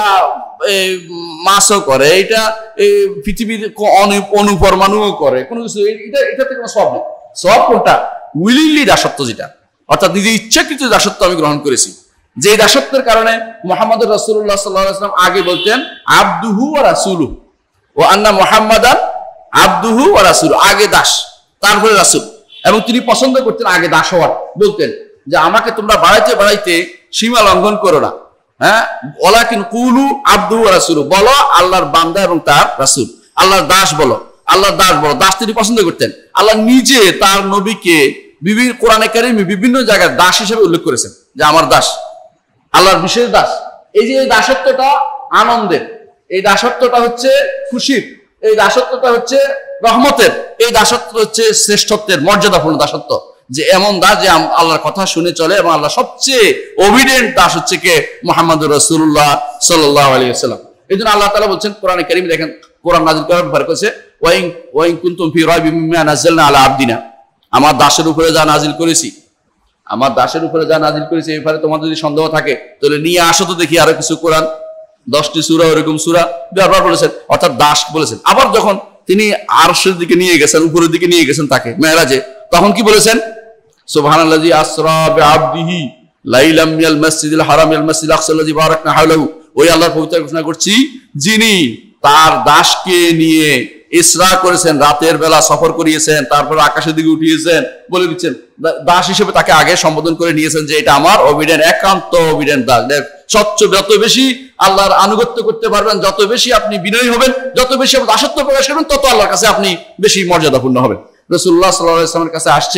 মাছও করে, এটা পৃথিবীর অনুপরমাণুও করে, কোনো কিছু এটা এটাতে কোনো সওয়াব নেই। সওয়াব কোনটা? উইলিংলি দাসত্ব, যেটা অর্থাৎ নিজে ইচ্ছাকৃত দাসত্ব আমি গ্রহণ করেছি। যে দাসত্বের কারণে মুহাম্মদ রাসূলুল্লাহ সাল্লাল্লাহু আলাইহি ওয়াসাল্লাম আগে বলতেন আবদুহু ওয়া রাসূলুহু, ওয়া আন্না মুহাম্মাদান আবদুহু ওয়া রাসূলুহু, আগে দাস তারপরে রাসূল। এবং তিনি পছন্দ করতেন আগে দাস হওয়ার, বলতেন যে আমাকে তোমরা বাড়াইতে বাড়াইতে সীমা লঙ্ঘন করো না। হ্যাঁ, ওয়ালাকিন কুলু আব্দু ওয়া রাসূলু, বলো আল্লাহর বান্দা এবং তার রাসূল। আল্লাহর দাস বলো, আল্লাহর দাস বলো। দাস তিনি পছন্দ করতেন। আল্লাহ নিজে তার নবীকে বিভিন্ন কোরআনে কারিমে বিভিন্ন জায়গায় দাস হিসেবে উল্লেখ করেছেন, যে আমার দাস, আল্লাহর বিশেষ দাস। এই যে এই দাসত্বটা আনন্দের, এই দাসত্বটা হচ্ছে খুশির, এই দাসত্বটা হচ্ছে রহমতের, এই দাসত্ব হচ্ছে শ্রেষ্ঠত্বের মর্যাদাপূর্ণ দাসত্ব, যে এমন দাস যে আল্লাহর কথা শুনে চলে। এবং আল্লাহ সবচেয়ে ওবিডেন্ট দাস হচ্ছে কে? মুহাম্মদুর রাসূলুল্লাহ সাল্লাল্লাহু আলাইহি ওয়াসাল্লাম। এই জন্য আল্লাহ তাআলা বলছেন কোরআনে কারিমে, দেখেন কোরআন নাযিল করার ব্যাপারে কইছে ওয়াইন ওয়াইন কুনতুম ফি রাইবিম মিম্মা নাযালনা আলা আবদিনা, আমার দাসের উপরে যা নাযিল করেছি, আমার দাসের উপরে যা নাযিল করেছি এই ব্যাপারে তোমার যদি সন্দেহ থাকে তাহলে নিয়ে আসো তো দেখি আরো কিছু কোরআন, দশটি সূরা এরকম সূরা ব্যবহার বলেছেন, অর্থাৎ দাস বলেছেন। আবার যখন তিনি আরশের দিকে নিয়ে গেছেন, উপরের দিকে নিয়ে গেছেন তাকে মেরাজে, তখন কি বলেছেন? সুবহানাল্লাযী আসরা বিআবদিহি লাইলাম মিনাল মাসজিদিল হারাম ইলাল মাসজিদিল আকসাল্লাযী বারাকনা হাওলাহু, ওই আল্লাহর পবিত্র ঘোষণা করছি যিনি তার দাসকে নিয়ে ইসরা করেছেন, রাতের বেলা সফর করিয়েছেন, তারপর আকাশের দিকে উঠিয়েছেন, বলে দিচ্ছেন দাস হিসেবে তাকে আগে সম্বোধন করে নিয়েছেন যে এটা আমার অবিডেন্ট, একান্ত অবিডেন্ট দাস। স্বচ্ছ, যত বেশি আল্লাহর আনুগত্য করতে পারবেন, যত বেশি আপনি বিনয়ী হবেন, যত বেশি দাসত্ব প্রকাশ করবেন, তত আল্লাহর কাছে আপনি বেশি মর্যাদাপূর্ণ হবেন। রাসূলুল্লাহ সাল্লাল্লাহু আলাইহি ওয়াসাল্লামের কাছে আসছে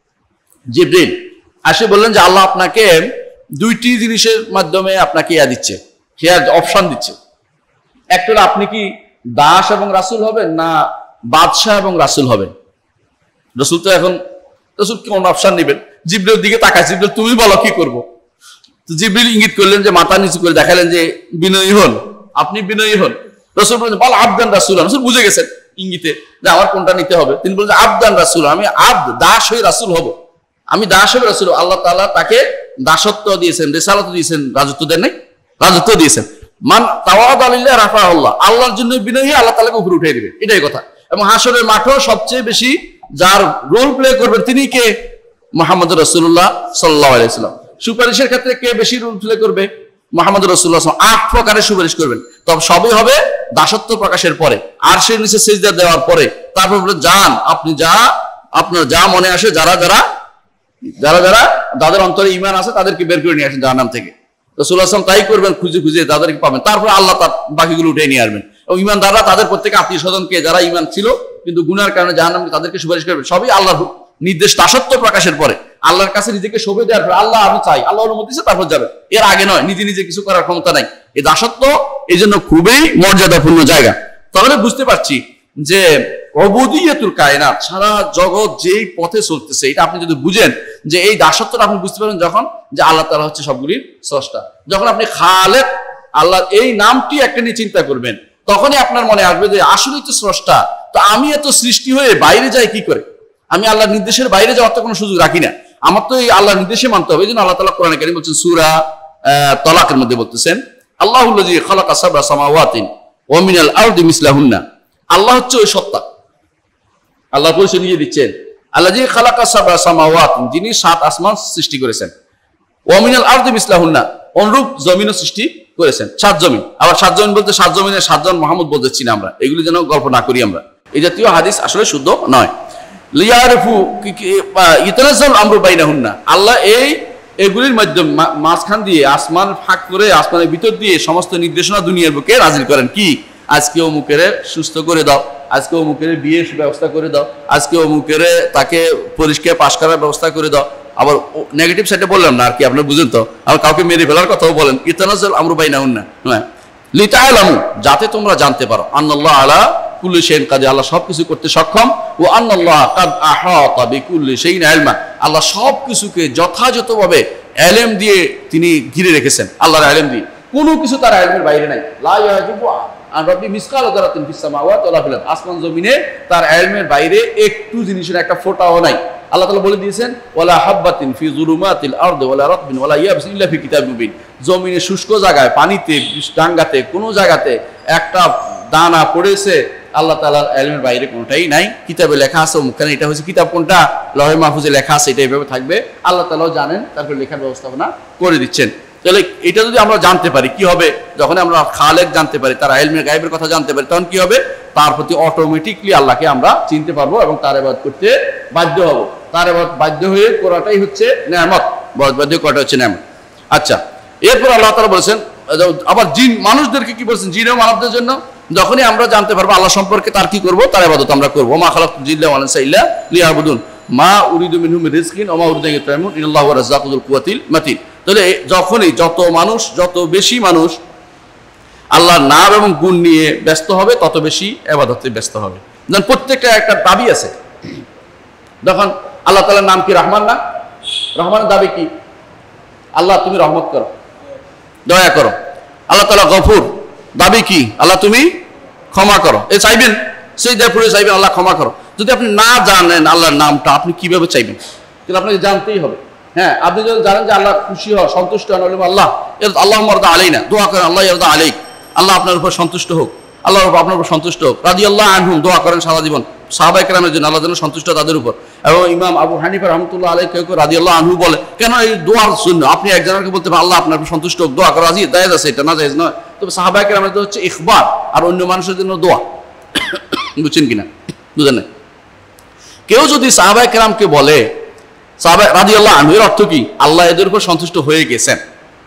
জিবরিল, আসে বললেন যে আল্লাহ আপনাকে দুইটি জিনিসের মাধ্যমে আপনাকে ইয়া দিচ্ছে, হেয়ার অপশন দিচ্ছে। একটা হলো আপনি কি দাস এবং রাসূল হবেন, না বাদশাহ এবং রাসূল হবেন। রাসূল তো এখন রাসূল কোন অপশন নেবেন? জিবরিলের দিকে তাকায়, জিবরিল তুমি বলো কি করব? তো জিবরিল ইঙ্গিত করলেন, যে মাথা নিচু করে দেখালেন যে বিনয়ী হন, আপনি বিনয়ী হন। রাসূল বলেন বল আবদান রাসূল, রাসূল বুঝে গেছেন ইঙ্গিতে যে আমার কোনটা নিতে হবে। তিনি বলেন আবদান রাসূল, আমি আবদ দাস হয়ে রাসূল হব, আমি দাস হয়ে রাসূল। আল্লাহ তাআলা তাকে দাসত্ব দিয়েছেন, রিসালাত দিয়েছেন, রাজত্ব দেন নাই, রাজত্ব দিয়েছেন। মান তাওয়াদা লিল্লাহ রাফাহুল্লাহ, আল্লাহর জন্য বিনয়ী আল্লাহ তাআলাকে উপরে উঠিয়ে দিবেন, এটাই কথা। এবং হাসরের মাঠেও সবচেয়ে বেশি যার রোল প্লে করবেন তিনি কে? মুহাম্মদুর রাসূলুল্লাহ সাল্লাল্লাহু আলাইহি ওয়াসাল্লাম। সুপারিশের ক্ষেত্রে কে বেশি রোল প্লে করবে? মুহাম্মদুর রাসূলুল্লাহ সাল্লাল্লাহু আলাইহি ওয়াসাল্লাম। আট প্রকারের সুপারিশ করবেন, তবে সবই হবে দাসত্ব প্রকাশের পরে, আর সে নিচে সিজদা দেওয়ার পরে। তারপর বলে যান আপনি যা আপনার যা মনে আসে, যারা যারা যারা যারা যাদের অন্তরে ঈমান আছে তাদেরকে বের করে নিয়ে আসেন জাহান্নাম থেকে। রাসূলুল্লাহ সাল্লাল্লাহু আলাইহি ওয়াসাল্লাম তাই করবেন, খুঁজে খুঁজে তাদেরকে পাবেন, তারপর আল্লাহ তার বাকিগুলো উঠে নিয়ে আসবেন। এবং ঈমানদাররা তাদের প্রত্যেকে আত্মীয় স্বজনকে, যারা ঈমান ছিল কিন্তু গুনার কারণে জাহান্নামে, তাদেরকে সুপারিশ করবেন। সবই আল্লাহর নির্দেশ, দাসত্ব প্রকাশের পরে, আল্লাহর কাছে নিজেকে সঁপে দেওয়ার পরে, আল্লাহ আমি চাই, আল্লাহ অনুমতি দিয়েছে তারপর যাবে, এর আগে নয়। নিজে নিজে কিছু করার ক্ষমতা নাই। এই দাসত্ব এই জন্য খুবই মর্যাদাপূর্ণ জায়গা। তাহলে বুঝতে পারছি যে অবুদিয়াতুল কায়নাত, সারা জগৎ যেই পথে চলতেছে, এটা আপনি যদি বুঝেন যে এই দাসত্বটা আপনি বুঝতে পারেন যখন, যে আল্লাহ তাআলা হচ্ছে সবগুলির স্রষ্টা। যখন আপনি খালেক আল্লাহ এই নামটি একটা নিয়ে চিন্তা করবেন, তখনই আপনার মনে আসবে যে আসলেই তো স্রষ্টা, তো আমি এত সৃষ্টি হয়ে বাইরে যাই কি করে? আমি আল্লাহর নির্দেশের বাইরে যাওয়ার তো কোনো সুযোগ রাখি না, আমার তো এই আল্লাহর নির্দেশে মানতে হবে। এই জন্য আল্লাহ তাআলা কোরআনে কারীম বলছেন, সূরা তালাকের মধ্যে বলতেছেন, আল্লাহুল্লাযী খালাকা সাবআ সামাওয়াতিন ওয়া মিনাল আরদি মিসলাহুন্না, আল্লাহ হচ্ছে ওই সত্তা। আল্লাহ পরিচয় দিয়ে দিচ্ছেন, আল্লাযী খালাকা সাবআ সামাওয়াতিন, যিনি সাত আসমান সৃষ্টি করেছেন, ওয়া মিনাল আরদি মিসলাহুন্না, অনুরূপ জমিনও সৃষ্টি করেছেন, সাত জমিন। আবার সাত জমিন বলতে সাত জমিনের সাতজন মোহাম্মদ বলতেছি না আমরা, এগুলি যেন গল্প না করি আমরা, এই জাতীয় হাদিস আসলে শুদ্ধ নয়। লিয়ারিফু ইতানাজ্জাল আমরু বাইনাহুন্না, আল্লাহ এই এগুলির মাধ্যমে মাঝখান দিয়ে আসমান ফাঁক করে, আসমানের ভিতর দিয়ে সমস্ত নির্দেশনা দুনিয়ার বুকে নাজিল করেন। কি? আজকে অমুকের সুস্থ করে দাও, আজকে অমুকের বিয়ের ব্যবস্থা করে দাও, আজকে অমুকের তাকে পরীক্ষায় পাশ করার ব্যবস্থা করে দাও। আবার নেগেটিভ সাইডে বললাম না আর কি, আপনারা বুঝেন তো, আবার কাউকে মেরে ফেলার কথাও বলেন। ইতানাজ্জাল আমরু বাইনাহুন্না, হ্যাঁ, লিতাআলামু, যাতে তোমরা জানতে পারো, আন্নাল্লাহ আলা কুল্লি শাইইন কাদির, আল্লাহ সবকিছু করতে সক্ষম। ও আন্নাল্লাহ কাদ আহাতা বিকুল্লি শাইইন ইলমা, আল্লাহ সবকিছুকে যথাযথভাবে ইলম দিয়ে তিনি ঘিরে রেখেছেন। আল্লাহর ইলম দিয়ে কোনো কিছু তার ইলমের বাইরে নাই। লা ইয়াজিবু আন রাব্বি মিসকাল যারাতিন ফিস সামাওয়াতি ওয়া ফিল আরদ, আসমান জমিনে তার ইলমের বাইরে একটু জিনিসের একটা ফোঁটাও নাই। আল্লাহ তাআলা বলে দিয়েছেন, ওয়ালা হাববাতিন ফি যুলুমাতিল আরদি ওয়ালা রাতবিন ওয়ালা ইয়াবসিন ইল্লা ফি কিতাবিন মুবিন, জমিনে শুষ্ক জায়গায়, পানিতে, ডাঙ্গাতে, কোনো জায়গাতে একটা দানা পড়েছে, আল্লাহ তাআলার ইলমের বাইরে কোনটাই নাই। কিতাবে লেখা আছে মুখানে, এটা হচ্ছে কিতাব কোনটা, লৌহে মাহফুজে লেখা আছে, এটা এইভাবে থাকবে, আল্লাহ তাআলাও জানেন, তারপর লেখার ব্যবস্থাপনা করে দিচ্ছেন। তাহলে এটা যদি আমরা জানতে পারি কি হবে, যখন আমরা খালেক জানতে পারি, তার ইলমের গায়বের কথা জানতে পারি, তখন কি হবে? তার প্রতি অটোমেটিকলি আল্লাহকে আমরা চিনতে পারবো এবং তার ইবাদত করতে বাধ্য হব। তার ইবাদত বাধ্য হয়ে করাটাই হচ্ছে নেয়ামত, বাধ্য করাটা হচ্ছে নেয়ামত। আচ্ছা, এরপর আল্লাহ তাআলা বলেছেন আবার জিন মানুষদেরকে কি বলছেন, জিন ও মানবদের জন্য যখনই আমরা জানতে পারবো আল্লাহ সম্পর্কে তার কি করব, তার ইবাদত আমরা করব। মা খালাকতুল জিন্না ওয়াল ইনসা ইল্লা লিয়াবুদুন মা উরিদু মিনহুম মির রিজকিন ওয়া মা উরিদু আন ইউতঈমুন ইন্নাল্লাহু হুয়ার রাজ্জাকুল যুল কুওয়াতিল মাতিন। তাহলে যখনই যত মানুষ যত বেশি মানুষ আল্লাহর নাম এবং গুণ নিয়ে ব্যস্ত হবে তত বেশি ইবাদতে ব্যস্ত হবে। যেমন প্রত্যেকটা একটা দাবি আছে। দেখুন আল্লাহ তাআলার নাম কি রহমান না? রহমানের দাবি কি? আল্লাহ তুমি রহমত করো, দয়া করো। আল্লাহ তাআলা গফুর, দাবি কি? আল্লাহ তুমি ক্ষমা করো। এ চাইবেন, সেই দেপুরে চাইবেন আল্লাহ ক্ষমা করো। যদি আপনি না জানেন আল্লাহর নামটা আপনি কিভাবে চাইবেন? কিন্তু আপনাকে জানতেই হবে। হ্যাঁ, আপনি যদি জানেন যে আল্লাহ খুশি হন, সন্তুষ্ট হন, আল্লাহ আল্লাহ মারদা আলাইনা, দোয়া করেন আল্লাহ ইয়ারদা আলাইক, আল্লাহ আপনার উপর সন্তুষ্ট হোক, আল্লাহর উপর আপনার উপর সন্তুষ্ট হোক। রাদিয়াল্লাহু আনহুম, দোয়া করেন সারা জীবন সাহাবায়ে কেরামের জন্য আল্লাহ যেন সন্তুষ্ট তাদের উপর। এবং ইমাম আবু হানিফা রাহমাতুল্লাহ আলাইহি কেউ কেউ রাদিয়াল্লাহু আনহু বলে, কেন এই দোয়ার জন্য আপনি একজনকে বলতে পারেন আল্লাহ আপনার উপর সন্তুষ্ট হোক, দোয়া করা রাজি জায়েজ আছে, এটা না জায়েজ নয়। তবে সাহাবায়ে কেরামের জন্য হচ্ছে ইখবার, আর অন্য মানুষের জন্য দোয়া। বুঝছেন কিনা? বুঝেন না? কেউ যদি সাহাবায়ে কেরামকে বলে সাহাবা রাদিয়াল্লাহু আনহু, এর অর্থ কি? আল্লাহ এদের উপর সন্তুষ্ট হয়ে গেছেন,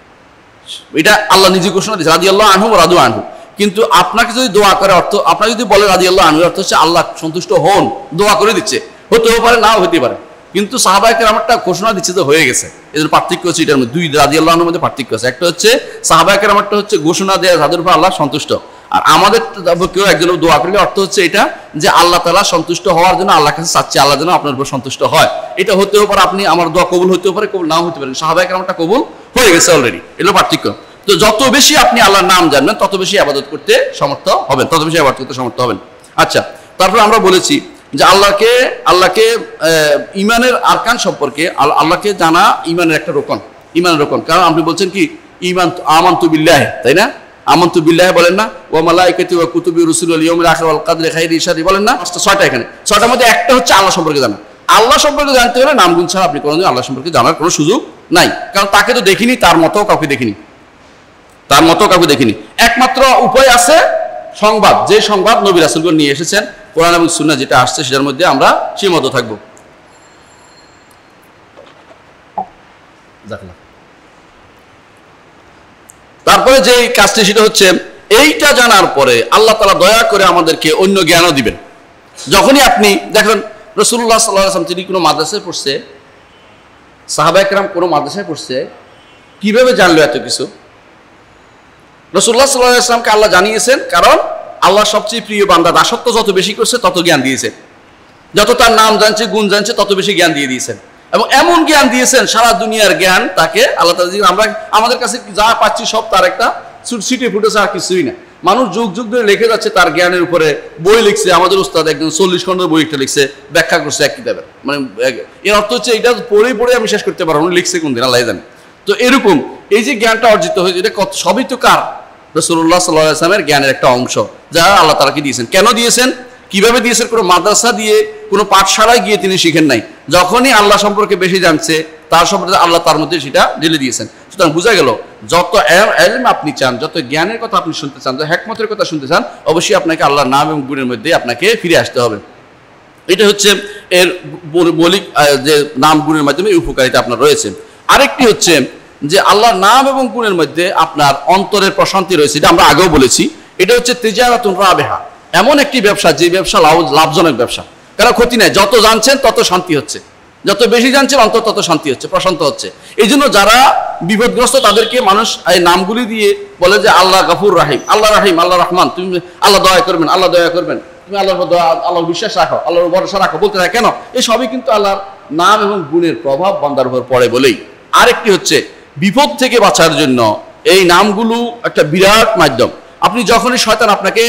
এটা আল্লাহ নিজে ঘোষণা দিয়েছে রাদিয়াল্লাহু আনহু ওয়া রাদু আনহু। কিন্তু আপনাকে যদি দোয়া করে অর্থ, আপনাকে যদি বলে রাদিয়াল্লাহু আনহু, অর্থ হচ্ছে আল্লাহ সন্তুষ্ট হন, দোয়া করে দিচ্ছে। হতেও পারে নাও হতে পারে, কিন্তু সাহাবায়ে কেরামটা ঘোষণা দিচ্ছে তো হয়ে গেছে। এদের পার্থক্য হচ্ছে এটার মধ্যে, দুই রাদিয়াল্লাহু আনহুর মধ্যে পার্থক্য আছে। একটা হচ্ছে সাহাবায়ে কেরামটা হচ্ছে ঘোষণা দেয়া যাদের উপর আল্লাহ সন্তুষ্ট, আর আমাদের কেউ একজন দোয়া করলে অর্থ হচ্ছে এটা যে আল্লাহ তাআলা সন্তুষ্ট হওয়ার জন্য আল্লাহর কাছে চাচ্ছি আল্লাহ যেন আপনার উপর সন্তুষ্ট হয়। এটা হতেও পারে আপনি আমার দোয়া কবুল হতেও পারে, কবুল নাও হতে পারে। সাহাবায়ে কেরামটা কবুল হয়ে গেছে অলরেডি, এগুলো পার্থক্য। তো যত বেশি আপনি আল্লাহর নাম জানবেন তত বেশি ইবাদত করতে সমর্থ হবেন, তত বেশি ইবাদত করতে সমর্থ হবেন। আচ্ছা, তারপর আমরা বলেছি যে আল্লাহকে আল্লাহকে ইমানের আরকান সম্পর্কে, আল্লাহকে জানা ইমানের একটা রোকন, ইমানের রোকন। কারণ আপনি বলছেন কি ইমান আমানতু বিল্লাহি, তাই না? আমানতু বিল্লাহি বলেন না, ওয়া মালাইকাতি ওয়া কুতুবি রুসুলি ওয়াল ইয়াউমিল আখির ওয়াল কদরি খাইরি শাররি বলেন না? পাঁচটা ছয়টা, এখানে ছয়টার মধ্যে একটা হচ্ছে আল্লাহ সম্পর্কে জানা। আল্লাহ সম্পর্কে জানতে হলে নামগুণ ছাড়া আপনি কোনোদিন আল্লাহ সম্পর্কে জানার কোনো সুযোগ নাই, কারণ তাকে তো দেখিনি, তার মতো কাউকে দেখিনি, তার মতো কাউকে দেখিনি। একমাত্র উপায় আছে সংবাদ, যে সংবাদ নবী রাসূলগণ নিয়ে এসেছেন, কোরআন এবং সুন্নাহ যেটা আসছে সেটার মধ্যে আমরা সীমাবদ্ধ থাকবো। তারপরে যে কাজটি সেটা হচ্ছে এইটা জানার পরে আল্লাহ তাআলা দয়া করে আমাদেরকে অন্য জ্ঞানও দিবেন। যখনই আপনি দেখেন রাসূলুল্লাহ সাল্লাল্লাহু আলাইহি ওয়াসাল্লাম তিনি কোনো মাদ্রাসায় পড়ছে, সাহাবায়ে কেরাম কোনো মাদ্রাসায় পড়ছে, কিভাবে জানলো এত কিছু? রাসূলুল্লাহ সাল্লাল্লাহু আলাইহি ওয়াসাল্লামকে আল্লাহ জানিয়েছেন, কারণ আল্লাহ সবচেয়ে প্রিয় বান্দা, দাসত্ব যত বেশি করছে তত জ্ঞান দিয়েছেন, যত তার নাম জানছে গুণ জানছে তত বেশি জ্ঞান দিয়ে দিয়েছেন। এবং এমন জ্ঞান দিয়েছেন সারা দুনিয়ার জ্ঞান তাকে আল্লাহ তাআলা, আমরা আমাদের কাছে যা পাচ্ছি সব তার একটা সিটে ফুটেছে, আর কিছুই না। মানুষ যুগ যুগ ধরে লিখে যাচ্ছে তার জ্ঞানের উপরে, বই লিখছে। আমাদের উস্তাদ একদম চল্লিশ খন্ডের বই একটা লিখছে, ব্যাখ্যা করছে এক কিতাবের, মানে এর অর্থ হচ্ছে এটা পড়ে পড়ে আমি শেষ করতে পারবো, লিখছে কোন দিন আল্লাহ জানে। তো এরকম এই যে জ্ঞানটা অর্জিত হয়েছে, এটা কত সবই তো কার? রাসূলুল্লাহ সাল্লাল্লাহু আলাইহি ওয়াসাল্লামের জ্ঞানের একটা অংশ, যা আল্লাহ তাআলাকে দিয়েছেন। কেন দিয়েছেন, কিভাবে দিয়েছেন? কোনো মাদ্রাসা দিয়ে, কোনো পাঠশালায় গিয়ে তিনি শিখেন নাই। যখনই আল্লাহ সম্পর্কে বেশি জানছে তার সম্পর্কে আল্লাহ তার মধ্যে সেটা ঢেলে দিয়েছেন। সুতরাং বোঝা গেল যত ইলম আপনি চান, যত জ্ঞানের কথা আপনি শুনতে চান, যত হিকমতের কথা শুনতে চান, অবশ্যই আপনাকে আল্লাহর নাম এবং গুণের মধ্যে আপনাকে ফিরে আসতে হবে। এটা হচ্ছে এর মৌলিক যে নাম গুণের মাধ্যমে এই উপকারিতা আপনার রয়েছে। আরেকটি হচ্ছে যে আল্লাহর নাম এবং গুণের মধ্যে আপনার অন্তরের প্রশান্তি রয়েছে, এটা আমরা আগেও বলেছি। এটা হচ্ছে তিজারাতুন রাবিহা, এমন একটি ব্যবসা যে ব্যবসা লাভজনক ব্যবসা, কারণ ক্ষতি নাই। যত জানছেন তত শান্তি হচ্ছে, যত বেশি জানছেন অন্তর তত শান্তি হচ্ছে, প্রশান্ত হচ্ছে। এই জন্য যারা বিপদগ্রস্ত তাদেরকে মানুষ এই নামগুলি দিয়ে বলে যে আল্লাহ গফুর রাহিম, আল্লাহ রাহিম, আল্লাহ রহমান, তুমি আল্লাহ দয়া করবেন, আল্লাহ দয়া করবেন, তুমি আল্লাহর দয়া, আল্লাহর বিশ্বাস রাখো, আল্লাহর ভরসা রাখো বলতে থাকে। কেন? এই সবই কিন্তু আল্লাহর নাম এবং গুণের প্রভাব বান্দার উপর পড়ে বলেই। আরেকটি হচ্ছে বিপদ থেকে বাঁচার জন্য এই নামগুলো একটা বিরাট মাধ্যম। আপনি যখনই শয়তান আপনাকে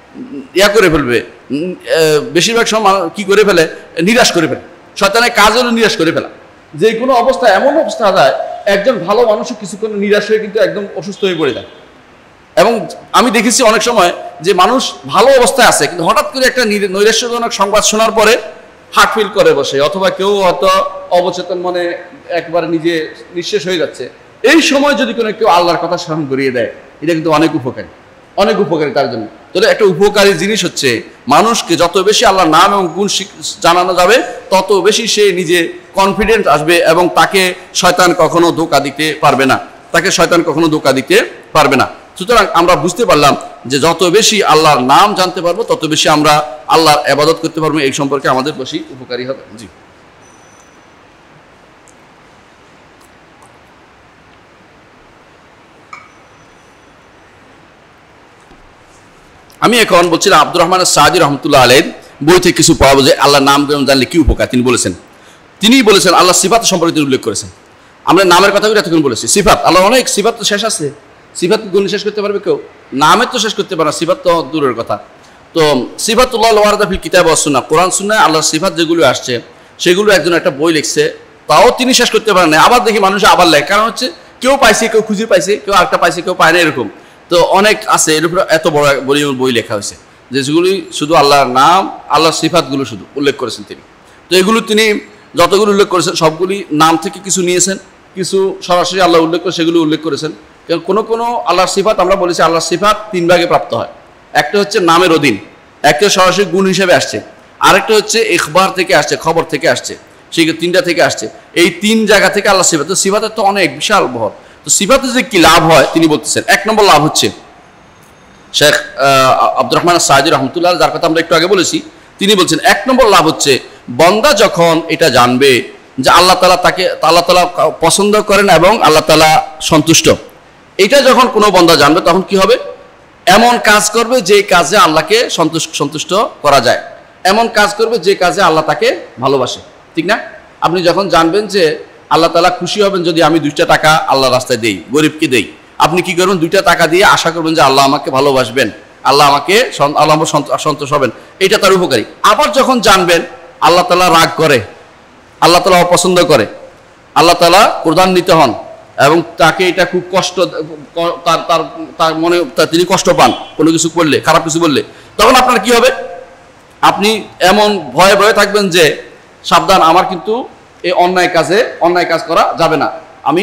ইয়া করে ফেলবে, বেশিরভাগ সময় কি করে ফেলে, নিরাশ করে ফেলে। শয়তানের কাজ হলো নিরাশ করে ফেলা। যে কোনো অবস্থা, এমন অবস্থা যায় একজন ভালো মানুষও কিছুক্ষণ নিরাশ হয়ে কিন্তু একদম অসুস্থ হয়ে পড়ে যায়। এবং আমি দেখেছি অনেক সময় যে মানুষ ভালো অবস্থায় আছে, কিন্তু হঠাৎ করে একটা নৈরাশ্যজনক সংবাদ শোনার পরে হার্ট ফিল করে বসে, অথবা কেউ হয়তো অবচেতন মনে একবার নিজে নিঃশেষ হয়ে যাচ্ছে। এই সময় যদি কোনো কেউ আল্লাহর কথা স্মরণ করিয়ে দেয়, এটা কিন্তু অনেক উপকারী, অনেক উপকারী তার জন্য। তাহলে একটা উপকারী জিনিস হচ্ছে মানুষকে যত বেশি আল্লাহর নাম এবং গুণ জানানো যাবে তত বেশি সে নিজে কনফিডেন্ট আসবে এবং তাকে শয়তান কখনো ধোঁকা দিতে পারবে না। তাকে শয়তান কখনো ধোঁকা দিতে পারবে না। সুতরাং আমরা বুঝতে পারলাম যে যত বেশি আল্লাহর নাম জানতে পারবো তত বেশি আমরা আল্লাহর ইবাদত করতে পারবো, এই সম্পর্কে আমাদের বেশি উপকারী হবে। জি, আমি এখন বলছিলাম আব্দুর রহমান সাদি রহমতুল্লাহ আলাইহির বই থেকে কিছু পাওয়া যে আল্লাহর নাম জানলে কি উপকার তিনি বলেছেন। তিনি বলেছেন আল্লাহ সিফাত সম্পর্কে তিনি উল্লেখ করেছেন। আমরা নামের কথাগুলো এতক্ষণ বলেছি। সিফাত, আল্লাহ অনেক সিফাত তো শেষ আছে, সিফাত গুণ শেষ করতে পারবে কেউ? নামের তো শেষ করতে পারে না, সিফাত তো দূরের কথা। তো সিফাতুল্লাহ ওয়ারাদা ফিল কিতাব ওয়াস সুন্নাহ, কোরআন সুন্নাহ আল্লাহর সিফাত যেগুলো আসছে সেগুলো একজন একটা বই লিখছে, তাও তিনি শেষ করতে পারেন না। আবার দেখি মানুষ আবার লেখে, কারণ হচ্ছে কেউ পাইছে, কেউ খুঁজে পাইছে, কেউ আরেকটা পাইছে, কেউ পায় না, এরকম। তো অনেক আছে এর উপরে এত বড় বই লেখা হয়েছে যেগুলি শুধু আল্লাহর নাম আল্লাহর সিফাতগুলো শুধু উল্লেখ করেছেন তিনি। তো এগুলো তিনি যতগুলো উল্লেখ করেছেন সবগুলি নাম থেকে কিছু নিয়েছেন, কিছু সরাসরি আল্লাহ উল্লেখ করে সেগুলো উল্লেখ করেছেন। কোনো কোনো আল্লাহর সিফাত আমরা বলেছি আল্লাহর সিফাত তিন ভাগে প্রাপ্ত হয়। একটা হচ্ছে নামের অধীন, একটা সরাসরি গুণ হিসেবে আসছে, আরেকটা হচ্ছে ইখবার থেকে আসছে, খবর থেকে আসছে, সেই তিনটা থেকে আসছে। এই তিন জায়গা থেকে আল্লাহ সিফাত, তো সিফাতের তো অনেক বিশাল বহর। তো সিফাতে যে কি লাভ হয় তিনি বলতেছেন, এক নম্বর লাভ হচ্ছে শেখ আব্দুর রহমান সাদি রহমতুল্লাহ যার কথা আমরা একটু আগে বলেছি, তিনি বলছেন এক নম্বর লাভ হচ্ছে বন্দা যখন এটা জানবে যে আল্লাহ তাআলা তাকে আল্লাহ তাআলা পছন্দ করেন এবং আল্লাহ তাআলা সন্তুষ্ট, এটা যখন কোনো বন্দা জানবে তখন কি হবে? এমন কাজ করবে যে কাজে আল্লাহকে সন্তুষ্ট সন্তুষ্ট করা যায়, এমন কাজ করবে যে কাজে আল্লাহ তাকে ভালোবাসে, ঠিক না? আপনি যখন জানবেন যে আল্লাহ তাআলা খুশি হবেন যদি আমি দুইটা টাকা আল্লাহ রাস্তায় দেই, গরিবকে দেই, আপনি কি করবেন? দুইটা টাকা দিয়ে আশা করবেন যে আল্লাহ আমাকে ভালোবাসবেন, আল্লাহ আমাকে আল্লাহ সন্তোষ হবেন, এটা তার উপকারী। আবার যখন জানবেন আল্লাহ তাআলা রাগ করে, আল্লাহ তাআলা অপছন্দ করে, আল্লাহ তাআলা ক্রোধান্বিত হন এবং তাকে এটা খুব কষ্ট, তার তার তার মনে তিনি কষ্ট পান কোনো কিছু করলে, খারাপ কিছু বললে, তখন আপনার কি হবে? আপনি এমন ভয়ে ভয়ে থাকবেন যে সাবধান, আমার কিন্তু এই অন্যায় কাজে অন্যায় কাজ করা যাবে না, আমি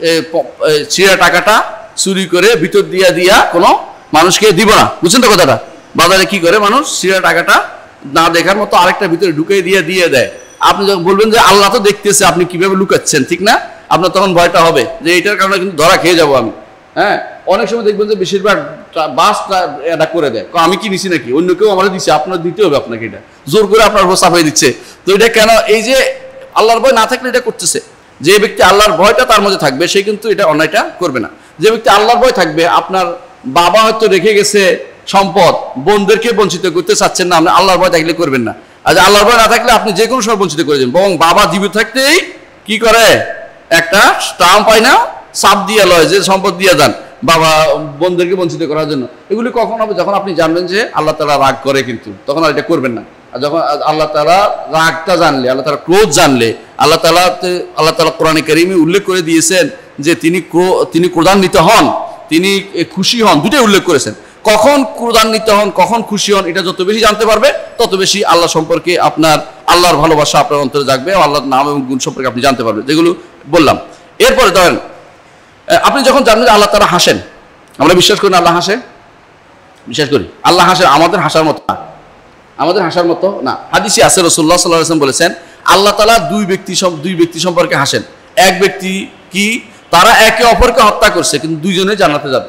ছিঁড়া টাকাটা চুরি করে ভিতর দিয়া দিয়া কোনো মানুষকে দিব না। বুঝছেন তো কথাটা? বাজারে কি করে মানুষ ছিঁড়া টাকাটা না দেখার মতো আরেকটা ভিতরে ঢুকে দিয়ে দিয়ে দেয়। আপনি যখন বলবেন যে আল্লাহ তো দেখতেছে, আপনি কিভাবে লুকাচ্ছেন, ঠিক না? আপনার তখন ভয়টা হবে যে এইটার কারণে কিন্তু ধরা খেয়ে যাবো আমি। হ্যাঁ, অনেক সময় দেখবেন যে বেশিরভাগ বাসটা এটা করে দেয়, আমি কি নিছি নাকি, অন্য কেউ আমার দিচ্ছে, আপনার দিতে হবে, আপনাকে এটা জোর করে আপনার উপর চাপাই দিচ্ছে। তো এটা কেন? এই যে আল্লাহর ভয় না থাকলে এটা করতেছে। যে ব্যক্তি আল্লাহর ভয়টা তার মধ্যে থাকবে সে কিন্তু এটা অন্যায়টা করবে না। যে ব্যক্তি আল্লাহর ভয় থাকবে, আপনার বাবা হয়তো রেখে গেছে সম্পদ, বোনদেরকে বঞ্চিত করতে চাচ্ছেন না, আপনি আল্লাহর ভয় থাকলে করবেন না। আর আল্লাহর ভয় না থাকলে আপনি যে কোনো সময় বঞ্চিত করে দেবেন। বরং বাবা জীবিত থাকতেই কি করে, একটা স্টাম্প পায় না, চাপ দিয়ে লয় যে সম্পদ দিয়ে যান বাবা বোনদেরকে বঞ্চিত করার জন্য। এগুলি কখন হবে? যখন আপনি জানবেন যে আল্লাহ তাআলা রাগ করে, কিন্তু তখন আর এটা করবেন না। আর যখন আল্লাহ তাআলা রাগটা জানলে, আল্লাহ তাআলা ক্রোধ জানলে, আল্লাহ তাআলা আল্লাহ তাআলা কোরআনে কারীমে উল্লেখ করে দিয়েছেন যে তিনি তিনি ক্রোধান্বিত হন, তিনি খুশি হন, দুটোই উল্লেখ করেছেন। কখন ক্রোধান্বিত হন, কখন খুশি হন, এটা যত বেশি জানতে পারবে তত বেশি আল্লাহ সম্পর্কে আপনার আল্লাহর ভালোবাসা আপনার অন্তরে জাগবে, আল্লাহর নাম এবং গুণ সম্পর্কে আপনি জানতে পারবেন, যেগুলো বললাম। এরপরে ধরেন আপনি যখন জানবেন যে আল্লাহ তাআলা হাসেন, আমরা বিশ্বাস করি না আল্লাহ হাসে? বিশ্বাস করি আল্লাহ হাসেন, আমাদের হাসার মতো না, আমাদের হাসার মতো না। হাদিসে আছে রাসূলুল্লাহ সাল্লাল্লাহু আলাইহি ওয়াসাল্লাম বলেছেন আল্লাহ তাআলা দুই ব্যক্তি দুই ব্যক্তি সম্পর্কে হাসেন। এক ব্যক্তি কি, তারা একে অপরকে হত্যা করছে কিন্তু দুইজনে জান্নাতে যাবে।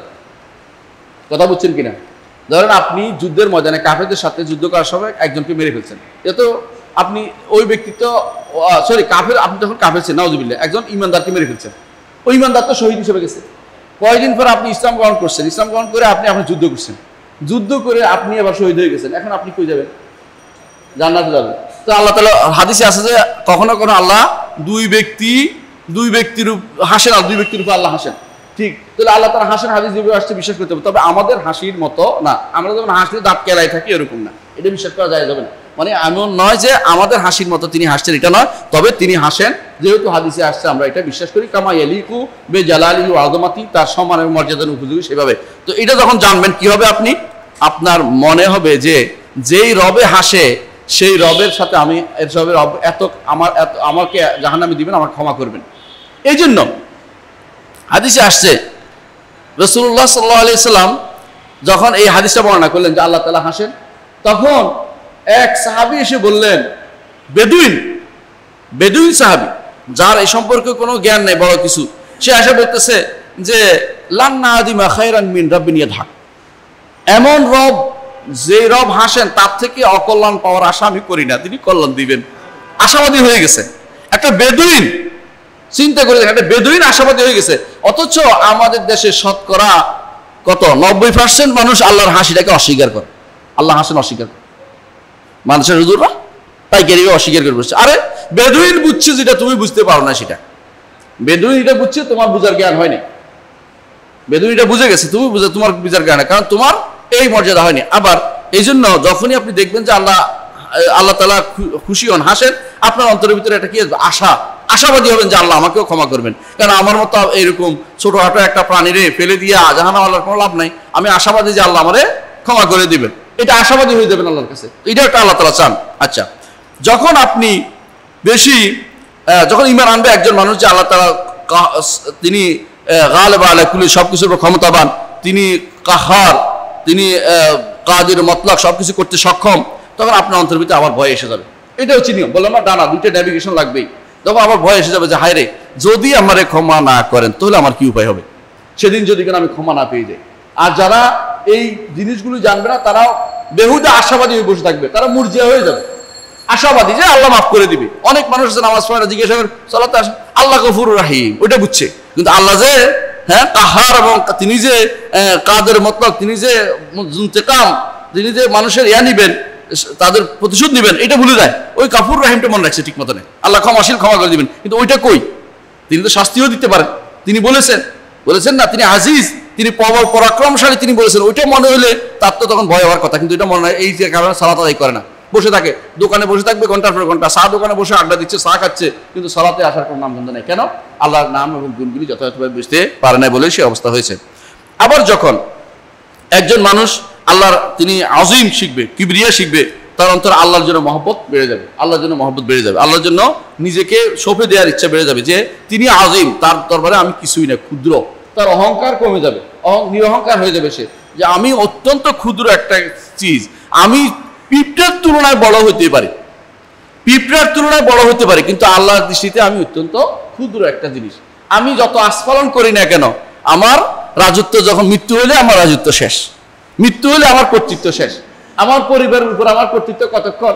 কথা বুঝছেন কিনা? ধরেন আপনি যুদ্ধের ময়দানে কাফেরদের সাথে যুদ্ধ করার সময় একজনকে মেরে ফেলছেন, এ তো আপনি ওই ব্যক্তি তো সরি কাফের, আপনি যখন কাফের ছিলেন নাউজুবিল্লাহ, একজন ইমানদারকে মেরে ফেলছেন, ওই ইমানদার তো শহীদ হিসেবে গেছে। কয়েকদিন পর আপনি ইসলাম গ্রহণ করছেন, ইসলাম গ্রহণ করে আপনি আপনি যুদ্ধ করছেন, যুদ্ধ করে আপনি আবার শহীদ হয়ে গেছেন, এখন আপনি কই যাবেন? জান্নাতে যাবেন। তো আল্লাহ তাআলা হাদিসে আছে যে কখনো কখনো আল্লাহ দুই ব্যক্তি দুই ব্যক্তির হাসেন, আর দুই ব্যক্তির উপর আল্লাহ হাসেন, ঠিক? তাহলে আল্লাহ তাআলা হাসেন, হাদিস যেভাবে আসছে বিশ্বাস করতে হবে। তবে আমাদের হাসির মতো না, আমরা যেমন হাসলে দাঁত কেলাই থাকি এরকম না, এটা বিশ্বাস করা যায় যাবে না। মানে এমন নয় যে আমাদের হাসির মতো তিনি হাসছেন, এটা নয়। তবে তিনি হাসেন, যেহেতু হাদিসে আসছে আমরা এটা বিশ্বাস করি, কামা ইয়ালিকু বে জালালিহি ওয়া আযমাতি, তার সম্মানের মর্যাদার উপযোগী সেভাবে। তো এটা যখন জানবেন কি হবে, আপনি আপনার মনে হবে যে যেই রবে হাসে সেই রবের সাথে আমি এর রবের এত আমার এত আমাকে জাহান্নামে দিবেন, আমার ক্ষমা করবেন। এই জন্য হাদিসে আসছে রাসূলুল্লাহ সাল্লাল্লাহু আলাইহি সাল্লাম যখন এই হাদিসটা বর্ণনা করলেন যে আল্লাহ তাআলা হাসেন, তখন এক সাহাবী এসে বললেন, বেদুইন বেদুইন সাহাবী, যার এই সম্পর্কে কোনো জ্ঞান নেই বড় কিছু, সে এসে বলতেছে যে লান্না আদিমা খায়রান মিন রাব্বিন ইয়াদহাক, এমন রব যে রব হাসেন তার থেকে অকল্যাণ পাওয়ার আশা আমি করি না, তিনি কল্যাণ দিবেন। আশাবাদী হয়ে গেছে একটা বেদুইন, চিন্তা করে দেখেন একটা বেদুইন আশাবাদী হয়ে গেছে। অথচ আমাদের দেশে শতকরা কত নব্বই পার্সেন্ট মানুষ আল্লাহর হাসিটাকে অস্বীকার করে, আল্লাহ হাসেন অস্বীকার করে। মানুষের হুজুররা পাইকারি অস্বীকার করে বসছে। আরে বেদুইন বুঝছে যেটা তুমি বুঝতে পারো না, সেটা বেদুইন এটা বুঝছে, তোমার বুঝার জ্ঞান হয়নি। বেদুইন এটা বুঝে গেছে, তুমি বুঝে তোমার বুঝার জ্ঞান, কারণ তোমার এই মর্যাদা হয়নি। আবার এই জন্য যখনই আপনি দেখবেন যে আল্লাহ আল্লাহ তাআলা খুশি হন, হাসেন, আপনার অন্তরের ভিতরে একটা কি আশা, আশাবাদী হবেন যে আল্লাহ আমাকেও ক্ষমা করবেন। কারণ আমার মতো এইরকম ছোটখাটো একটা প্রাণীরে ফেলে দিয়ে জাহান্নামে আল্লাহর কোনো লাভ নাই, আমি আশাবাদী যে আল্লাহ আমারে ক্ষমা করে দিবেন, এটা আশাবাদী হয়ে যাবেন আল্লাহর কাছে। এটা একটা আল্লাহ তাআলা চান। আচ্ছা, যখন আপনি বেশি যখন ঈমান আনবে একজন মানুষ যে আল্লাহ তাআলা তিনি গালিব আলা কুল্লি, সবকিছুর উপর ক্ষমতাবান, তিনি কাহার, তিনি কাদির মতলক, সবকিছু করতে সক্ষম, তখন আপনার অন্তরের ভিতরে আবার ভয় এসে যাবে। এটা হচ্ছে নিয়ম, বললাম না ডানা দুইটা নেভিগেশন লাগবেই। তখন আবার ভয় এসে যাবে যে হায় রে, যদি আমারে ক্ষমা না করেন তাহলে আমার কি উপায় হবে সেদিন যদি কেন আমি ক্ষমা না পেয়ে যাই। আর যারা এই জিনিসগুলো জানবে না তারা বেহুদা আশাবাদী হয়ে বসে থাকবে, তারা মুরজিয়া হয়ে যাবে, আশাবাদী যে আল্লাহ মাফ করে দিবে। অনেক মানুষ আছে নামাজ পড়ে না, জিজ্ঞাসা করেন সালাতে আসেন, আল্লাহ গফুরুর রাহিম, ওইটা বুঝছে, কিন্তু আল্লাহ যে হ্যাঁ কাহার এবং তিনি যে কাদের মতলব, তিনি যে ইন্তেকাম, তিনি যে মানুষের ইয়া নিবেন, তাদের প্রতিশোধ নিবেন, এটা ভুলে যায়। ওই কাফুর রাহিমটা মনে রাখছে ঠিক মতো নেই, আল্লাহ ক্ষমাশীল, ক্ষমা করে দিবেন, কিন্তু ওইটা কই? তিনি তো শাস্তিও দিতে পারেন, তিনি বলেছেন বলেছেন না, তিনি আজিজ, তিনি প্রবল পরাক্রমশালী, তিনি বলেছেন। ওইটা মনে হলে তার তো তখন ভয় হওয়ার কথা, কিন্তু এটা মনে হয় এই যে কারণে সালাত আদায় করে না, বসে থাকে দোকানে, বসে থাকবে ঘন্টার পর ঘন্টা, চা দোকানে বসে আড্ডা দিচ্ছে, চা খাচ্ছে, কিন্তু সালাতে আসার কোনো নামগন্ধ নেই। কেন? আল্লাহর নাম এবং গুণগুলি যথাযথভাবে বুঝতে পারে না বলে সে অবস্থা হয়েছে। আবার যখন একজন মানুষ আল্লাহর তিনি আজিম শিখবে, কিবরিয়া শিখবে, তার অন্তরে আল্লাহর জন্য মহব্বত বেড়ে যাবে, আল্লাহর জন্য মহব্বত বেড়ে যাবে, আল্লাহর জন্য নিজেকে সঁপে দেওয়ার ইচ্ছা বেড়ে যাবে, যে তিনি আজিম, তার দরবারে আমি কিছুই না, ক্ষুদ্র। তার অহংকার কমে যাবে, নিরহংকার হয়ে যাবে সে, যে আমি অত্যন্ত ক্ষুদ্র একটা চিজ, আমি পিঁপড়ার তুলনায় বড় হতে পারি, পিঁপড়ার তুলনায় বড় হতে পারি, কিন্তু আল্লাহর দৃষ্টিতে আমি অত্যন্ত ক্ষুদ্র একটা জিনিস। আমি যত আস্ফালন করি না কেন, আমার রাজত্ব যখন মৃত্যু হলে আমার রাজত্ব শেষ, মৃত্যু হলে আমার কর্তৃত্ব শেষ। আমার পরিবারের উপর আমার কর্তৃত্ব কতক্ষণ?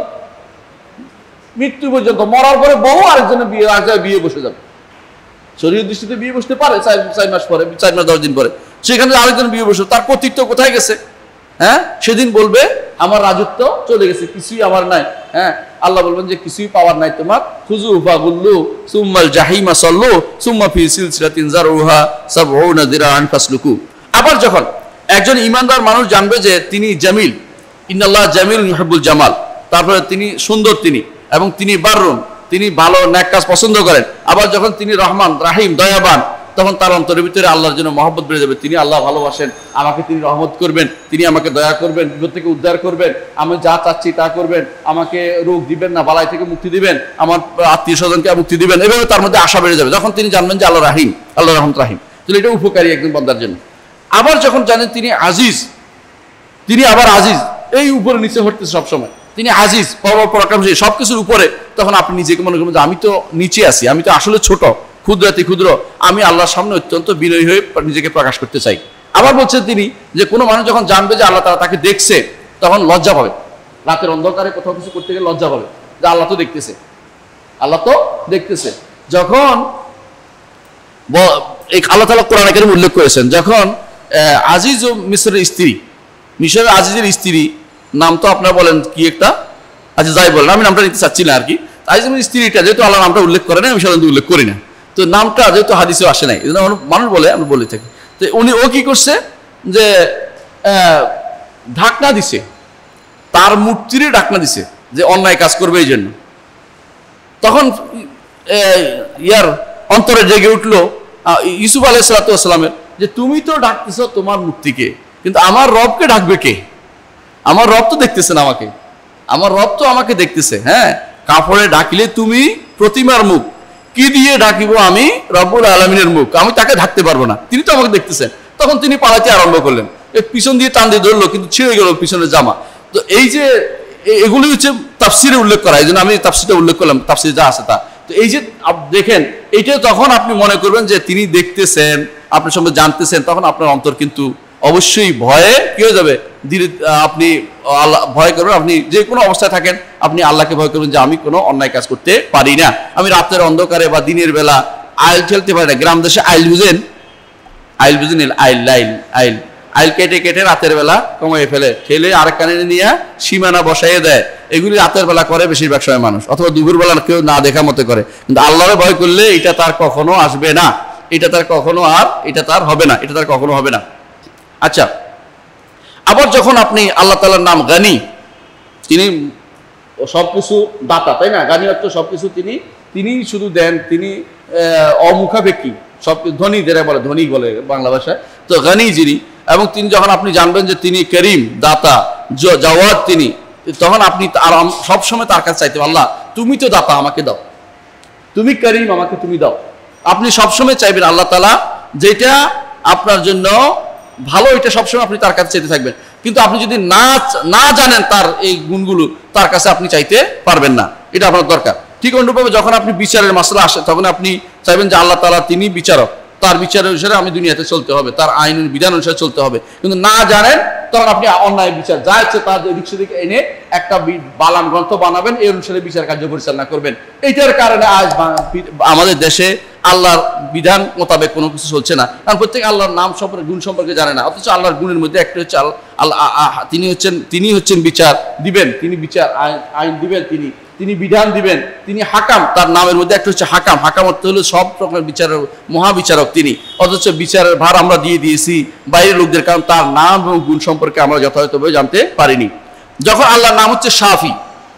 মৃত্যু পর্যন্ত। মরার পরে বউ আরেকজনের বিয়ে, আরেকজনের বিয়ে বসে যাবে। শরীর দৃষ্টিতে বিয়ে বসতে পারে চার মাস পরে, চার মাস দশ দিন পরে, সেখানে আরেকজন বিয়ে বসে, তার কর্তৃত্ব কোথায় গেছে? হ্যাঁ, সেদিন বলবে আমার রাজত্ব চলে গেছে, কিছুই আমার নাই। হ্যাঁ, আল্লাহ বলবেন যে কিছুই পাওয়ার নাই তোমার, খুজু ফাগুল্লু সুম্মাল জাহিমা সাল্লু সুম্মা ফি সিলসিলাতিন যারউহা সাবউনা যিরাআন ফাসলুকু। আবার যখন একজন ঈমানদার মানুষ জানবে যে তিনি জামিল, ইন্নাল্লাহ জামিল ইউহিব্বুল জামাল, তারপরে তিনি সুন্দর, তিনি এবং তিনি বাররুন, তিনি ভালো নেক কাজ পছন্দ করেন। আবার যখন তিনি রহমান রাহিম, দয়াবান, তখন তার অন্তরের ভিতরে আল্লাহর জন্য মহব্বত বেড়ে যাবে। তিনি আল্লাহ ভালোবাসেন, আমাকে তিনি রহমত করবেন, তিনি আমাকে দয়া করবেন, বিপদ থেকে উদ্ধার করবেন, আমি যা চাচ্ছি তা করবেন, আমাকে রোগ দিবেন না, বালাই থেকে মুক্তি দিবেন, আমার আত্মীয় স্বজনকে মুক্তি দিবেন। এভাবে তার মধ্যে আশা বেড়ে যাবে যখন তিনি জানবেন যে আল্লাহ রাহিম, আল্লাহ রহমত রাহিম, তাহলে এটা উপকারী একজন বান্দার জন্য। আবার যখন জানেন তিনি আজিজ, তিনি আবার আজিজ, এই উপরে নিচে হচ্ছে সবসময়, তিনি আজিজ, পরাক্রমশালী, সবকিছুর উপরে, তখন আপনি নিজেকে মনে করবেন যে আমি তো নিচে আছি, আমি তো আসলে ছোট, ক্ষুদ্রাতি ক্ষুদ্র, আমি আল্লাহর সামনে অত্যন্ত বিনয়ী হয়ে নিজেকে প্রকাশ করতে চাই। আবার বলছেন তিনি যে কোনো মানুষ যখন জানবে যে আল্লাহ তাআলা তাকে দেখছে, তখন লজ্জা পাবে, রাতের অন্ধকারে কোথাও কিছু করতে গেলে লজ্জা পাবে যে আল্লাহ তো দেখতেছে, আল্লাহ তো দেখতেছে। যখন এই আল্লাহ তাআলা কোরআনে কারীমে উল্লেখ করেছেন, যখন আজিজ ও মিসরের স্ত্রী, মিসরের আজিজের স্ত্রী, নাম তো আপনারা বলেন কি একটা, আচ্ছা যাই বলেন, আমি নামটা নিতে চাচ্ছি না আর কি। আজিজের স্ত্রীটা যেহেতু আল্লাহ নামটা উল্লেখ করে না, আমি সাধারণত উল্লেখ করি না, তো নামটা যেহেতু হাদিসেও আসে নাই, এই জন্য মানুষ বলে, আমি বলে থাকি। তো উনি ও কি করছে যে ঢাকনা দিছে, তার মূর্তিরই ঢাকনা দিছে যে অন্যায় কাজ করবে এই জন্য। তখন ইয়ার অন্তরে জেগে উঠলো ইউসুফ আলাইহিস সালামের, যে তুমি তো ডাকতেছ তোমার মূর্তিকে, কিন্তু আমার রবকে ডাকবে কে? আমার রব তো দেখতেছেন আমাকে, আমার রব তো আমাকে দেখতেছে। হ্যাঁ, কাপড়ে ডাকিলে তুমি প্রতিমার মুখ, কি দিয়ে ডাকিব আমি রব্বুল আলামিনের মুখ, আমি তাকে ঢাকতে পারবো না, তিনি তো আমাকে দেখতেছেন। তখন তিনি পালাতে আরম্ভ করলেন, পিছন দিয়ে টান দিয়ে ধরলো, কিন্তু ছিঁড়ে গেল পিছনের জামা। তো এই যে এগুলি হচ্ছে তাফসিরে উল্লেখ করা, এই জন্য আমি তাফসিরটা উল্লেখ করলাম, তাফসিরে যা আছে তা। তো এই যে দেখেন, এইটা তখন আপনি মনে করবেন যে তিনি দেখতেছেন, আপনার সম্বন্ধে জানতেছেন, তখন আপনার অন্তর কিন্তু অবশ্যই ভয়ে কি হয়ে যাবে, ধীরে আপনি আল্লাহ ভয় করবেন। আপনি যে কোনো অবস্থায় থাকেন আপনি আল্লাহকে ভয় করবেন যে আমি কোনো অন্যায় কাজ করতে পারি না, আমি রাতের অন্ধকারে বা দিনের বেলা আইল খেলতে পারি না। গ্রাম দেশে আইল বুঝেন, আইল বুঝেন, আইল লাইল আইল আইল কেটে কেটে রাতের বেলা কমাই ফেলে, খেলে আরেক কানে নিয়ে সীমানা বসাইয়ে দেয়। এগুলি রাতের বেলা করে বেশিরভাগ সময় মানুষ, অথবা দুপুর বেলা কেউ না দেখা মতো করে। কিন্তু আল্লাহরে ভয় করলে এটা তার কখনো আসবে না, এটা তার কখনো আর এটা তার হবে না, এটা তার কখনো হবে না। আচ্ছা, আবার যখন আপনি আল্লাহ তাআলার নাম গানি, তিনি সবকিছু দাতা, তাই না? গানি অর্থ সবকিছু তিনি তিনি শুধু দেন, তিনি অমুখাপেক্ষী, সব ধনী যারা বলে, ধনী বলে বাংলা ভাষায়, তো গানি যিনি, এবং তিনি যখন আপনি জানবেন যে তিনি করিম, দাতা, জাওয়াদ তিনি, তখন আপনি সবসময় তার কাছে চাইতে, আল্লাহ তুমি তো দাতা, আমাকে দাও, তুমি করিম, আমাকে তুমি দাও। আপনি সবসময় চাইবেন আল্লাহ তাআলা যেটা আপনার জন্য ভালো, এটা সবসময় আপনি তার কাছে চাইতে থাকবেন। কিন্তু আপনি যদি না না জানেন তার এই গুণগুলো, তার কাছে আপনি চাইতে পারবেন না, এটা আপনার দরকার। ঠিক অনুরূপভাবে যখন আপনি বিচারের মাসলা আসে, তখন আপনি চাইবেন যে আল্লাহ তাআলা তিনি বিচারক, তার বিচার অনুসারে আমি দুনিয়াতে চলতে হবে, তার আইন বিধান অনুসারে চলতে হবে। কিন্তু না জানেন তখন আপনি অন্যায় বিচার যা ইচ্ছে তার দিক থেকে এনে একটা বালান গ্রন্থ বানাবেন, এই অনুসারে বিচার কার্য পরিচালনা করবেন। এইটার কারণে আজ আমাদের দেশে আল্লাহর বিধান মোতাবেক কোনো কিছু চলছে না, কারণ প্রত্যেক আল্লাহর নাম সম্পর্কে, গুণ সম্পর্কে জানে না। অথচ আল্লাহর গুণের মধ্যে একটা হচ্ছে আল্লাহ, তিনি হচ্ছেন তিনি হচ্ছেন বিচার দিবেন, তিনি বিচার আইন দিবেন, তিনি তিনি বিধান দিবেন, তিনি হাকাম, তার নামের মধ্যে একটা হচ্ছে হাকাম। হাকাম অর্থ হলো সব প্রকার বিচারের মহাবিচারক তিনি। অথচ বিচারের ভার আমরা দিয়ে দিয়েছি বাইরের লোকদের, কারণ তার নাম এবং গুণ সম্পর্কে আমরা যথাযথভাবে জানতে পারিনি। যখন আল্লাহর নাম হচ্ছে শাফি,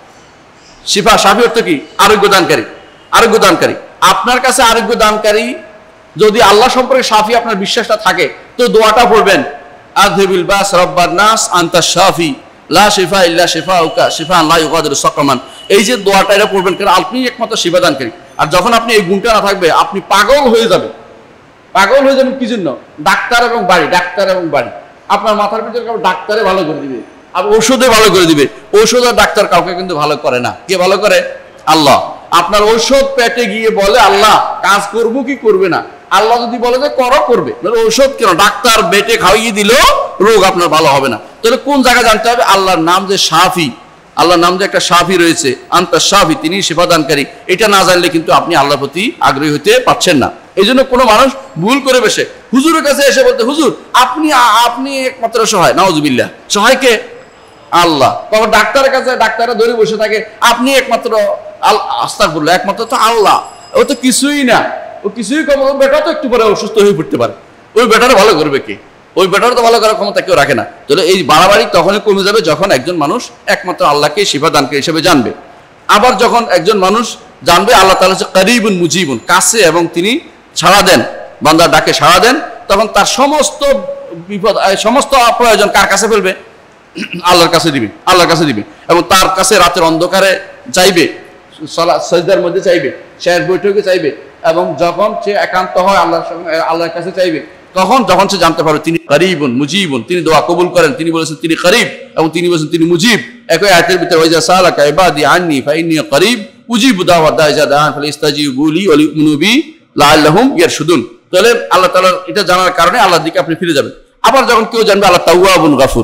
শিফা, শাফি অর্থ কি? আরোগ্য দানকারী, আরোগ্য দানকারী। আপনার কাছে আরোগ্য দানকারী যদি আল্লাহ সম্পর্কে শাফি আপনার বিশ্বাসটা থাকে, তো দোয়াটা পড়বেন, আযহিবিল বাস রাব্বান নাস আনতা শাফি লা শিফা ইল্লা শিফাউকা শিফাআন লা ইউগাদিরু সাকামান। এই যে দোয়াটা এটা পড়বেন, কারণ আপনি একমাত্র শিফা দানকারী। আর যখন আপনি এই গুণটা না থাকবে, আপনি পাগল হয়ে যাবেন। পাগল হয়ে যাবেন কি জন্য? ডাক্তার এবং বাড়ি, ডাক্তার এবং বাড়ি। আপনার মাথার ভিতরে ডাক্তারে ভালো করে দিবে, আর ঔষধে ভালো করে দিবে। ঔষধ আর ডাক্তার কাউকে কিন্তু ভালো করে না। কে ভালো করে? আল্লাহ। আপনার ঔষধ পেটে গিয়ে বলে আল্লাহ কাজ করবো কি করবে না, আল্লাহ যদি বলে যে করো, করবে। ঔষধ কেন? ডাক্তার বেটে খাইয়ে দিল, রোগ আপনার ভালো হবে না। তাহলে কোন জায়গায় জানতে হবে? আল্লাহর নাম যে শাফি, আল্লাহর নাম যে একটা শাফি রয়েছে, আনতা শাফি, তিনি সেবা দানকারী, এটা না জানলে কিন্তু আপনি আল্লাহর প্রতি আগ্রহী হতে পারছেন না। এই জন্য কোনো মানুষ ভুল করে বসে হুজুরের কাছে এসে বলতে, হুজুর আপনি আপনি একমাত্র সহায়, নাউজুবিল্লাহ। সহায় কে? আল্লাহ। তখন ডাক্তারের কাছে ডাক্তাররা ধরে বসে থাকে, আপনি একমাত্র আস্তাগফিরুল্লাহ, একমাত্র তো আল্লাহ, ও তো কিছুই না, ও কিছুই কম। ওই বেটা তো একটু পরে অসুস্থ হয়ে পড়তে পারে, ওই বেটারে ভালো করবে কে? ওই বেটার তো ভালো করার ক্ষমতা কেউ রাখে না। তাহলে এই বাড়াবাড়ি তখনই কমে যাবে যখন একজন মানুষ একমাত্র আল্লাহকে শিফা দানকারী হিসেবে জানবে। আবার যখন একজন মানুষ জানবে আল্লাহ তাআলা হচ্ছে করিবুন মুজিবুন, কাছে এবং তিনি সাড়া দেন, বান্দার ডাকে সাড়া দেন, তখন তার সমস্ত বিপদ, সমস্ত প্রয়োজন কার কাছে ফেলবে? আল্লাহর কাছে দিবে, আল্লাহর কাছে দিবে। এবং তার কাছে রাতের অন্ধকারে চাইবে, সাজদার মধ্যে চাইবে, শেষ বৈঠকে চাইবে, এবং যখন সে একান্ত হয় আল্লাহর সঙ্গে, আল্লাহর কাছে চাইবে, তখন যখন সে জানতে পারবে তিনি করিবুন মুজিবুন, তিনি দোয়া কবুল করেন, তিনি বলেছেন তিনি করিব, এবং তিনি বলেছেন তিনি মুজিব। একই আয়াতের ভিতরে ওয়াইজা সালাকা ইবাদি আন্নি ফাইন্নী করিব উজিবু দাওয়াত দাঈ ইযা দাআন ফালিস্তাজিবু লি ওয়া লিউমিনু বি লাআল্লাহুম ইয়ারশুদুন। তাহলে আল্লাহ তাআলার এটা জানার কারণে আল্লাহর দিকে আপনি ফিরে যাবেন। আবার যখন কেউ জানবে আল্লাহ তাওয়াবুন গাফুর,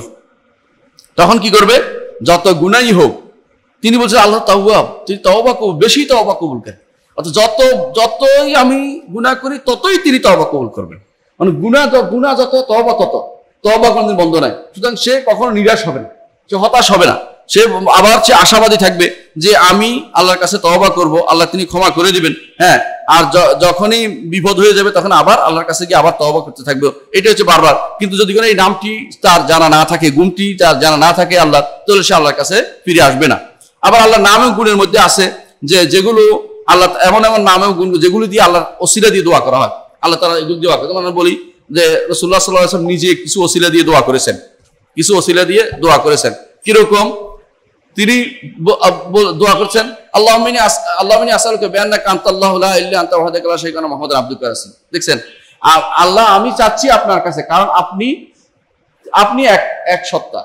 তখন কি করবে? যত গুনাহই হোক, তিনি বলছেন আল্লাহ তাওয়াব, তিনি তওবা কবুল, বেশি তওবা কবুল করেন। অর্থাৎ যত যতই আমি গুনাহ করি ততই তিনি তওবা কবুল করবেন। মানে গুনাহ গুনাহ যত, তওবা তত, তওবা কোনদিন বন্ধ নাই। সুতরাং সে কখনো নিরাশ হবে না, সে হতাশ হবে না, সে আবার সে আশাবাদী থাকবে যে আমি আল্লাহর কাছে তওবা করব, আল্লাহ তিনি ক্ষমা করে দিবেন। হ্যাঁ, আর যখনই বিপদ হয়ে যাবে তখন আবার আল্লাহর কাছে গিয়ে আবার তওবা করতে থাকবে। এটা হচ্ছে বারবার। কিন্তু যদি কোনো এই নামটি তার জানা না থাকে, গুণটি তার জানা না থাকে আল্লাহ, তাহলে সে আল্লাহর কাছে ফিরে আসবে না। আবার আল্লাহর নাম এবং গুণের মধ্যে আছে যে যেগুলো আল্লাহ এমন এমন নাম এবং গুণ যেগুলো দিয়ে আল্লাহর ওসিলা দিয়ে দোয়া করা হয়, আল্লাহ তাআলা এগুলো দোয়া করে। আমরা বলি যে রাসূলুল্লাহ সাল্লাল্লাহু আলাইহি ওয়াসাল্লাম নিজে কিছু ওসিলা দিয়ে দোয়া করেছেন, কিছু ওসিলা দিয়ে দোয়া করেছেন। কিরকম? তিনি দোয়া করছেন আল্লাহুম্মা আল্লাহুম্মা আসআলুকা বিআন্নাকা আনতাল্লাহু লা ইলাহা ইল্লা আনতা ওয়াহদাকা লা শারীকা লাকা মুহাম্মাদুর আবদুকা রাসূল। দেখছেন, আল্লাহ আমি চাচ্ছি আপনার কাছে, কারণ আপনি আপনি এক এক সত্তা,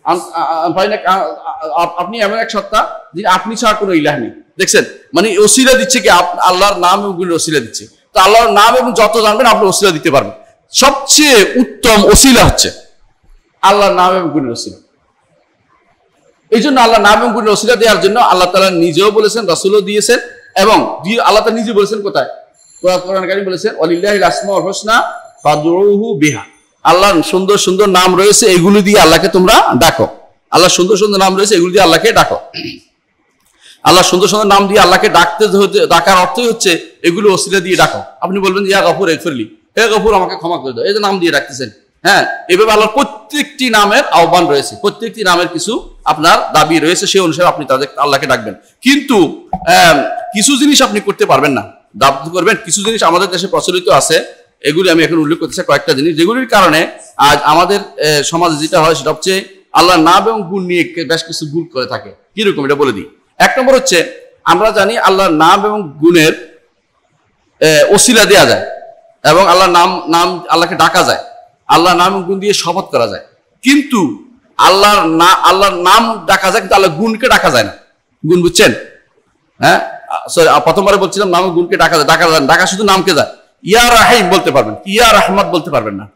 আপনি এমন এক সত্তা যে আপনি ছাড়া কোনো ইলাহ নেই। দেখছেন, মানে ওসিলা দিচ্ছে কি? আল্লাহর নাম এবং গুণের ওসিলা দিচ্ছে। তো আল্লাহর নাম এবং যত জানবেন আপনি ওসিলা দিতে পারবেন। সবচেয়ে উত্তম ওসিলা হচ্ছে আল্লাহর নাম এবং গুণের ওসিলা। এই জন্য আল্লাহ নাম এবং গুণের ওসিলা দেওয়ার জন্য আল্লাহ তাআলা নিজেও বলেছেন, রাসূলও দিয়েছেন, এবং আল্লাহ তাআলা নিজে বলেছেন কোথায়? কোরআন কারীম বলেছেন ওয়ালিল্লাহিল আসমাউল হুসনা ফাদউহু বিহা। আল্লাহর সুন্দর সুন্দর নাম রয়েছে, এগুলো দিয়ে আল্লাহকে তোমরা ডাকো। আল্লাহর সুন্দর সুন্দর নাম রয়েছে, এগুলো দিয়ে আল্লাহকে ডাকো। আল্লাহর সুন্দর সুন্দর নাম দিয়ে আল্লাহকে ডাকতে ডাকার অর্থই হচ্ছে এগুলো ওসিলা দিয়ে ডাকো। আপনি বলবেন ইয়া গফুর ইগফিরলি, হে গফুর আমাকে ক্ষমা করে দাও, এই যে নাম দিয়ে ডাকতেছেন। হ্যাঁ, এভাবে আল্লাহর প্রত্যেকটি নামের আহ্বান রয়েছে, প্রত্যেকটি নামের কিছু আপনার দাবি রয়েছে, সেই অনুসারে আপনি তাদের আল্লাহকে ডাকবেন। কিন্তু কিছু জিনিস আপনি করতে পারবেন না, দাবি করবেন। কিছু জিনিস আমাদের দেশে প্রচলিত আছে, এগুলি আমি এখন উল্লেখ করতেছি কয়েকটা জিনিস, যেগুলির কারণে আজ আমাদের সমাজে যেটা হয় সেটা হচ্ছে আল্লাহর নাম এবং গুণ নিয়ে বেশ কিছু ভুল করে থাকে। কিরকম এটা বলে দিই। এক নম্বর হচ্ছে, আমরা জানি আল্লাহর নাম এবং গুণের ওসিলা দেওয়া যায় এবং আল্লাহর নাম নাম আল্লাহকে ডাকা যায়, আল্লাহর নাম গুণ দিয়ে শপথ করা যায়। কিন্তু আল্লাহর না আল্লাহর নাম ডাকা যায়, কিন্তু আল্লাহ গুণকে ডাকা যায় না। গুণ বুঝছেন? হ্যাঁ, সরি, প্রথমবারে বলছিলাম নাম গুণকে ডাকা যায়, ডাকা যায় ডাকা শুধু নামকে যায়। ইয়া রাহিম বলতে পারবেন, ইয়া রাহমাত বলতে পারবেন না।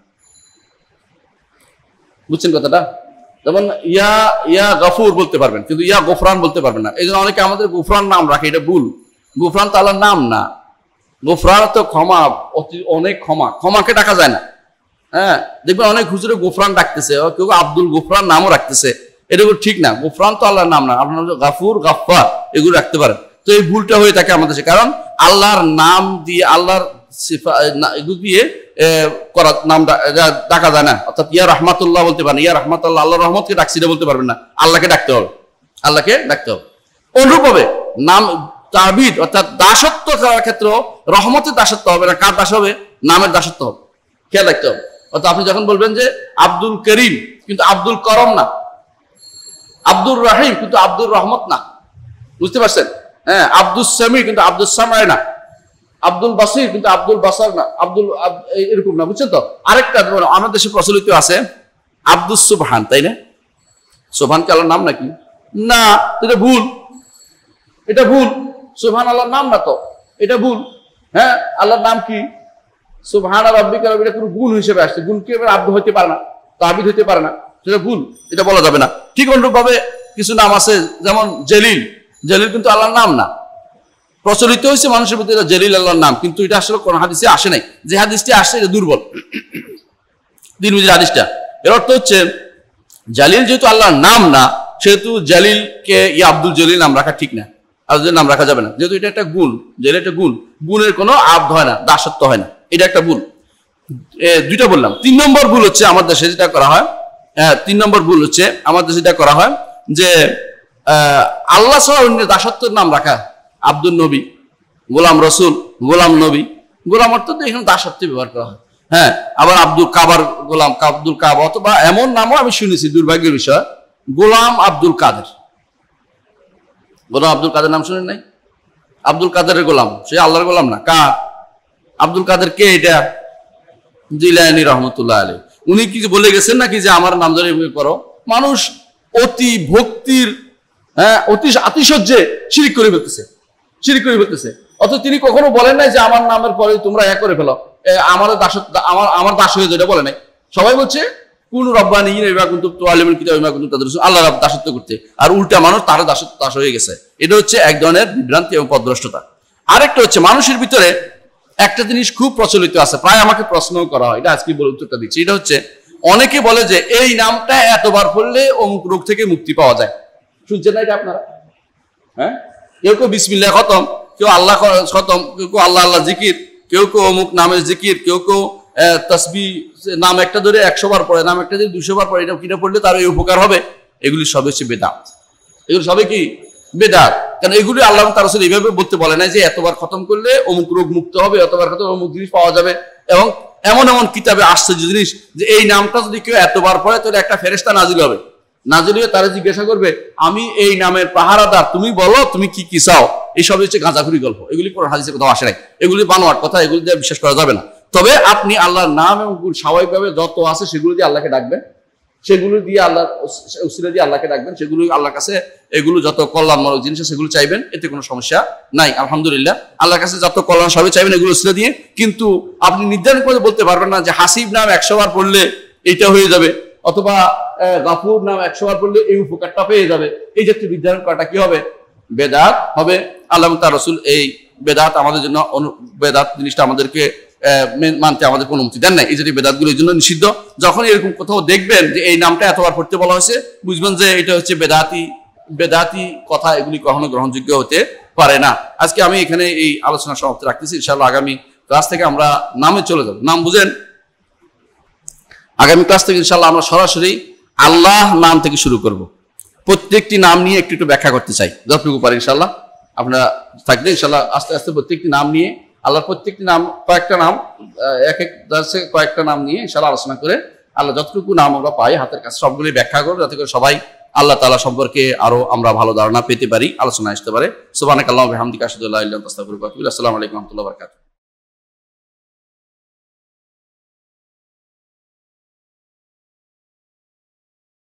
বুঝছেন কথাটা? যেমন ইয়া ইয়া গফুর বলতে পারবেন, কিন্তু ইয়া গোফরান বলতে পারবেন না। এই জন্য অনেকে আমাদের গোফরান নাম রাখে, এটা ভুল। গোফরান তো আল্লাহর নাম না। গোফরান তো ক্ষমা, অনেক ক্ষমা, ক্ষমাকে ডাকা যায় না। হ্যাঁ, দেখবেন অনেক হুজুরে গোফরান ডাকতেছে, কেউ আব্দুল গোফরান নামও রাখতেছে, এটা ঠিক না। গোফরান তো আল্লাহর নাম না, আপনার গাফুর গাফফার এগুলো রাখতে পারেন। তো এই ভুলটা হয়ে থাকে আমাদের দেশে, কারণ আল্লাহর নাম দিয়ে আল্লাহর সিফা এগুলো দিয়ে করা নাম ডাকা যায় না। অর্থাৎ ইয়া রাহমাতুল্লাহ বলতে পারেন, ইয়া রাহমাতুল্লাহ, আল্লাহ রহমতকে ডাকছি বলতে পারবেন না, আল্লাহকে ডাকতে হবে, আল্লাহকে ডাকতে হবে। অনুরূপভাবে নাম তাবিদ অর্থাৎ দাসত্ব করার ক্ষেত্রে রহমতের দাসত্ব হবে না, কার দাস হবে? নামের দাসত্ব হবে, খেয়াল রাখতে হবে। অর্থাৎ আপনি যখন বলবেন যে আব্দুল করিম কিন্তু আব্দুল করম না, আব্দুর রাহিম কিন্তু আব্দুর রহমত না, বুঝতে পারছেন? হ্যাঁ, আব্দুল সামি কিন্তু আব্দুল সামায় না, আব্দুল বাসির কিন্তু আব্দুল বাসার না, আব্দুল এরকম না, বুঝছেন তো? আরেকটা আমাদের দেশে প্রচলিত আছে আব্দুল সুবহান, তাই না? সুবহান কি আল্লাহর নাম নাকি? না, এটা ভুল, এটা ভুল। সুবহান আল্লাহর নাম না তো, এটা ভুল। হ্যাঁ, আল্লাহর নাম কি? সুবহান রাব্বিকা, এটা কোনো গুণ হিসেবে আসছে, গুণ কি আব্দ হইতে পারে না, তাবিদ হইতে পারে না, সেটা ভুল, এটা বলা যাবে না। ঠিক অনুরূপভাবে কিছু নাম আছে, যেমন জলিল, জলিল কিন্তু আল্লাহর নাম না, প্রচলিত হয়েছে মানুষের প্রতি এটা জলিল আল্লাহর নাম, কিন্তু এটা আসলে কোন হাদিসে আসে নাই। যে হাদিসটি আসছে এটা দুর্বল, তিন মিনিট হাদিসটা। এর অর্থ হচ্ছে জালিল যেহেতু আল্লাহর নাম না, সেহেতু জালিলকে ইয়া আব্দুল জলিল নাম রাখা ঠিক না, আব্দুল নাম রাখা যাবে না, যেহেতু এটা একটা গুণ, জলিল একটা গুণ, গুণের কোনো আব্দ হয় না, দাসত্ব হয় না, এটা একটা ভুল। দুইটা বললাম। তিন নম্বর ভুল হচ্ছে আমার দেশে যেটা করা হয়, হ্যাঁ তিন নম্বর ভুল হচ্ছে আমার দেশে যেটা করা হয় যে আল্লাহ ছাড়া অন্য দাসত্বের নাম রাখা। আব্দুল নবী, গোলাম রসুল, গোলাম নবী, গোলাম অর্থ তো এখানে দাসত্ব ব্যবহার করা হয়। হ্যাঁ, আবার আব্দুল কাবার গোলাম, আব্দুল কাবা, অথবা এমন নামও আমি শুনেছি, দুর্ভাগ্যের বিষয়, গোলাম আব্দুল কাদের। গোলাম আব্দুল কাদের নাম শুনেন নাই? আব্দুল কাদেরের গোলাম, সে আল্লাহর গোলাম না। কার? আব্দুল কাদের কে? এটা জিলানী রহমতুল্লাহ আলাইহি। উনি কি বলে গেছেন নাকি যে আমার নাম ধরে করো? মানুষ অতি ভক্তির, হ্যাঁ অতি আতিশয্যে শিরিক করে ফেলতেছে, শিরিক করে ফেলতেছে। অথচ তিনি কখনো বলেন নাই যে আমার নামের পরে তোমরা এক করে ফেলো, আমার দাসত্ব, আমার আমার দাস হয়ে যেটা বলে নাই। সবাই বলছে কোন রব্বানি আল্লাহ দাসত্ব করতে, আর উল্টা মানুষ তার দাসত্ব দাস হয়ে গেছে। এটা হচ্ছে এক ধরনের বিভ্রান্তি এবং পদভ্রষ্টতা। আরেকটা হচ্ছে মানুষের ভিতরে একটা জিনিস খুব প্রচলিত আছে, প্রায় আমাকে প্রশ্ন করা হয়, এটা আজকে বলে উত্তরটা দিচ্ছি। এটা হচ্ছে অনেকে বলে যে এই নামটা এতবার পড়লে অমুক রোগ থেকে মুক্তি পাওয়া যায়। শুনছেন না এটা আপনারা? হ্যাঁ, কেউ কেউ বিসমিল্লাহ খতম, কেউ আল্লাহ খতম, কেউ কেউ আল্লাহ আল্লাহ জিকির, কেউ কেউ অমুক নামের জিকির, কেউ কেউ তসবি নাম একটা ধরে একশো বার পড়ে, নাম একটা ধরে দুশো বার পড়ে, এটা কিনে পড়লে তার এই উপকার হবে। এগুলি সব হচ্ছে বেদাত, এগুলো সবে কি বেদাত। কারণ এগুলি আল্লাহ তার রাসূল এইভাবে বলতে বলে না যে এতবার খতম করলে অমুক রোগ মুক্ত হবে, এতবার খতম অমুক জিনিস পাওয়া যাবে। এবং এমন এমন কিতাবে আসছে যে জিনিস যে এই নামটা যদি কেউ এতবার পড়ে তাহলে একটা ফেরেশতা নাজিল হবে, নাজিল হয়ে তারা জিজ্ঞাসা করবে আমি এই নামের পাহারাদার, তুমি বলো তুমি কি কি চাও। এইসব হচ্ছে গাঁজাখুরি গল্প, এগুলি কোরআন হাদিসে কোথাও আসে নাই, এগুলি বানোয়াট কথা, এগুলি দিয়ে বিশ্বাস করা যাবে না। তবে আপনি আল্লাহর নাম এবং স্বাভাবিকভাবে যত আছে সেগুলো দিয়ে আল্লাহকে ডাকবেন, সেগুলো দিয়ে আল্লাহ উসিলা দিয়ে আল্লাহকে ডাকবেন, সেগুলো আল্লাহর কাছে এগুলো যত কল্যাণমূলক জিনিস সেগুলো চাইবেন, এতে কোনো সমস্যা নাই। আলহামদুলিল্লাহ আল্লাহর কাছে যত কল্যাণ সবই চাইবেন এগুলো উসিলা দিয়ে। কিন্তু আপনি নির্ধারণ করে বলতে পারবেন না যে হাসিব নাম একশো বার পড়লে এইটা হয়ে যাবে, অথবা গাফুর নাম একশো বার পড়লে এই উপকারটা পেয়ে যাবে। এই জাতীয় নির্ধারণ করাটা কি হবে? বেদাত হবে। আল্লাহ তার রাসূল এই বেদাত আমাদের জন্য, বেদাত জিনিসটা আমাদেরকে মানতে আমাদের কোনো অনুমতি দেন নাই। এই জাতীয় বেদাতগুলো এই জন্য নিষিদ্ধ। যখন এরকম কোথাও দেখবেন যে এই নামটা এতবার পড়তে বলা হয়েছে, বুঝবেন যে এটা হচ্ছে বেদাতি বেদাতি কথা, এগুলি কখনো গ্রহণযোগ্য হতে পারে না। আজকে আমি এখানে এই আলোচনা সমাপ্ত রাখতেছি। ইনশাআল্লাহ আগামী ক্লাস থেকে আমরা নামে চলে যাব। নাম বুঝেন? আগামী ক্লাস থেকে ইনশাআল্লাহ আমরা সরাসরি আল্লাহ নাম থেকে শুরু করব। প্রত্যেকটি নাম নিয়ে একটু একটু ব্যাখ্যা করতে চাই যতটুকু পারি। ইনশাআল্লাহ আপনারা থাকলে ইনশাআল্লাহ আস্তে আস্তে প্রত্যেকটি নাম নিয়ে, আল্লাহর প্রত্যেকটি নাম, কয়েকটা নাম, এক এক দার্সে কয়েকটা নাম নিয়ে ইনশাআল্লাহ আলোচনা করে আল্লাহ যতটুকু নাম আমরা পাই হাতের কাছে সবগুলি ব্যাখ্যা করব, যাতে করে সবাই আল্লাহ তাআলা সম্পর্কে আরো আমরা ভালো ধারণা পেতে পারি, আলোচনা আসতে পারে। সুবহানাকাল্লাহু ওয়া বিহামদিকা আশহাদু আল্লা ইলাহা ইল্লা আনতা আস্তাগফিরুকা ওয়া আতুবু ইলাইক। আসসালামু আলাইকুম ওয়া রাহমাতুল্লাহি ওয়া বারাকাতুহু।